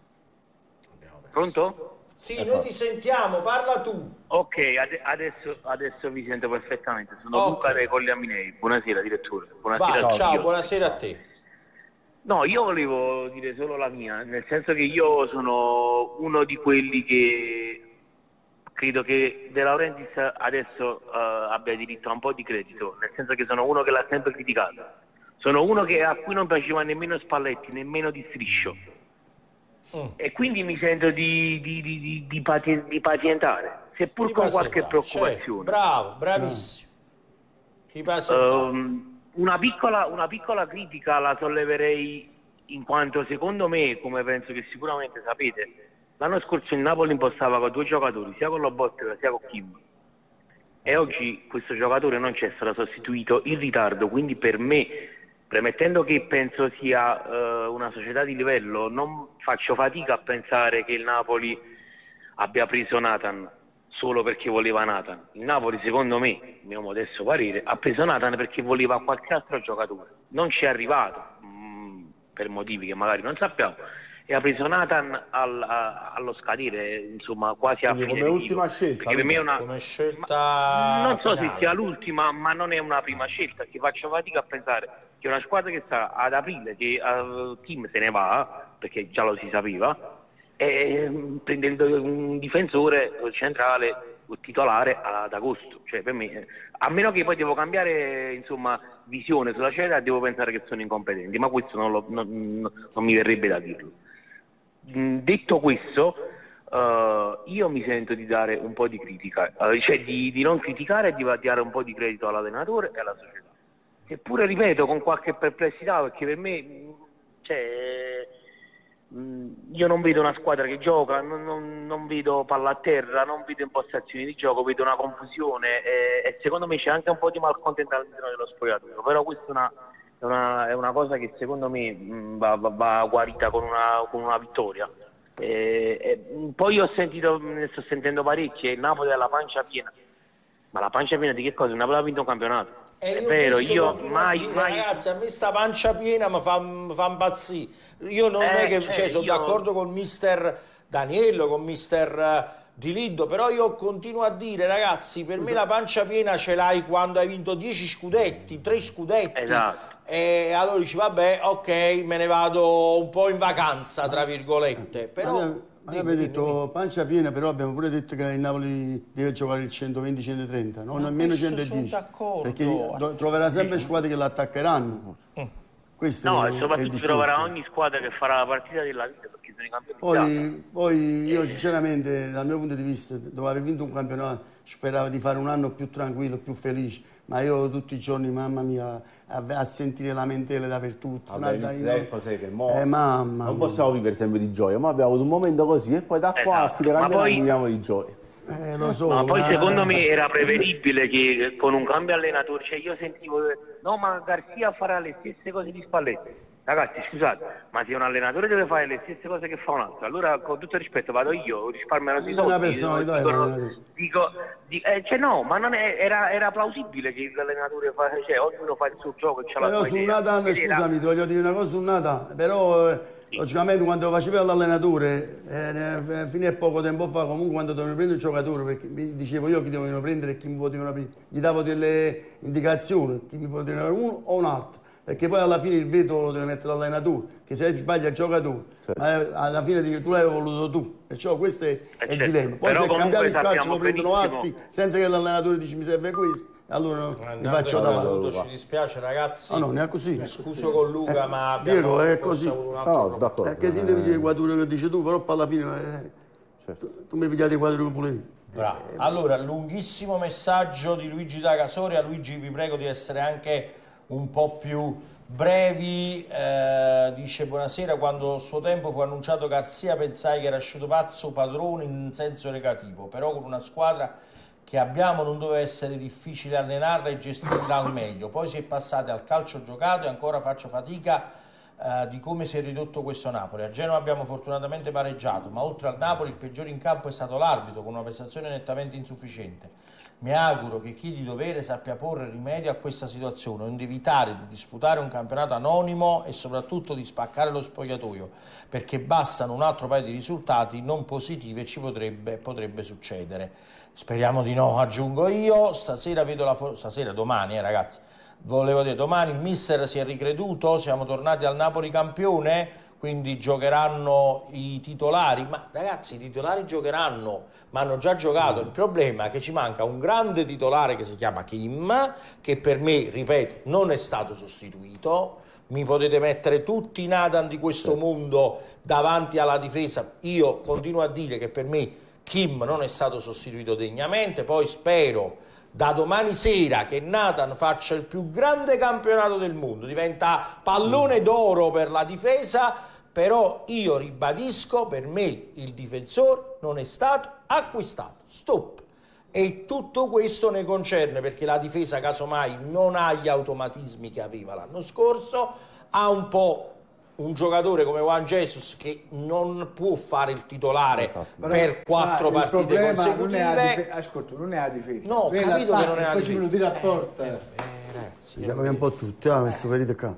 Pronto? Sì, Ecco. noi ti sentiamo, parla tu. Ok, ade- adesso, adesso vi sento perfettamente. Sono Ok. Luca dei Colli Aminei. Buonasera direttore. Buonasera Vai, a tutti. ciao, buonasera a te. No, io volevo dire solo la mia, nel senso che io sono uno di quelli che credo che De Laurentiis adesso uh, abbia diritto a un po' di credito, nel senso che sono uno che l'ha sempre criticato. Sono uno che, a cui non piaceva nemmeno Spalletti, nemmeno Di Striscio. Mm. E quindi mi sento di, di, di, di, di, pati- di pazientare, seppur Ti con pazientare, qualche preoccupazione. Cioè, bravo, bravissimo. Ti pazientare. Um, una, piccola, una piccola critica la solleverei in quanto secondo me, come penso che sicuramente sapete, l'anno scorso il Napoli impostava con due giocatori, sia con Lobotka sia con Kim. E oggi questo giocatore non c'è stato sostituito in ritardo, quindi per me, premettendo che penso sia uh, una società di livello, non faccio fatica a pensare che il Napoli abbia preso Nathan solo perché voleva Nathan. Il Napoli, secondo me, mio modesto parere, ha preso Nathan perché voleva qualche altro giocatore. Non ci è arrivato, mh, per motivi che magari non sappiamo, e ha preso Nathan al, a, allo scadere, insomma, quasi a Quindi fine come ritiro. ultima scelta, Perché per me è una... come scelta Ma non so finale. se sia l'ultima, ma non è una prima scelta, che faccio fatica a pensare che una squadra che sta ad aprile, che uh, Kim se ne va, perché già lo si sapeva, e prendendo un difensore centrale titolare ad agosto. Cioè, per me, a meno che poi devo cambiare, insomma, visione sulla scelta, devo pensare che sono incompetenti, ma questo non, lo, non, non mi verrebbe da dirlo. Detto questo, uh, io mi sento di dare un po' di critica, uh, cioè di, di non criticare e di dare un po' di credito all'allenatore e alla società. Eppure, ripeto, con qualche perplessità, perché per me, cioè, io non vedo una squadra che gioca, non, non, non vedo palla a terra, non vedo impostazioni di gioco, vedo una confusione e, e secondo me c'è anche un po' di malcontento all'interno dello spogliatoio, però questa è una, è una, è una cosa che secondo me mh, va, va, va guarita con una, con una vittoria. E, e, poi ho sentito, ne sto sentendo parecchie, il Napoli ha la pancia piena, ma la pancia piena di che cosa? Il Napoli ha vinto un campionato. E È vero, io mai, dire, mai... Ragazzi, a me sta pancia piena mi fa, mi fa impazzire. Io non Eh, è che eh, cioè, sono io- d'accordo con mister Daniello, con mister Di Liddo, però io continuo a dire, ragazzi, per me la pancia piena ce l'hai quando hai vinto dieci scudetti, tre scudetti. Esatto. E allora dici, vabbè, ok, me ne vado un po' in vacanza, tra virgolette. Però... Ma, Ma abbiamo detto pancia piena, però abbiamo pure detto che il Napoli deve giocare il centoventi centotrenta, non almeno centodieci. Perché do, troverà sempre squadre che l'attaccheranno. Mm. Questo no, è, e soprattutto troverà ogni squadra che farà la partita della vita, perché sono i campioni. Poi, poi io sinceramente, dal mio punto di vista, dopo aver vinto un campionato, speravo di fare un anno più tranquillo, più felice. Ma io tutti i giorni, mamma mia, a, a sentire lamentele dappertutto. Vabbè, io... cos'è che mo... eh, mamma non mia. possiamo vivere sempre di gioia, ma abbiamo avuto un momento così e poi da qua esatto. a fine campionato poi... viviamo di gioia. Eh, lo so, ma poi ma... secondo me era prevedibile che con un cambio allenatore, cioè io sentivo, no ma Garcia farà le stesse cose di Spalletti. Ragazzi scusate, ma se un allenatore deve fare le stesse cose che fa un altro, allora con tutto il rispetto vado io, risparmio sui soldi, personalità dico, dico, dico eh, cioè no, ma non è, era, era plausibile che l'allenatore fa, cioè ognuno fa il suo gioco e c'ha la sua su idea. Nathan, Ed scusami, era... ti voglio dire una cosa su Nathan, però eh, logicamente quando facevo l'allenatore, eh, fino a poco tempo fa, comunque quando dovevano prendere il giocatore, perché mi dicevo io chi dovevano prendere e chi mi potevano prendere, gli davo delle indicazioni, chi mi potevano prendere uno o un altro. Perché poi alla fine il veto lo deve mettere l'allenatore, che se sbaglia il giocatore, certo. eh, alla fine dice, tu l'hai voluto tu, perciò questo è, eh è certo. il dilemma. Poi però se cambiare il calcio lo prendono benissimo. altri senza che l'allenatore dice mi serve questo, allora mi faccio davanti. Ci dispiace ragazzi, ah, no, non è così. Mi scuso con Luca, eh, ma Diego è così. No, d'accordo. È che si deve dire i quattro che dici tu, però poi alla fine eh, certo. tu, tu mi pigliate i quattro che volevi. Bravo. Allora, lunghissimo messaggio di Luigi da Casoria. Luigi, vi prego di essere anche un po' più brevi. Eh, dice buonasera, quando a suo tempo fu annunciato Garcia pensai che era uscito pazzo padrone in senso negativo, però con una squadra che abbiamo non doveva essere difficile allenarla e gestirla al meglio. Poi si è passati al calcio giocato e ancora faccio fatica eh, di come si è ridotto questo Napoli. A Genova abbiamo fortunatamente pareggiato, ma oltre al Napoli il peggiore in campo è stato l'arbitro, con una prestazione nettamente insufficiente. Mi auguro che chi di dovere sappia porre rimedio a questa situazione, onde evitare di disputare un campionato anonimo e soprattutto di spaccare lo spogliatoio, perché bastano un altro paio di risultati non positivi e ci potrebbe, potrebbe succedere. Speriamo di no, aggiungo io. Stasera vedo la stasera, domani, eh, ragazzi. Volevo dire, domani il mister si è ricreduto, siamo tornati al Napoli campione, quindi giocheranno i titolari. Ma ragazzi, i titolari giocheranno, ma hanno già giocato. Sì. Il problema è che ci manca un grande titolare che si chiama Kim, che per me, ripeto, non è stato sostituito. Mi potete mettere tutti i Nathan di questo mondo davanti alla difesa. Io continuo a dire che per me Kim non è stato sostituito degnamente. Poi spero da domani sera che Nathan faccia il più grande campionato del mondo, diventa pallone d'oro per la difesa, però io ribadisco, per me il difensore non è stato acquistato, stop. E tutto questo ne concerne perché la difesa casomai non ha gli automatismi che aveva l'anno scorso, ha un po' un giocatore come Juan Jesus che non può fare il titolare Però, per quattro ah, partite consecutive. Non è la dif- ascolta, non è la difesa. No, ho capito che non è la difesa. Poi ci difesa. a porta. Eh, eh, ragazzi, Diciamo che un po' tutti, ah, questo vedete qua.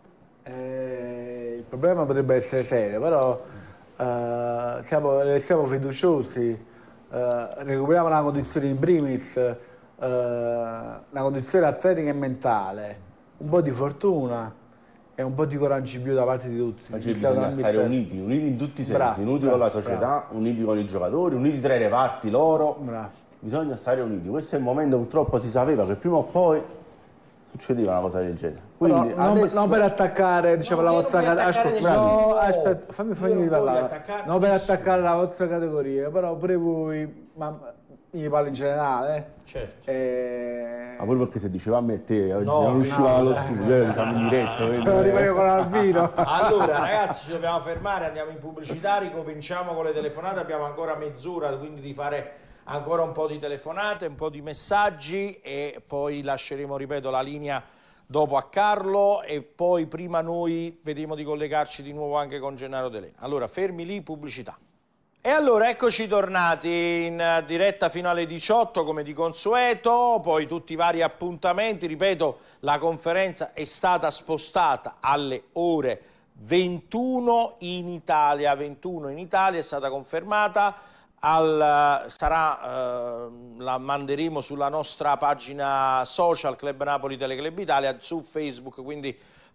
Eh, il problema potrebbe essere serio, però eh, siamo, siamo fiduciosi, eh, recuperiamo una condizione in primis, eh, una condizione atletica e mentale, un po' di fortuna e un po' di coraggio in più da parte di tutti. Ma ci bisogna stare uniti, uniti in tutti i sensi, bravo, uniti bravo, con la società, bravo. uniti con i giocatori, uniti tra i reparti loro. Bravo. Bisogna stare uniti. Questo è il momento, purtroppo si sapeva che prima o poi succedeva una cosa del genere. Quindi Però, non, adesso... non per attaccare, diciamo, no, la vostra categoria. No, aspetta, fammi, fammi parlare. Non per attaccare la vostra categoria, però pure voi, ma io parlo in generale, eh. Certo. E... Ma pure perché se diceva a me e te, oggi no, non usciva no, dallo eh, studio, eh, diciamo in diretto. Lo rimango con Albino. Allora ragazzi, ci dobbiamo fermare, andiamo in pubblicità, ricominciamo con le telefonate, abbiamo ancora mezz'ora, quindi di fare ancora un po' di telefonate, un po' di messaggi e poi lasceremo, ripeto, la linea dopo a Carlo e poi prima noi vediamo di collegarci di nuovo anche con Gennaro De Lena. Allora, fermi lì, pubblicità. E allora eccoci tornati in diretta fino alle diciotto come di consueto, poi tutti i vari appuntamenti, ripeto, la conferenza è stata spostata alle ore ventuno in Italia, ventuno in Italia è stata confermata. Al, sarà, eh, la manderemo sulla nostra pagina social Club Napoli Teleclub Italia, su Facebook, quindi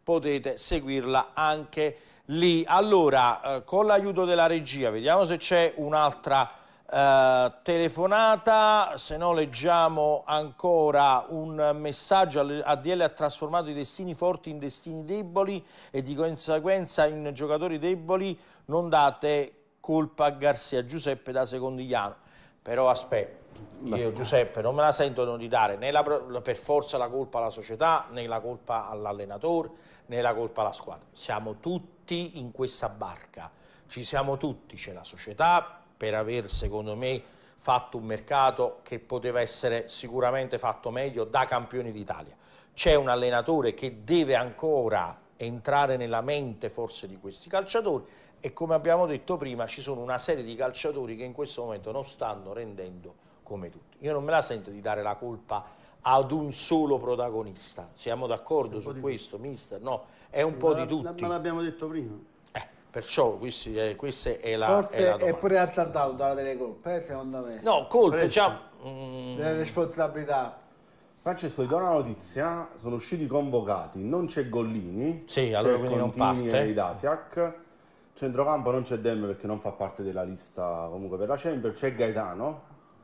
potete seguirla anche lì. Allora, eh, con l'aiuto della regia, vediamo se c'è un'altra eh, telefonata, se no leggiamo ancora un messaggio. A D L ha trasformato i destini forti in destini deboli e di conseguenza in giocatori deboli, non date colpa a Garcia. Giuseppe da Secondigliano. Però aspetta, io Giuseppe non me la sento di dare né la, per forza la colpa alla società, né la colpa all'allenatore, né la colpa alla squadra. Siamo tutti in questa barca, ci siamo tutti, c'è la società per aver secondo me fatto un mercato che poteva essere sicuramente fatto meglio da campioni d'Italia. C'è un allenatore che deve ancora entrare nella mente forse di questi calciatori e come abbiamo detto prima ci sono una serie di calciatori che in questo momento non stanno rendendo come tutti. Io non me la sento di dare la colpa ad un solo protagonista. Siamo d'accordo su questo, mister? No, è un sì, po' di tutti. Ma l'abbiamo detto prima. Eh, perciò questi, eh, questa è la Forse è, la è pure azzardato dalla delle colpe, secondo me. No, colpe, cioè, mm... delle responsabilità. Francesco, ti do una notizia, sono usciti convocati, non c'è Gollini, sì, allora quindi non parte. E Idasiak. Centrocampo non c'è Dem perché non fa parte della lista comunque per la Champions, c'è Gaetano,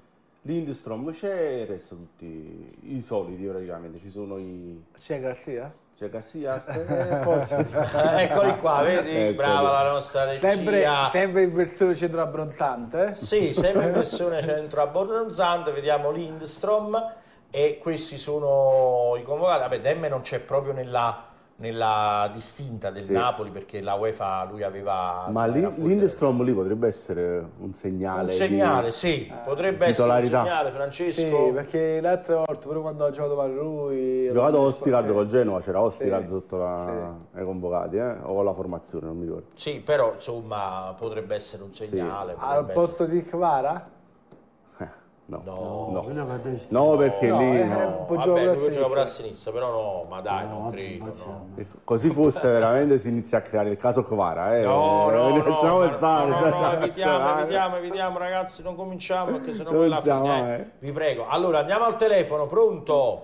Lindstrom c'è, il resto tutti i soliti praticamente, ci sono i... C'è Garcia? C'è Garcia, eh, forse sì. Eccoli qua, vedi? Ecco, brava la nostra regia. Sempre, sempre in versione centro abbronzante? Sì, sempre in versione centro abbronzante, vediamo Lindstrom e questi sono i convocati. Vabbè, Dem non c'è proprio nella... nella distinta del sì. Napoli perché la UEFA lui aveva ma lì, Lindstrom lì potrebbe essere un segnale un segnale di, sì eh, potrebbe essere un segnale Francesco sì, perché l'altra volta pure quando ha giocato per lui ha giocato Ostigard sì. Col Genoa c'era Ostigard sì. Sotto la, sì. ai convocati eh? O con la formazione non mi ricordo sì però insomma potrebbe essere un segnale sì. Al posto essere... di Kvara? No, no, no, no perché no, lì eh, no. Vabbè, lui gioca pure a sinistra, però no, ma dai, no, non credo. No. Così fosse veramente si inizia a creare il caso Kvara, eh. No, no, no, lasciamo no, stare, no, no, no, evitiamo, evitiamo, evitiamo, ragazzi, non cominciamo perché sennò poi la fine, eh. Vi prego. Allora, andiamo al telefono, pronto?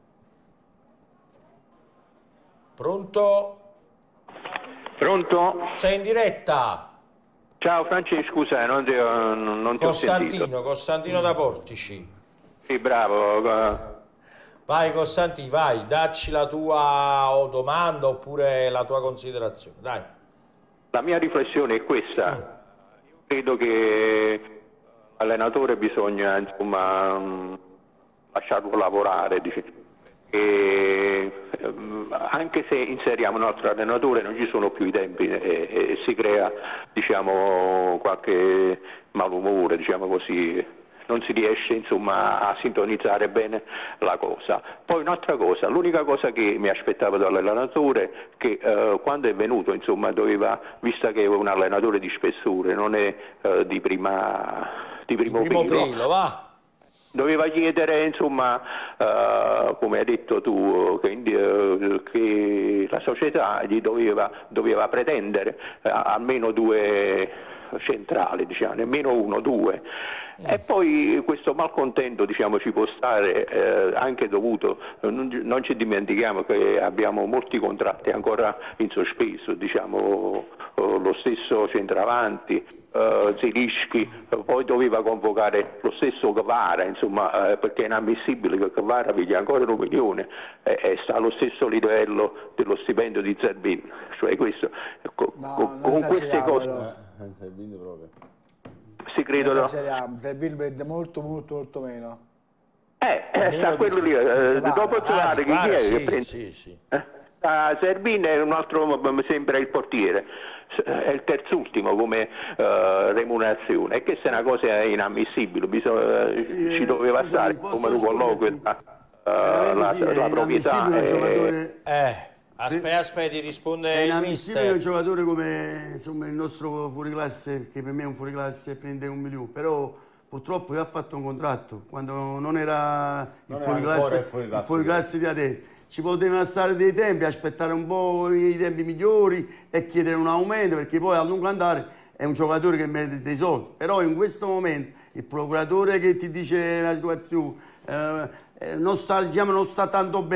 Pronto? Pronto? Sei in diretta? Ciao Francesco, scusa, non ti, non, non ti ho sentito. Costantino, Costantino da Portici. Sì, bravo. Vai Costantino, vai, dacci la tua domanda oppure la tua considerazione, dai. La mia riflessione è questa. Mm. Io credo che l'allenatore bisogna, insomma, lasciarlo lavorare, diciamo. E anche se inseriamo un altro allenatore non ci sono più i tempi e, e si crea diciamo qualche malumore, diciamo così, non si riesce insomma a sintonizzare bene la cosa. Poi un'altra cosa, l'unica cosa che mi aspettavo dall'allenatore che eh, quando è venuto insomma doveva, visto che è un allenatore di spessore, non è eh, di prima di primo, di primo pelo, pelo, va. Doveva chiedere, insomma, uh, come hai detto tu, che, uh, che la società gli doveva, doveva pretendere uh, almeno due centrali, diciamo, nemmeno uno, due. Mm. E poi questo malcontento, diciamo, ci può stare eh, anche dovuto, non, non ci dimentichiamo che abbiamo molti contratti ancora in sospeso, diciamo, uh, lo stesso centravanti. Uh, Zilischi, uh, poi doveva convocare lo stesso Kvara, insomma, uh, perché è inammissibile che Kvara piglia ancora un milione e eh, sta allo stesso livello dello stipendio di Zerbin, cioè questo, co no, co con queste cose eh, si credono. Zerbin prende molto molto molto meno. Eh, eh sta quello lì, eh, dopo trovare chi è sì, che prende. Sì, sì. Eh? Uh, Zerbin è un altro, mi sembra il portiere, è il terzultimo come uh, remunerazione, e questa è una cosa inammissibile, bisogna, sì, ci doveva sì, stare come un colloquio tra uh, la, sì, la proprietà e... giocatore... eh, aspetta, aspetta, risponde è il mister. È un giocatore come insomma, il nostro fuoriclasse, che per me è un fuoriclasse, prende un milione, però purtroppo ha fatto un contratto quando non era il non fuoriclasse, il fuoriclasse, il fuoriclasse di adesso. Ci potevano stare dei tempi, aspettare un po' i tempi migliori e chiedere un aumento, perché poi a lungo andare è un giocatore che merita dei soldi. Però in questo momento il procuratore che ti dice la situazione eh, non, sta, diciamo, non sta tanto bene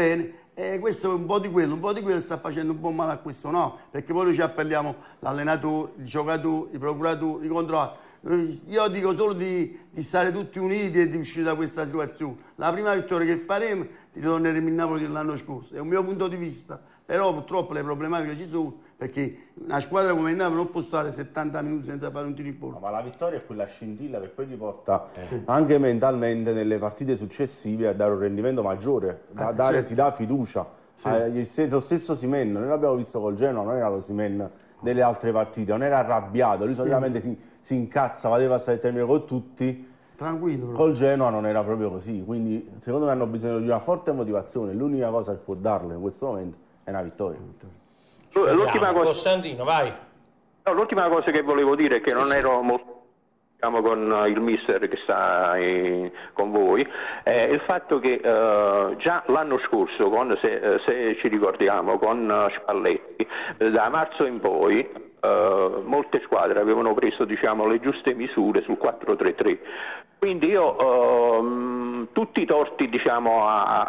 E questo è un po' di quello, un po' di quello sta facendo un po' male a questo, no? Perché poi noi ci appelliamo l'allenatore, il giocatore, i procuratori, i controlli. Io dico solo di, di stare tutti uniti e di uscire da questa situazione. La prima vittoria che faremo ritorneremo in Napoli dell'anno scorso, è un mio punto di vista, però purtroppo le problematiche ci sono, perché una squadra come il Napoli non può stare settanta minuti senza fare un tiro in porta. No, ma la vittoria è quella scintilla che poi ti porta eh. anche mentalmente nelle partite successive a dare un rendimento maggiore, da eh, dare, certo. ti dà fiducia. Sì. Eh, lo stesso Simen, noi l'abbiamo visto col Genoa, non era lo Simen delle altre partite, non era arrabbiato, lui solitamente si, si incazza, va a stare il termine con tutti. Tranquillo. Col Genoa non era proprio così, quindi secondo me hanno bisogno di una forte motivazione, l'unica cosa che può darle in questo momento è una vittoria. L'ultima cosa... Costantino, vai. No, l'ultima cosa che volevo dire è che sì, non sì. ero molto diciamo, con il mister che sta in, con voi, è il fatto che uh, già l'anno scorso, con, se, se ci ricordiamo, con uh, Spalletti, da marzo in poi, Uh, molte squadre avevano preso diciamo, le giuste misure sul quattro tre tre, quindi io uh, tutti i torti diciamo,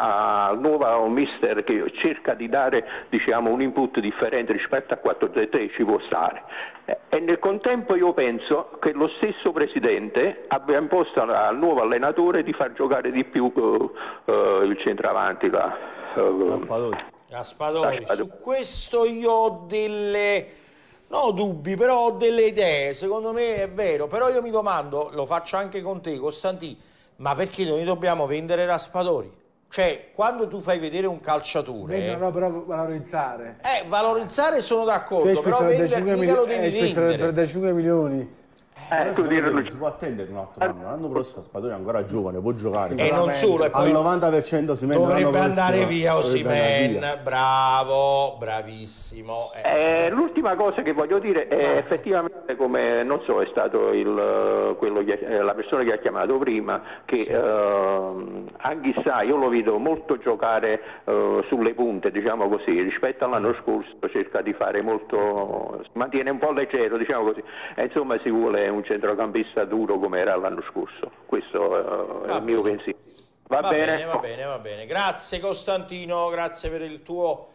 al nuovo mister che cerca di dare diciamo, un input differente rispetto a quattro tre tre ci può stare, e nel contempo io penso che lo stesso presidente abbia imposto al nuovo allenatore di far giocare di più uh, uh, il centravanti la, uh, Gaspadori. Gaspadori. Su questo io ho delle No, dubbi, però ho delle idee, secondo me è vero, però io mi domando, lo faccio anche con te, Costantino, ma perché noi dobbiamo vendere Raspadori? Cioè, quando tu fai vedere un calciatore... Vendono, no, però valorizzare. Eh, valorizzare sono d'accordo, però vendere mica lo devi vendere. trentacinque milioni. Eh, tu dire, si può attendere un altro anno, l'anno prossimo Spadoni è ancora giovane, può giocare. E non solo, e poi al novanta per cento Osimhen dovrebbe andare via Osimhen, bravo, bravissimo. Eh, L'ultima cosa che voglio dire è ah. effettivamente come, non so, è stato il, quello che, la persona che ha chiamato prima, che sì. uh, Anghissà io lo vedo molto giocare uh, sulle punte, diciamo così, rispetto all'anno scorso cerca di fare molto, si mantiene un po' leggero, diciamo così, e insomma si vuole un centrocampista duro come era l'anno scorso. Questo uh, è il mio pensiero. Va, va bene? bene, va bene, va bene. Grazie Costantino, grazie per il tuo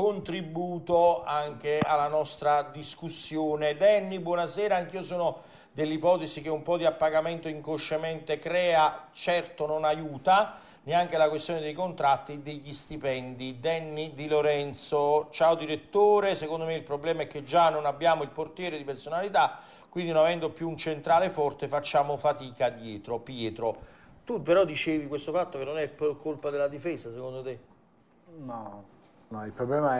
contributo anche alla nostra discussione. Danny, buonasera, anch'io sono dell'ipotesi che un po' di appagamento inconsciamente crea, certo non aiuta, neanche la questione dei contratti e degli stipendi. Danny Di Lorenzo, ciao direttore, secondo me il problema è che già non abbiamo il portiere di personalità, quindi non avendo più un centrale forte facciamo fatica dietro. Pietro, tu però dicevi questo fatto che non è colpa della difesa, secondo te? No, no, il problema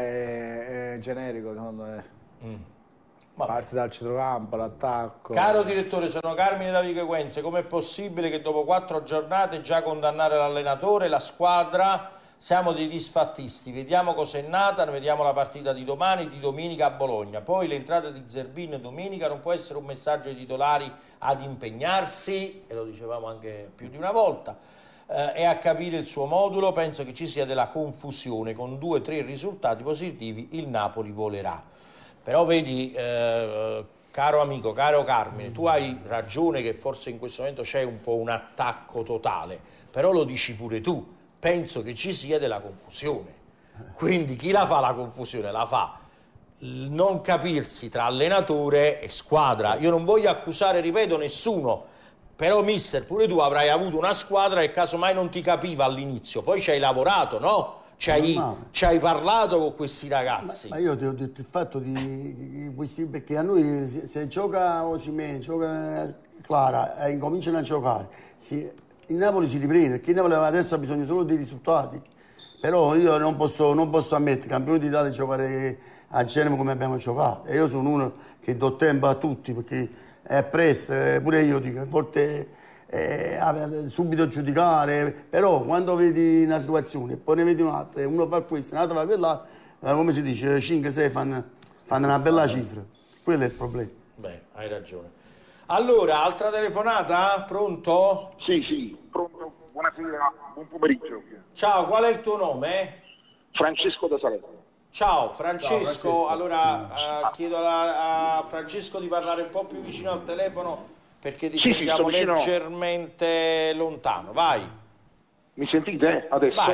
è, è generico, secondo me. Mm. Parte dal centrocampo, l'attacco. Caro direttore, sono Carmine da Viquequenze, com'è possibile che dopo quattro giornate già condannare l'allenatore, la squadra? Siamo dei disfattisti, vediamo cos'è nata, vediamo la partita di domani, di domenica a Bologna. Poi l'entrata di Zerbin domenica non può essere un messaggio ai titolari ad impegnarsi, e lo dicevamo anche più di una volta, eh, e a capire il suo modulo. Penso che ci sia della confusione, con due o tre risultati positivi il Napoli volerà. Però vedi, eh, caro amico, caro Carmine, tu hai ragione che forse in questo momento c'è un po' un attacco totale, però lo dici pure tu. Penso che ci sia della confusione, quindi chi la fa la confusione? La fa il non capirsi tra allenatore e squadra. Io non voglio accusare, ripeto, nessuno, però mister, pure tu avrai avuto una squadra che casomai non ti capiva all'inizio, poi ci hai lavorato, no? Ci hai, ci hai parlato con questi ragazzi. Ma, ma io ti ho detto il fatto di, di questi, perché a noi se, se gioca Osimhen, gioca Clara e incominciano a giocare, si, il Napoli si riprende, perché il Napoli adesso ha bisogno solo di risultati. Però io non posso, non posso ammettere, campione d'Italia, giocare a Genova come abbiamo giocato. E io sono uno che do tempo a tutti, perché è presto, pure io dico, a volte eh, subito giudicare. Però quando vedi una situazione, poi ne vedi un'altra, uno fa questo, un'altra fa quella, come si dice, cinque sei fanno, fanno una bella cifra. Quello è il problema. Beh, hai ragione. Allora, altra telefonata? Pronto? Sì, sì, pronto. Buonasera, buon pomeriggio. Ciao, qual è il tuo nome? Francesco da Salerno. Ciao Francesco, Ciao, Francesco. Allora uh, chiedo a, a Francesco di parlare un po' più vicino al telefono perché ti sì, sentiamo sì, leggermente lontano. Vai. Mi sentite adesso? Vai.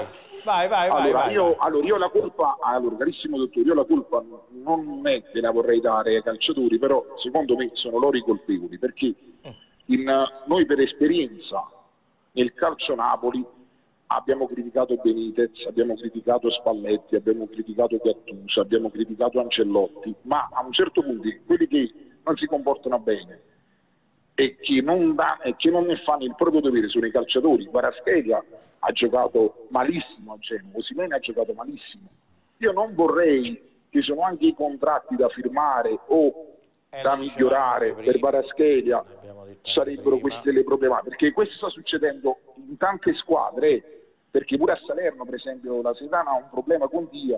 Vai, vai, vai. Allora, vai, io, vai. allora, io la colpa, allora, carissimo dottore, io la colpa non è che la vorrei dare ai calciatori, però secondo me sono loro i colpevoli, perché in, noi per esperienza nel calcio Napoli abbiamo criticato Benitez, abbiamo criticato Spalletti, abbiamo criticato Gattuso, abbiamo criticato Ancelotti, ma a un certo punto quelli che non si comportano bene e che non, da, e che non ne fanno il proprio dovere sono i calciatori. Kvaratskhelia ha giocato malissimo a Genova, Osimhen ha giocato malissimo. Io non vorrei, che sono anche i contratti da firmare o eh, da migliorare per Kvaratskhelia, sarebbero queste le problematiche, perché questo sta succedendo in tante squadre, perché pure a Salerno per esempio la Sedana ha un problema con Dia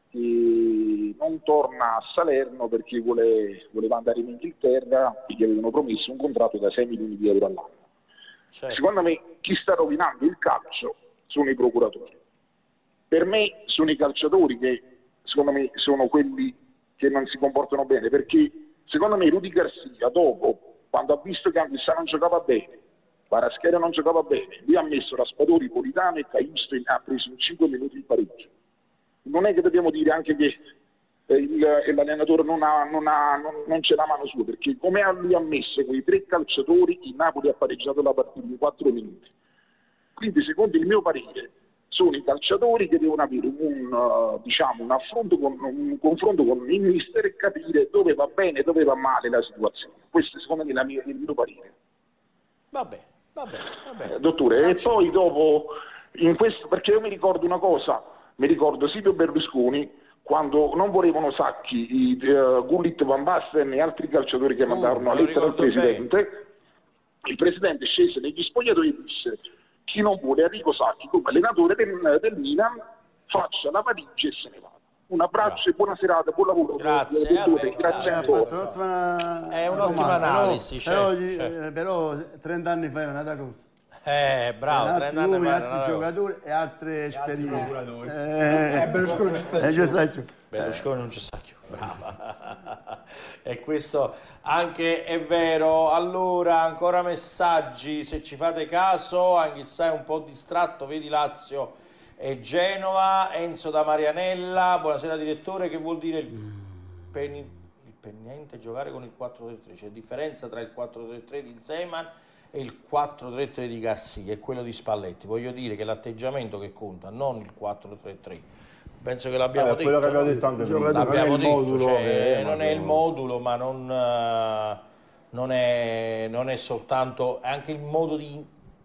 che non torna a Salerno perché vuole, voleva andare in Inghilterra e gli avevano promesso un contratto da sei milioni di euro all'anno. Certo. Secondo me chi sta rovinando il calcio sono i procuratori. Per me sono i calciatori che secondo me sono quelli che non si comportano bene, perché secondo me Rudy Garcia dopo, quando ha visto che Anguissa non giocava bene, Kvaratskhelia non giocava bene, lui ha messo Raspadori, Politano e Caiusto e ha preso in cinque minuti il pareggio. Non è che dobbiamo dire anche che eh, il, l'allenatore non, ha, non, ha, non, non c'è la mano sua, perché come lui ha messo quei tre calciatori, il Napoli ha pareggiato la partita in quattro minuti. Quindi secondo il mio parere sono i calciatori che devono avere un, uh, diciamo, un affronto con, un confronto con il mister e capire dove va bene e dove va male la situazione. Questo secondo me è la mia, il mio parere. Vabbè, vabbè, vabbè. Eh, dottore, Calcio. E poi dopo, in questo, perché io mi ricordo una cosa, mi ricordo Silvio Berlusconi, quando non volevano Sacchi, i, uh, Gullit, Van Basten e altri calciatori che uh, mandarono la lettera al Presidente, bene. Il Presidente scese negli spogliatoi e disse: chi non vuole Enrico Sacchi come allenatore del, del Milan faccia la valigia e se ne va. Un abbraccio e buona serata, buon lavoro. Grazie, dottore, vabbè, grazie a fatto, è un'ottima analisi. Però, certo, però, certo. Eh, però trenta anni fa è un'altra cosa. Eh, bravo, altri uomini, altri giocatori e altre esperienze. Eh, eh, Berlusconi non ci sta più. Berlusconi non ci sta più, brava. E questo anche è vero. Allora, ancora messaggi, se ci fate caso, anche se è un po' distratto, vedi Lazio e Genova. Enzo da Marianella, buonasera direttore, che vuol dire il, pen... il peniente giocare con il quattro tre tre? C'è differenza tra il quattro tre tre di Zeman e il quattro tre tre di Garcia e quello di Spalletti? Voglio dire che l'atteggiamento che conta, non il quattro tre tre. Penso che l'abbiamo eh, detto. Quello che abbiamo detto anche prima. L'abbiamo detto, modulo cioè, è, non è il modulo, ma non, uh, non, è, non è soltanto, è anche il modo di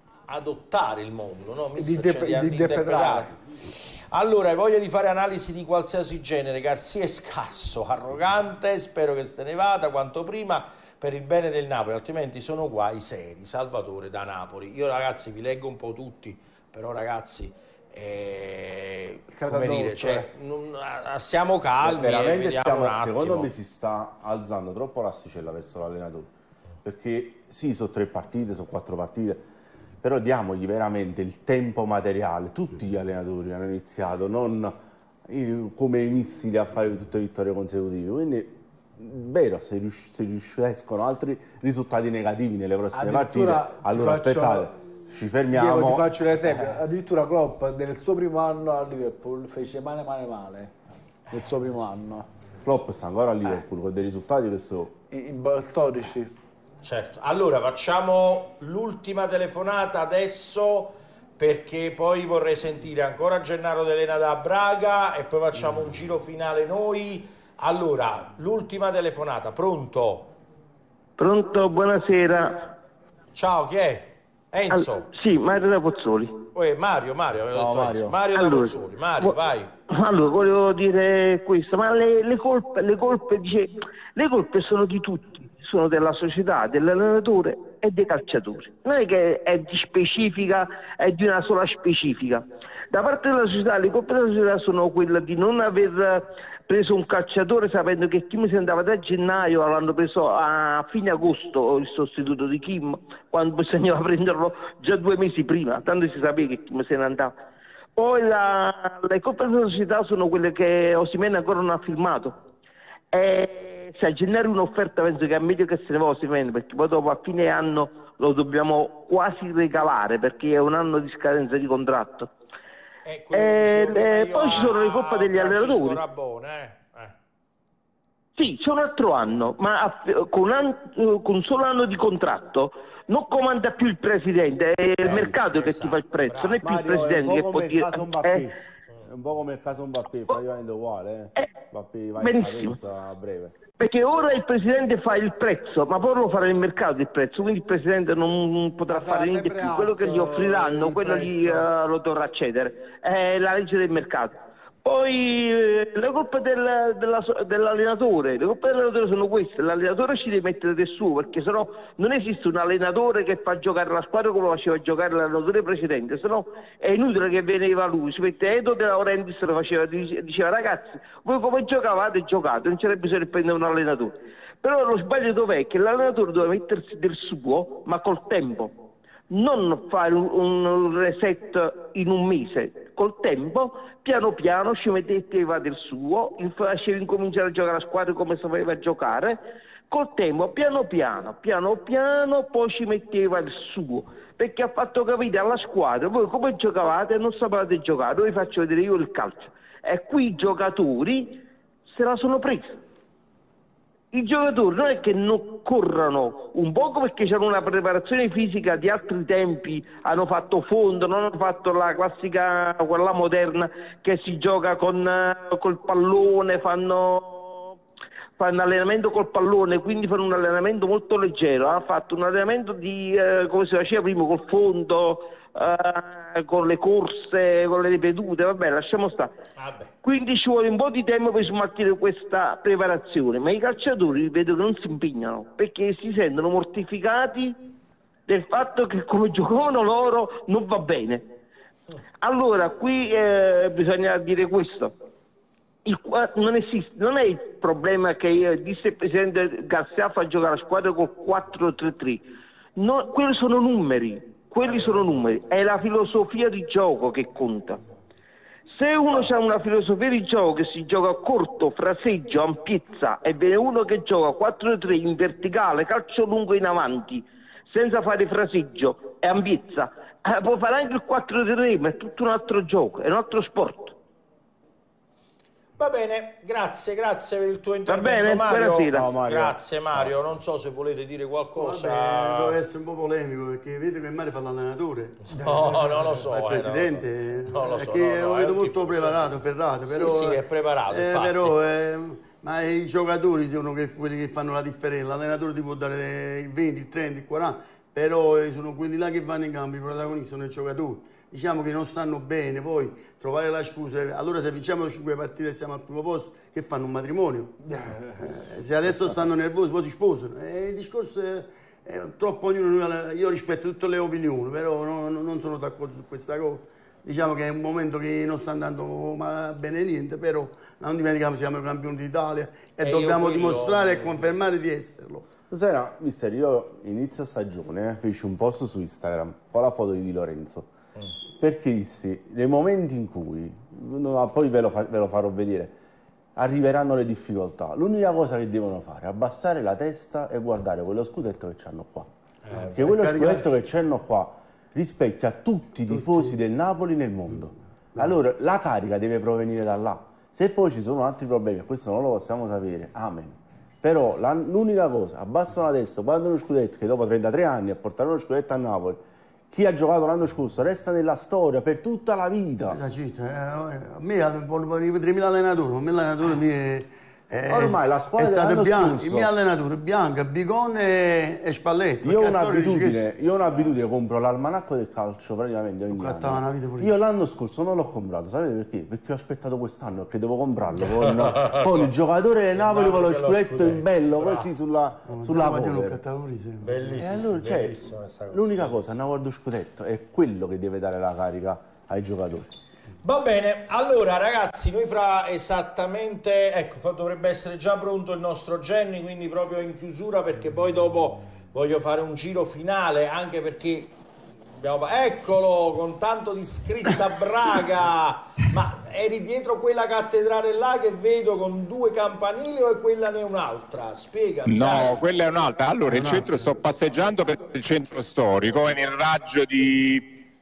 adottare il modulo, no? Di, de- cioè, di, di, di interpretare. Allora, hai voglia di fare analisi di qualsiasi genere. Garcia è scarso, arrogante, spero che se ne vada quanto prima per il bene del Napoli, altrimenti sono guai seri. Salvatore da Napoli. Io ragazzi vi leggo un po' tutti, però ragazzi eh, come dire, cioè, non, stiamo calmi, eh, veramente e stiamo, un attimo. secondo me si sta alzando troppo l'asticella verso l'allenatore, perché sì, sono tre partite, sono quattro partite, però diamogli veramente il tempo materiale. Tutti gli allenatori hanno iniziato non come i missili a fare tutte le vittorie consecutive, quindi vero, se, rius- se riusciscono altri risultati negativi nelle prossime partite, allora faccio, aspettate, ci fermiamo. Diego, ti faccio un esempio, addirittura Klopp nel suo primo anno a Liverpool fece male male male nel suo primo anno. Klopp sta ancora a Liverpool eh. con dei risultati che sono in, in storici. Certo, allora facciamo l'ultima telefonata adesso, perché poi vorrei sentire ancora Gennaro D'Elena da Braga e poi facciamo un giro finale noi. Allora, l'ultima telefonata, pronto? Pronto, buonasera. Ciao, chi è? Enzo? All- sì, Mario da Pozzoli. Oh, Mario, Mario, avevo no, detto Mario. Enzo. Mario allora, da Pozzoli. Mario, vai. Allora, volevo dire questo, ma le, le colpe, le colpe, dice, le colpe sono di tutti, sono della società, dell'allenatore e dei calciatori. Non è che è di specifica, è di una sola specifica. Da parte della società, le colpe della società sono quelle di non aver preso un calciatore sapendo che Kim se ne andava da gennaio, l'hanno preso a fine agosto il sostituto di Kim, quando bisognava prenderlo già due mesi prima, tanto si sapeva che Kim se ne andava. Poi la, le colpe della società sono quelle che Osimhen ancora non ha firmato. E se a gennaio un'offerta, penso che è meglio che se ne va Osimhen, perché poi dopo a fine anno lo dobbiamo quasi regalare, perché è un anno di scadenza di contratto. Eh, eh, le, poi ci sono le colpe degli allenatori. Rabone, eh. Sì, c'è un altro anno, ma con, an con un solo anno di contratto non comanda più il presidente, è il eh, mercato che esatto, ti fa il prezzo, bravo. Non è più Mario, il presidente che può dire... Eh, è un po' come il caso Mbappé, praticamente uguale, eh? Mbappé va in scadenza a breve. Perché ora il presidente fa il prezzo, ma poi lo farà il mercato il prezzo, quindi il presidente non potrà fare niente più, quello che gli offriranno, quello gli uh, lo dovrà accedere, è la legge del mercato. Poi eh, le colpe del, dell'allenatore, le colpe dell'allenatore sono queste, l'allenatore ci deve mettere del suo, perché sennò non esiste un allenatore che fa giocare la squadra come lo faceva giocare l'allenatore precedente, sennò è inutile che veniva lui, si mette Edo De Laurentiis, lo faceva, diceva ragazzi, voi come giocavate giocate, non c'era bisogno di prendere un allenatore. Però lo sbaglio dov'è? Che l'allenatore doveva mettersi del suo, ma col tempo. Non fare un, un reset in un mese, col tempo, piano piano ci metteva del suo, faceva incominciare a giocare a squadra come sapeva giocare, col tempo, piano piano, piano piano, poi ci metteva il suo, perché ha fatto capire alla squadra, voi come giocavate non sapevate giocare, vi faccio vedere io il calcio. E qui i giocatori se la sono presa. I giocatori non è che non corrono un poco perché hanno una preparazione fisica di altri tempi, hanno fatto fondo, non hanno fatto la classica, quella moderna che si gioca con col pallone, fanno, fanno allenamento col pallone, quindi fanno un allenamento molto leggero, hanno fatto un allenamento di eh, come si faceva prima col fondo, eh, con le corse, con le ripetute, vabbè lasciamo stare. Vabbè. Quindi ci vuole un po' di tempo per smaltire questa preparazione, ma i calciatori vedo che non si impegnano perché si sentono mortificati del fatto che come giocavano loro non va bene. Allora qui eh, bisogna dire questo, il, non, esiste, non è il problema che eh, disse il presidente Garcia fa giocare la squadra col quattro tre tre, no, quelli sono numeri, quelli sono numeri, è la filosofia di gioco che conta. Se uno ha una filosofia di gioco che si gioca a corto, fraseggio, ampiezza, e viene uno che gioca quattro tre in verticale, calcio lungo in avanti, senza fare fraseggio e ampiezza, eh, può fare anche il quattro tre, ma è tutto un altro gioco, è un altro sport. Va bene, grazie, grazie per il tuo intervento. Va bene, Mario. No, Mario. Grazie Mario, non so se volete dire qualcosa. Vabbè, deve essere un po' polemico perché vedo che Mario fa l'allenatore. No, non lo so. Il presidente, eh, non lo so. Perché no, no, lo vedo molto preparato, ferrato. Però, sì, sì, è preparato, eh, però, eh, ma i giocatori sono che, quelli che fanno la differenza. L'allenatore ti può dare il venti, il trenta, il quaranta, però eh, sono quelli là che vanno in campo, i protagonisti sono i giocatori. Diciamo che non stanno bene, poi trovare la scusa, allora se vinciamo cinque partite e siamo al primo posto, che fanno un matrimonio? Eh, se adesso stanno nervosi poi si sposano. Eh, il discorso è, è troppo ognuno, io rispetto tutte le opinioni, però no, no, non sono d'accordo su questa cosa. Diciamo che è un momento che non sta andando bene niente, però non dimentichiamo che siamo campioni d'Italia e, e dobbiamo dimostrare e confermare di esserlo. Sera, mister, io inizio stagione, eh, feci un post su Instagram con la foto di Di Lorenzo. Perché dissi, nei momenti in cui, no, poi ve lo, fa, ve lo farò vedere, arriveranno le difficoltà, l'unica cosa che devono fare è abbassare la testa e guardare quello scudetto che hanno qua. Eh, che quello scudetto che c'hanno qua rispecchia tutti i tifosi del Napoli nel mondo. Allora la carica deve provenire da là. Se poi ci sono altri problemi, e questo non lo possiamo sapere, amen. Però l'unica cosa, abbassano la testa, guardano lo scudetto, che dopo trentatré anni a portare uno scudetto a Napoli, chi ha giocato l'anno scorso resta nella storia per tutta la vita. Eh, a me vogliono venire tremila allenatori, a me l'allenatore mi è, è, ormai la squadra è stato bianco, scorso. Il mio allenatore Bianca, Bicone e, e Spalletti. Io ho un'abitudine, io ho un'abitudine, compro l'almanacco del calcio praticamente ogni anno. Io l'anno scorso non l'ho comprato, sapete perché? Perché ho aspettato quest'anno, perché devo comprarlo con, con il giocatore del Napoli con lo scudetto in bello, bravo. Così sulla, no, sulla cover. Bellissimo, e allora, cioè, l'unica cosa, una guardo scudetto, è quello che deve dare la carica ai giocatori. Va bene, allora ragazzi, noi fra esattamente, ecco, dovrebbe essere già pronto il nostro Jenny, quindi proprio in chiusura, perché poi dopo voglio fare un giro finale, anche perché abbiamo... Eccolo, con tanto di scritta Braga, ma eri dietro quella cattedrale là che vedo con due campanili o è quella ne un'altra? Spiegami. No, dai. Quella è un'altra. Allora, il centro, sto passeggiando per il centro storico, è nel raggio di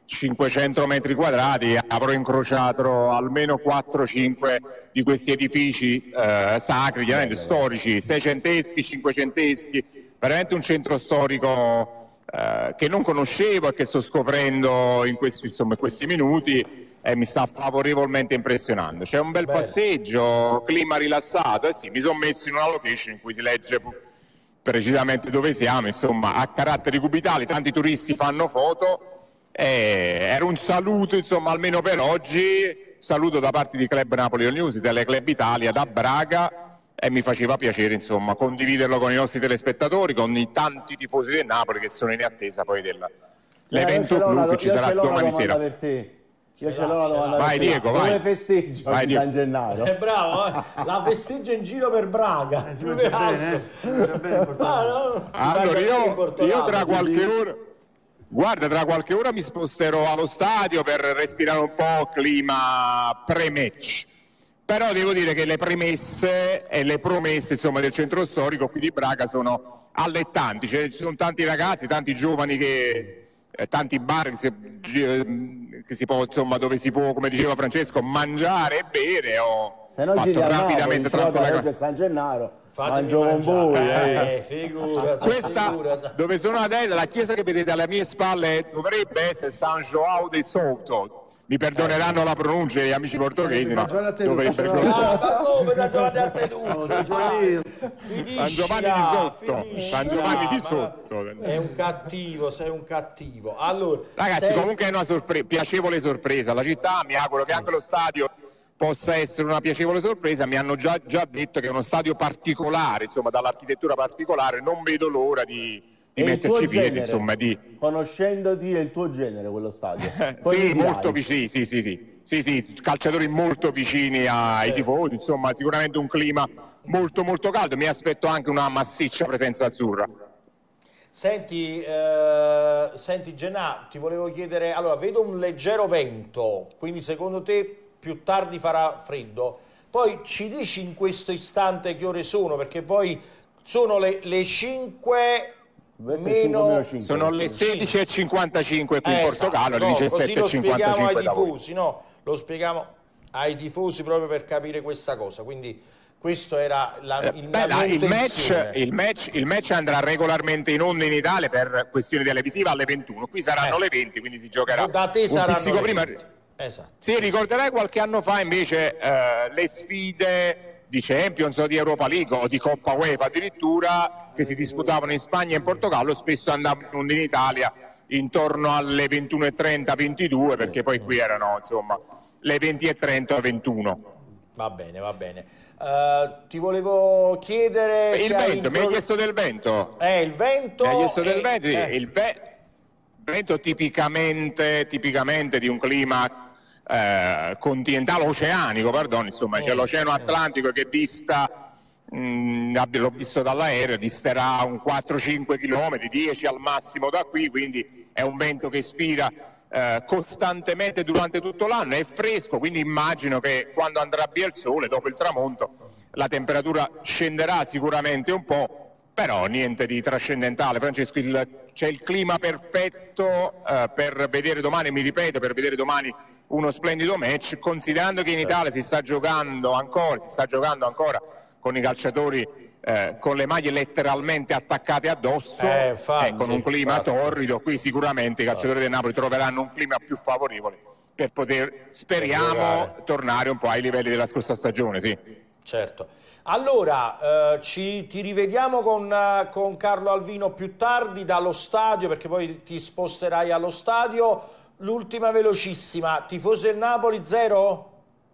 cinquecento metri quadrati, avrò incrociato almeno quattro cinque di questi edifici eh, sacri, chiaramente storici, seicenteschi, cinquecenteschi, veramente un centro storico eh, che non conoscevo e che sto scoprendo in questi, insomma, in questi minuti e mi sta favorevolmente impressionando. C'è un bel Bene. passeggio, clima rilassato, e eh sì, mi sono messo in una location in cui si legge precisamente dove siamo, insomma, a caratteri cubitali, tanti turisti fanno foto. Eh, era un saluto, insomma, almeno per oggi, saluto da parte di Club Napoli All News, delle Club Italia da Braga, e mi faceva piacere, insomma, condividerlo con i nostri telespettatori, con i tanti tifosi del Napoli che sono in attesa poi dell'evento clou che ci sarà domani sera. Per te. Io ce l'ho una domanda. Vai Diego, vai. Come festeggi vai, San Gennaro? È bravo, eh? La festeggia in giro per Braga. Eh, si mangia bene, eh? Si mangia bene, ah, no. Allora io, io tra qualche ora... Guarda, tra qualche ora mi sposterò allo stadio per respirare un po' clima pre-match. Però devo dire che le premesse e le promesse, insomma, del centro storico qui di Braga sono allettanti. Cioè, ci sono tanti ragazzi, tanti giovani che eh, tanti bar che si, eh, che si può, insomma, dove si può, come diceva Francesco, mangiare e bere. Ho Se non fatto rapidamente tanto la San Gennaro. Mangio con voi, eh, figurati, questa figurati. Dove sono adesso, la chiesa che vedete alle mie spalle dovrebbe essere San João de Souto. Mi perdoneranno la pronuncia gli amici portoghesi, ma dovrebbe ah, ma come da Giovanni a te San Giovanni di Sotto, San Giovanni di Sotto. È un cattivo, sei un cattivo. Allora, ragazzi, sei... comunque è una sorpre- piacevole sorpresa. La città, mi auguro che anche lo stadio possa essere una piacevole sorpresa. Mi hanno già, già detto che è uno stadio particolare, insomma, dall'architettura particolare. Non vedo l'ora di, di metterci piedi, insomma, di... Conoscendoti è il tuo genere quello stadio. Sì, molto vicini, sì, sì, sì, sì, sì, calciatori molto vicini ai tifosi, insomma, sicuramente un clima molto molto caldo. Mi aspetto anche una massiccia presenza azzurra. Senti, eh, senti Gennà, ti volevo chiedere, allora, vedo un leggero vento, quindi secondo te più tardi farà freddo? Poi ci dici in questo istante che ore sono, perché poi sono le, le cinque meno... Sono le sedici e cinquantacinque qui eh, in Portogallo, esatto, le no, diciassette e cinquantacinque così lo spieghiamo ai da voi. tifosi, no? Lo spieghiamo ai tifosi proprio per capire questa cosa, quindi questo era la, il, eh, beh, la, il, match, il, match, il match andrà regolarmente in onda in Italia per questioni televisive alle ventuno, qui saranno eh. le venti, quindi si giocherà da te un pizzico prima. Esatto. Sì, ricorderai qualche anno fa invece eh, le sfide di Champions o di Europa League o di Coppa UEFA addirittura che si disputavano in Spagna e in Portogallo, spesso andavano in Italia intorno alle ventuno e trenta ventidue, perché poi qui erano, insomma, le venti e trenta ventuno. Va bene, va bene. Uh, ti volevo chiedere il vento, intro... mi hai chiesto del vento? Eh, il vento mi hai chiesto del e... vento, eh. il ve... vento tipicamente, tipicamente di un clima Eh, continentale, oceanico, perdono, insomma, c'è l'Oceano Atlantico che dista, mh, l'ho visto dall'aereo, disterà un quattro cinque chilometri, dieci al massimo da qui, quindi è un vento che spira eh, costantemente durante tutto l'anno, è fresco, quindi immagino che quando andrà via il sole, dopo il tramonto, la temperatura scenderà sicuramente un po', però niente di trascendentale. Francesco, il, c'è il clima perfetto eh, per vedere domani, mi ripeto, per vedere domani uno splendido match, considerando che in Italia si sta giocando ancora, si sta giocando ancora con i calciatori eh, con le maglie letteralmente attaccate addosso eh, infatti, e con un clima infatti. torrido. Qui sicuramente i calciatori del Napoli troveranno un clima più favorevole per poter, speriamo, per tornare un po' ai livelli della scorsa stagione. Sì. Certo. Allora, eh, ci, ti rivediamo con, uh, con Carlo Alvino più tardi dallo stadio, perché poi ti sposterai allo stadio. L'ultima velocissima, tifosi del Napoli zero?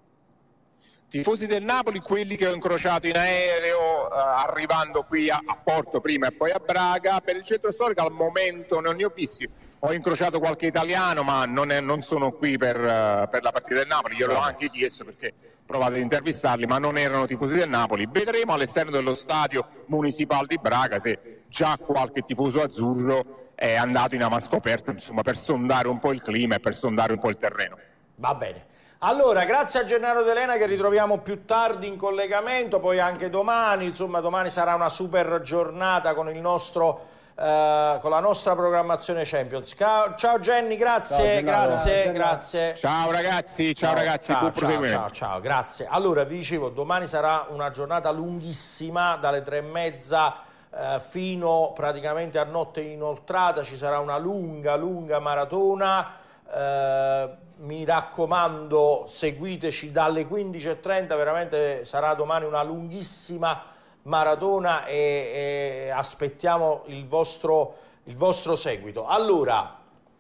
Tifosi del Napoli, quelli che ho incrociato in aereo eh, arrivando qui a, a Porto prima e poi a Braga. Per il centro storico al momento non ne ho visti, ho incrociato qualche italiano ma non, è, non sono qui per, uh, per la partita del Napoli, glielo ho anche chiesto perché provate ad intervistarli, ma non erano tifosi del Napoli. Vedremo all'esterno dello stadio municipale di Braga se già qualche tifoso azzurro è andato in ama scoperta, insomma, per sondare un po' il clima e per sondare un po' il terreno. Va bene. Allora, grazie a Gennaro D'Elena che ritroviamo più tardi in collegamento, poi anche domani, insomma domani sarà una super giornata con il nostro Uh, con la nostra programmazione Champions. Ciao, ciao Jenny, grazie, ciao, grazie, ciao, grazie. Ciao ragazzi, ciao, ciao ragazzi, ciao, buon ciao, ciao, ciao, grazie. Allora, vi dicevo, domani sarà una giornata lunghissima, dalle tre e mezza uh, fino praticamente a notte inoltrata, ci sarà una lunga, lunga maratona. Uh, mi raccomando, seguiteci dalle quindici e trenta, veramente sarà domani una lunghissima maratona e, e aspettiamo il vostro, il vostro seguito. Allora,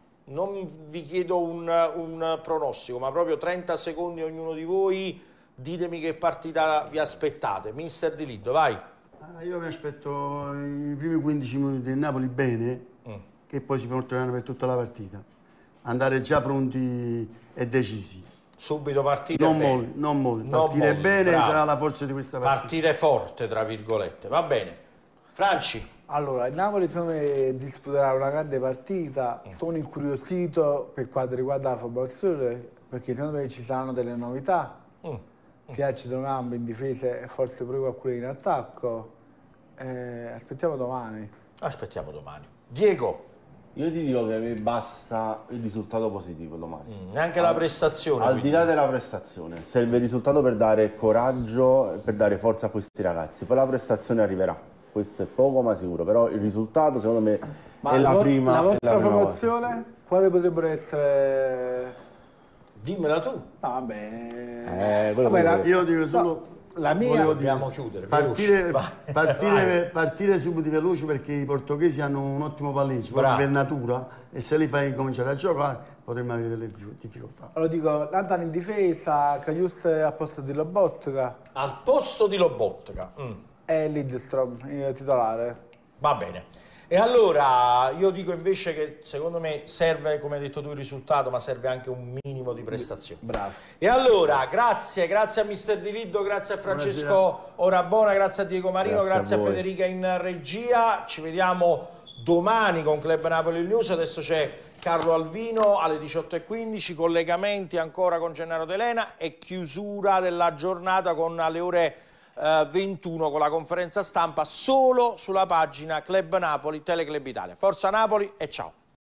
non vi chiedo un, un pronostico, ma proprio trenta secondi ognuno di voi, ditemi che partita vi aspettate. Mister Di Liddo, vai. Ah, io mi aspetto i primi quindici minuti del Napoli bene, mm. che poi si porteranno per tutta la partita. Andare già pronti e decisi. Subito partire non bene. Molli, non molli. Non partire molli, bene bravo. Sarà la forza di questa partita. Partire forte, tra virgolette. Va bene. Franci. Allora, il Napoli secondo me disputerà una grande partita. Sono incuriosito per quanto riguarda la formazione, perché secondo me ci saranno delle novità. Mm. Sia Citonambo in difesa e forse pure qualcuno in attacco. Eh, aspettiamo domani. Aspettiamo domani. Diego. Io ti dico che mi basta il risultato positivo domani. Mm, neanche al, la prestazione. Al quindi. di là della prestazione, serve il risultato per dare coraggio, per dare forza a questi ragazzi. Poi la prestazione arriverà. Questo è poco ma sicuro, però il risultato secondo me ma è la, la prima. La vostra è la prima formazione? volta. Quale potrebbero essere? Dimmela tu. No, vabbè. Eh, vabbè la, io dico solo. No. La mia dobbiamo chiudere. Partire, partire, partire subito veloci perché i portoghesi hanno un ottimo palleggio per natura e se li fai cominciare a giocare potremmo avere delle difficoltà. Allora dico, Nathan in difesa, Karius al posto di Lobotka. Al posto di Lobotka. Mm. E Lidstrom, il titolare. Va bene. E allora io dico invece che secondo me serve, come hai detto tu, il risultato, ma serve anche un minimo di prestazione. Bravo. E allora, grazie, grazie a Mister Di Liddo, grazie a Francesco Buonasera. Orabona, grazie a Diego Marino, grazie, grazie a, a Federica in regia. Ci vediamo domani con Club Napoli News. Adesso c'è Carlo Alvino alle diciotto e quindici, collegamenti ancora con Gennaro D'Elena e chiusura della giornata con alle ore Uh, ventuno con la conferenza stampa solo sulla pagina Club Napoli, Teleclub Italia. Forza Napoli e ciao!